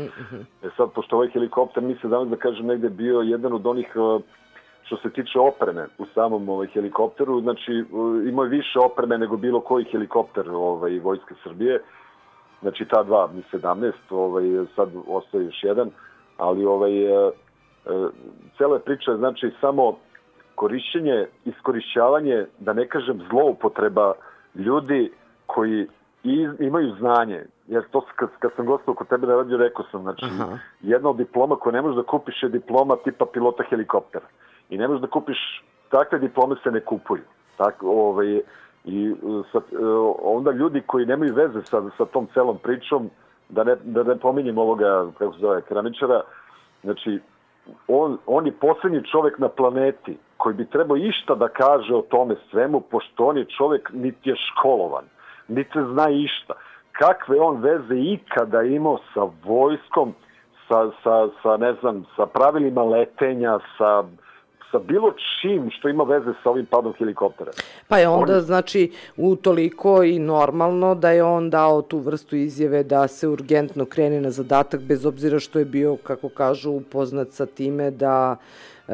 [SPEAKER 10] E sad, pošto ovaj helikopter, mi se danas, da kažem, negde bio jedan od onih, što se tiče opreme u samom ovaj, helikopteru, znači, imao je više opreme nego bilo koji helikopter ovaj, Vojske Srbije, znači, ta dva Mi sedamnaest, ovaj, sad ostaje još jedan, ali ovaj, e, e, cela priča je, znači, samo korišćenje, iskorišćavanje, da ne kažem zloupotreba ljudi koji i, imaju znanje. Jer to kad, kad sam gostao kod tebe na radio, rekao sam, znači, aha, jedna od diploma koju ne možeš da kupiš je diploma tipa pilota helikoptera. I ne možeš da kupiš, takve diplome se ne kupuju. Tako, ovaj, i sa, onda ljudi koji nemaju veze sa, sa tom celom pričom, da ne, da ne pominjem ovoga, kako se zove, keramičara, znači, on, on je posljednji čovjek na planeti koji bi trebao išta da kaže o tome svemu, pošto on je čovjek niti je školovan, niti zna išta. Kakve on veze ikada imao sa vojskom, sa, sa, sa, ne znam, sa pravilima letenja, sa, sa bilo čim što ima veze sa ovim padom helikoptera.
[SPEAKER 3] Pa je onda, on... znači, utoliko i normalno da je on dao tu vrstu izjave da se urgentno krene na zadatak, bez obzira što je bio, kako kažu, upoznat sa time da e,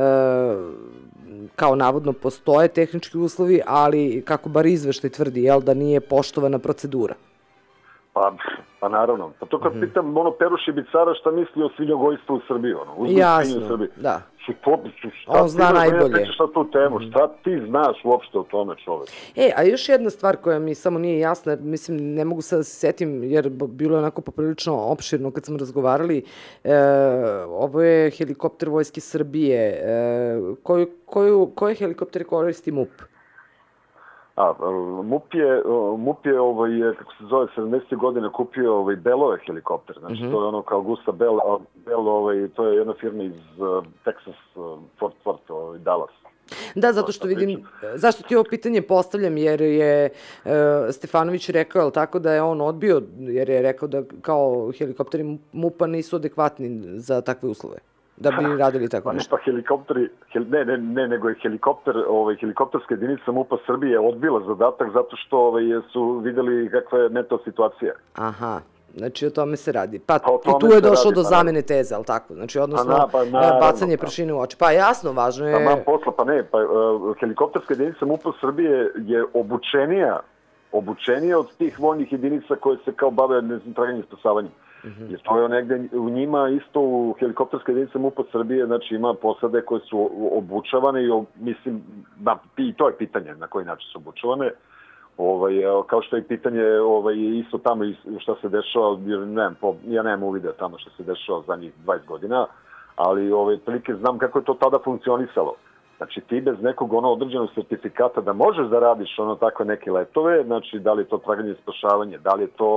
[SPEAKER 3] kao navodno postoje tehnički uslovi, ali kako bar izveštaj tvrdi, jel, da nije poštovana procedura.
[SPEAKER 10] Pa, pa naravno. Pa to kad mm-hmm. pitam ono Peruši Bicara šta misli o svinjogojstvu u Srbiji, ono,
[SPEAKER 3] jasno,
[SPEAKER 10] u Srbiji.
[SPEAKER 3] Da.
[SPEAKER 10] Šta, šta
[SPEAKER 3] on zna najbolje.
[SPEAKER 10] Šta tu temu, mm-hmm. šta ti znaš uopšte o tome, čovjek?
[SPEAKER 3] E, a još jedna stvar koja mi samo nije jasna, mislim, ne mogu sad da se setim, jer bilo je onako poprilično opširno kad smo razgovarali, e, ovo je helikopter Vojske Srbije, e, koju, koju, koje helikoptere koristi MUP?
[SPEAKER 10] A, MUP je, MUP je ovaj, kako se zove, sedamdesetih godina kupio ovaj, Belove helikopter, znači mm-hmm. to je ono kao Augusta Bell, Bell ovaj, to je jedna firma iz uh, Texas, uh, Fort Worth, ovaj, Dallas.
[SPEAKER 3] Da, zato što vidim, zašto ti ovo pitanje postavljam, jer je uh, Stefanović rekao, je li tako, da je on odbio, jer je rekao da kao helikopteri MUP-a nisu adekvatni za takve uslove, da bi radili tako nešto.
[SPEAKER 10] Pa helikopteri, hel, ne, ne, ne, nego je helikopter, ovaj, helikopterska jedinica MUP-a Srbije odbila zadatak zato što ovaj, su videli kakva je meta situacija.
[SPEAKER 3] Aha. Znači, o tome se radi. Pa, pa i tu je došlo radi, do zamene teze, ali tako? Znači, odnosno, pa na, pa, naravno, bacanje prašine u oči. Pa jasno, važno je...
[SPEAKER 10] Pa, posla, pa ne, pa uh, helikopterska jedinica MUP-a Srbije je obučenija, obučenija od tih vojnih jedinica koje se kao bave, ne znam, traganjem i spasavanjem. Mm-hmm. Jer to je negde u njima isto u helikopterska jedinica MUP-a Srbije, znači ima posade koje su obučavane i mislim, da, i to je pitanje na koji način su obučavane. Ovaj, kao što je pitanje ovaj, isto tamo šta se dešava, jer nemam, po, ja nemam uvide tamo što se dešava zadnjih dvadeset godina, ali ovaj, prilike znam kako je to tada funkcionisalo. Znači ti bez nekog ono određenog sertifikata da možeš da radiš ono takve neke letove, znači da li je to traganje i spašavanje, da li je to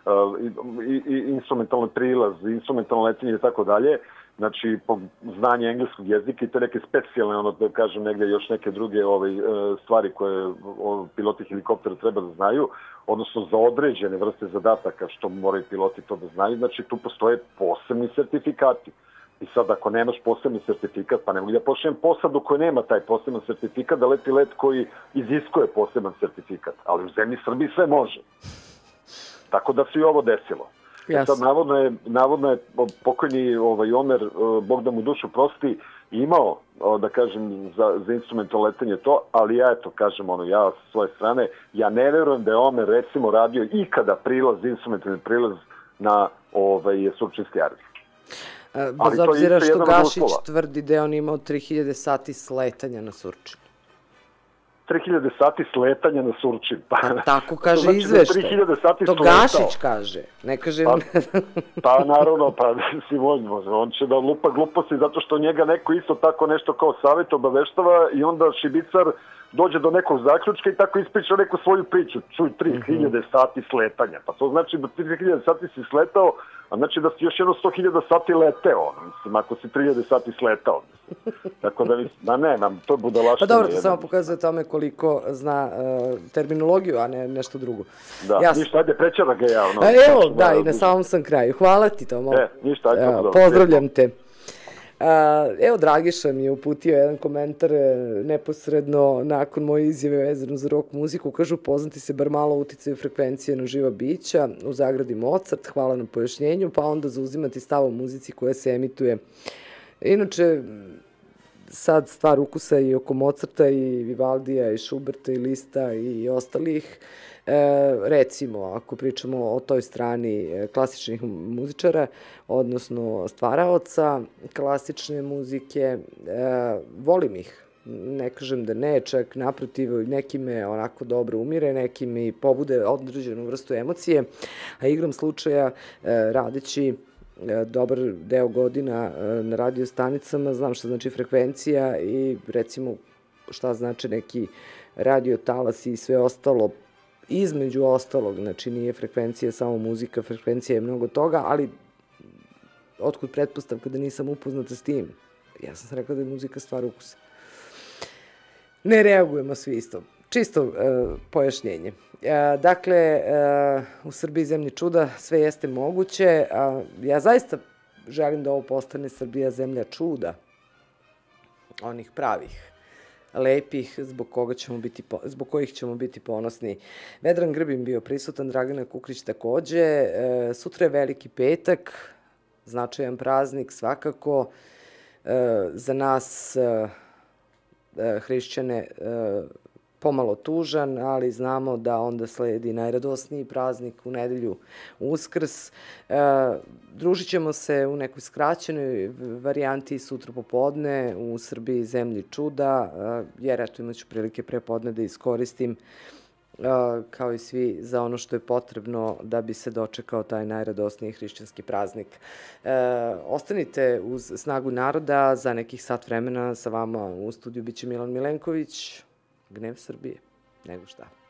[SPEAKER 10] i, i instrumentalni prilaz, instrumentalno letenje i tako dalje, znači po znanje engleskog jezika i te neke specijalne, ono da kažem negde još neke druge ovaj, stvari koje piloti helikoptera treba da znaju, odnosno za određene vrste zadataka što moraju piloti to da znaju, znači tu postoje posebni sertifikati. I sad ako nemaš posebni sertifikat, pa ne mogu da počnem posadu koji nema taj poseban sertifikat, da leti let koji iziskuje poseban sertifikat, ali u zemlji Srbiji sve može. Tako da se i ovo desilo. Yes. Sad, navodno je, navodno je pokojni ovaj, Omer, Bog da mu dušu prosti, imao, da kažem, za, za instrumentalno letenje to, ali ja, eto, kažem, ono, ja sa svoje strane, ja ne verujem da je Omer, recimo, radio ikada prilaz, instrumentalni prilaz na ovaj, Surčinski aerodrom.
[SPEAKER 3] Bez obzira što Gašić tvrdi da je on imao tri hiljade sati sletanja na Surčin.
[SPEAKER 10] tri hiljade sati sletanja na Surčin.
[SPEAKER 3] Pa tako kaže izveštaj. To Gašić kaže, ne kaže...
[SPEAKER 10] Pa naravno, pa si voljno. On će da lupa gluposti zato što njega neko isto tako nešto kao savjet obaveštava i onda šibicar dođe do nekog zaključka i tako ispriča neku svoju priču. Čuj, tri hiljade sati sletanja. Pa to znači da tri hiljade sati si sletao, a znači da si još jedno sto hiljada sati leteo. Mislim, ako si tri hiljade sati sletao. Tako da, ma ne, nam to budalaštine.
[SPEAKER 3] Pa dobro, to samo pokazuje tome koliko zna terminologiju, a ne nešto drugo.
[SPEAKER 10] Da, ništa, ajde, prećera ga ja.
[SPEAKER 3] Evo, da, i na samom sam kraju. Hvala ti, Tomo.
[SPEAKER 10] E, ništa, ajde.
[SPEAKER 3] Pozdravljam te. Evo, Dragiša mi je uputio jedan komentar neposredno nakon moje izjave vezano za rock muziku. Kažu, poznati se bar malo uticaju frekvencije na živa bića, u zagradi Mozart, hvala na pojašnjenju, pa onda zauzimati stav o muzici koja se emituje. Inače, sad stvar ukusa i oko Mozarta i Vivaldija i Schuberta i Lista i ostalih. E, recimo, ako pričamo o toj strani klasičnih muzičara, odnosno stvaraoca klasične muzike, e, volim ih. Ne kažem da ne, čak naprotiv, neki me onako dobro umire, neki mi pobude određenu vrstu emocije, a igram slučaja e, radeći dobar deo godina na radio stanicama, znam šta znači frekvencija i recimo šta znači neki radio talas i sve ostalo, između ostalog, znači nije frekvencija samo muzika, frekvencija je mnogo toga, ali otkud pretpostavka da nisam upoznata s tim? Ja sam rekao da je muzika stvar ukusa. Ne reagujemo svi isto. Čisto uh, pojašnjenje. Uh, dakle, uh, u Srbiji zemlji čuda sve jeste moguće. Uh, ja zaista želim da ovo postane Srbija zemlja čuda. Onih pravih, lepih, zbog, koga ćemo biti, zbog kojih ćemo biti ponosni. Vedran Grbin bio prisutan, Dragana Kukrić takođe. Uh, sutra je Veliki petak, značajan praznik svakako. Uh, za nas, uh, uh, hrišćane, uh, pomalo tužan, ali znamo da onda sledi najradosniji praznik u nedelju Uskrs. E, družit ćemo se u nekoj skraćenoj varijanti sutra popodne u Srbiji zemlji čuda, e, jer eto imaću prilike prepodne da iskoristim e, kao i svi za ono što je potrebno da bi se dočekao taj najradosniji hrišćanski praznik. E, ostanite uz Snagu naroda, za nekih sat vremena sa vama u studiju biće Milan Milenković. Gnev Srbije, nego šta.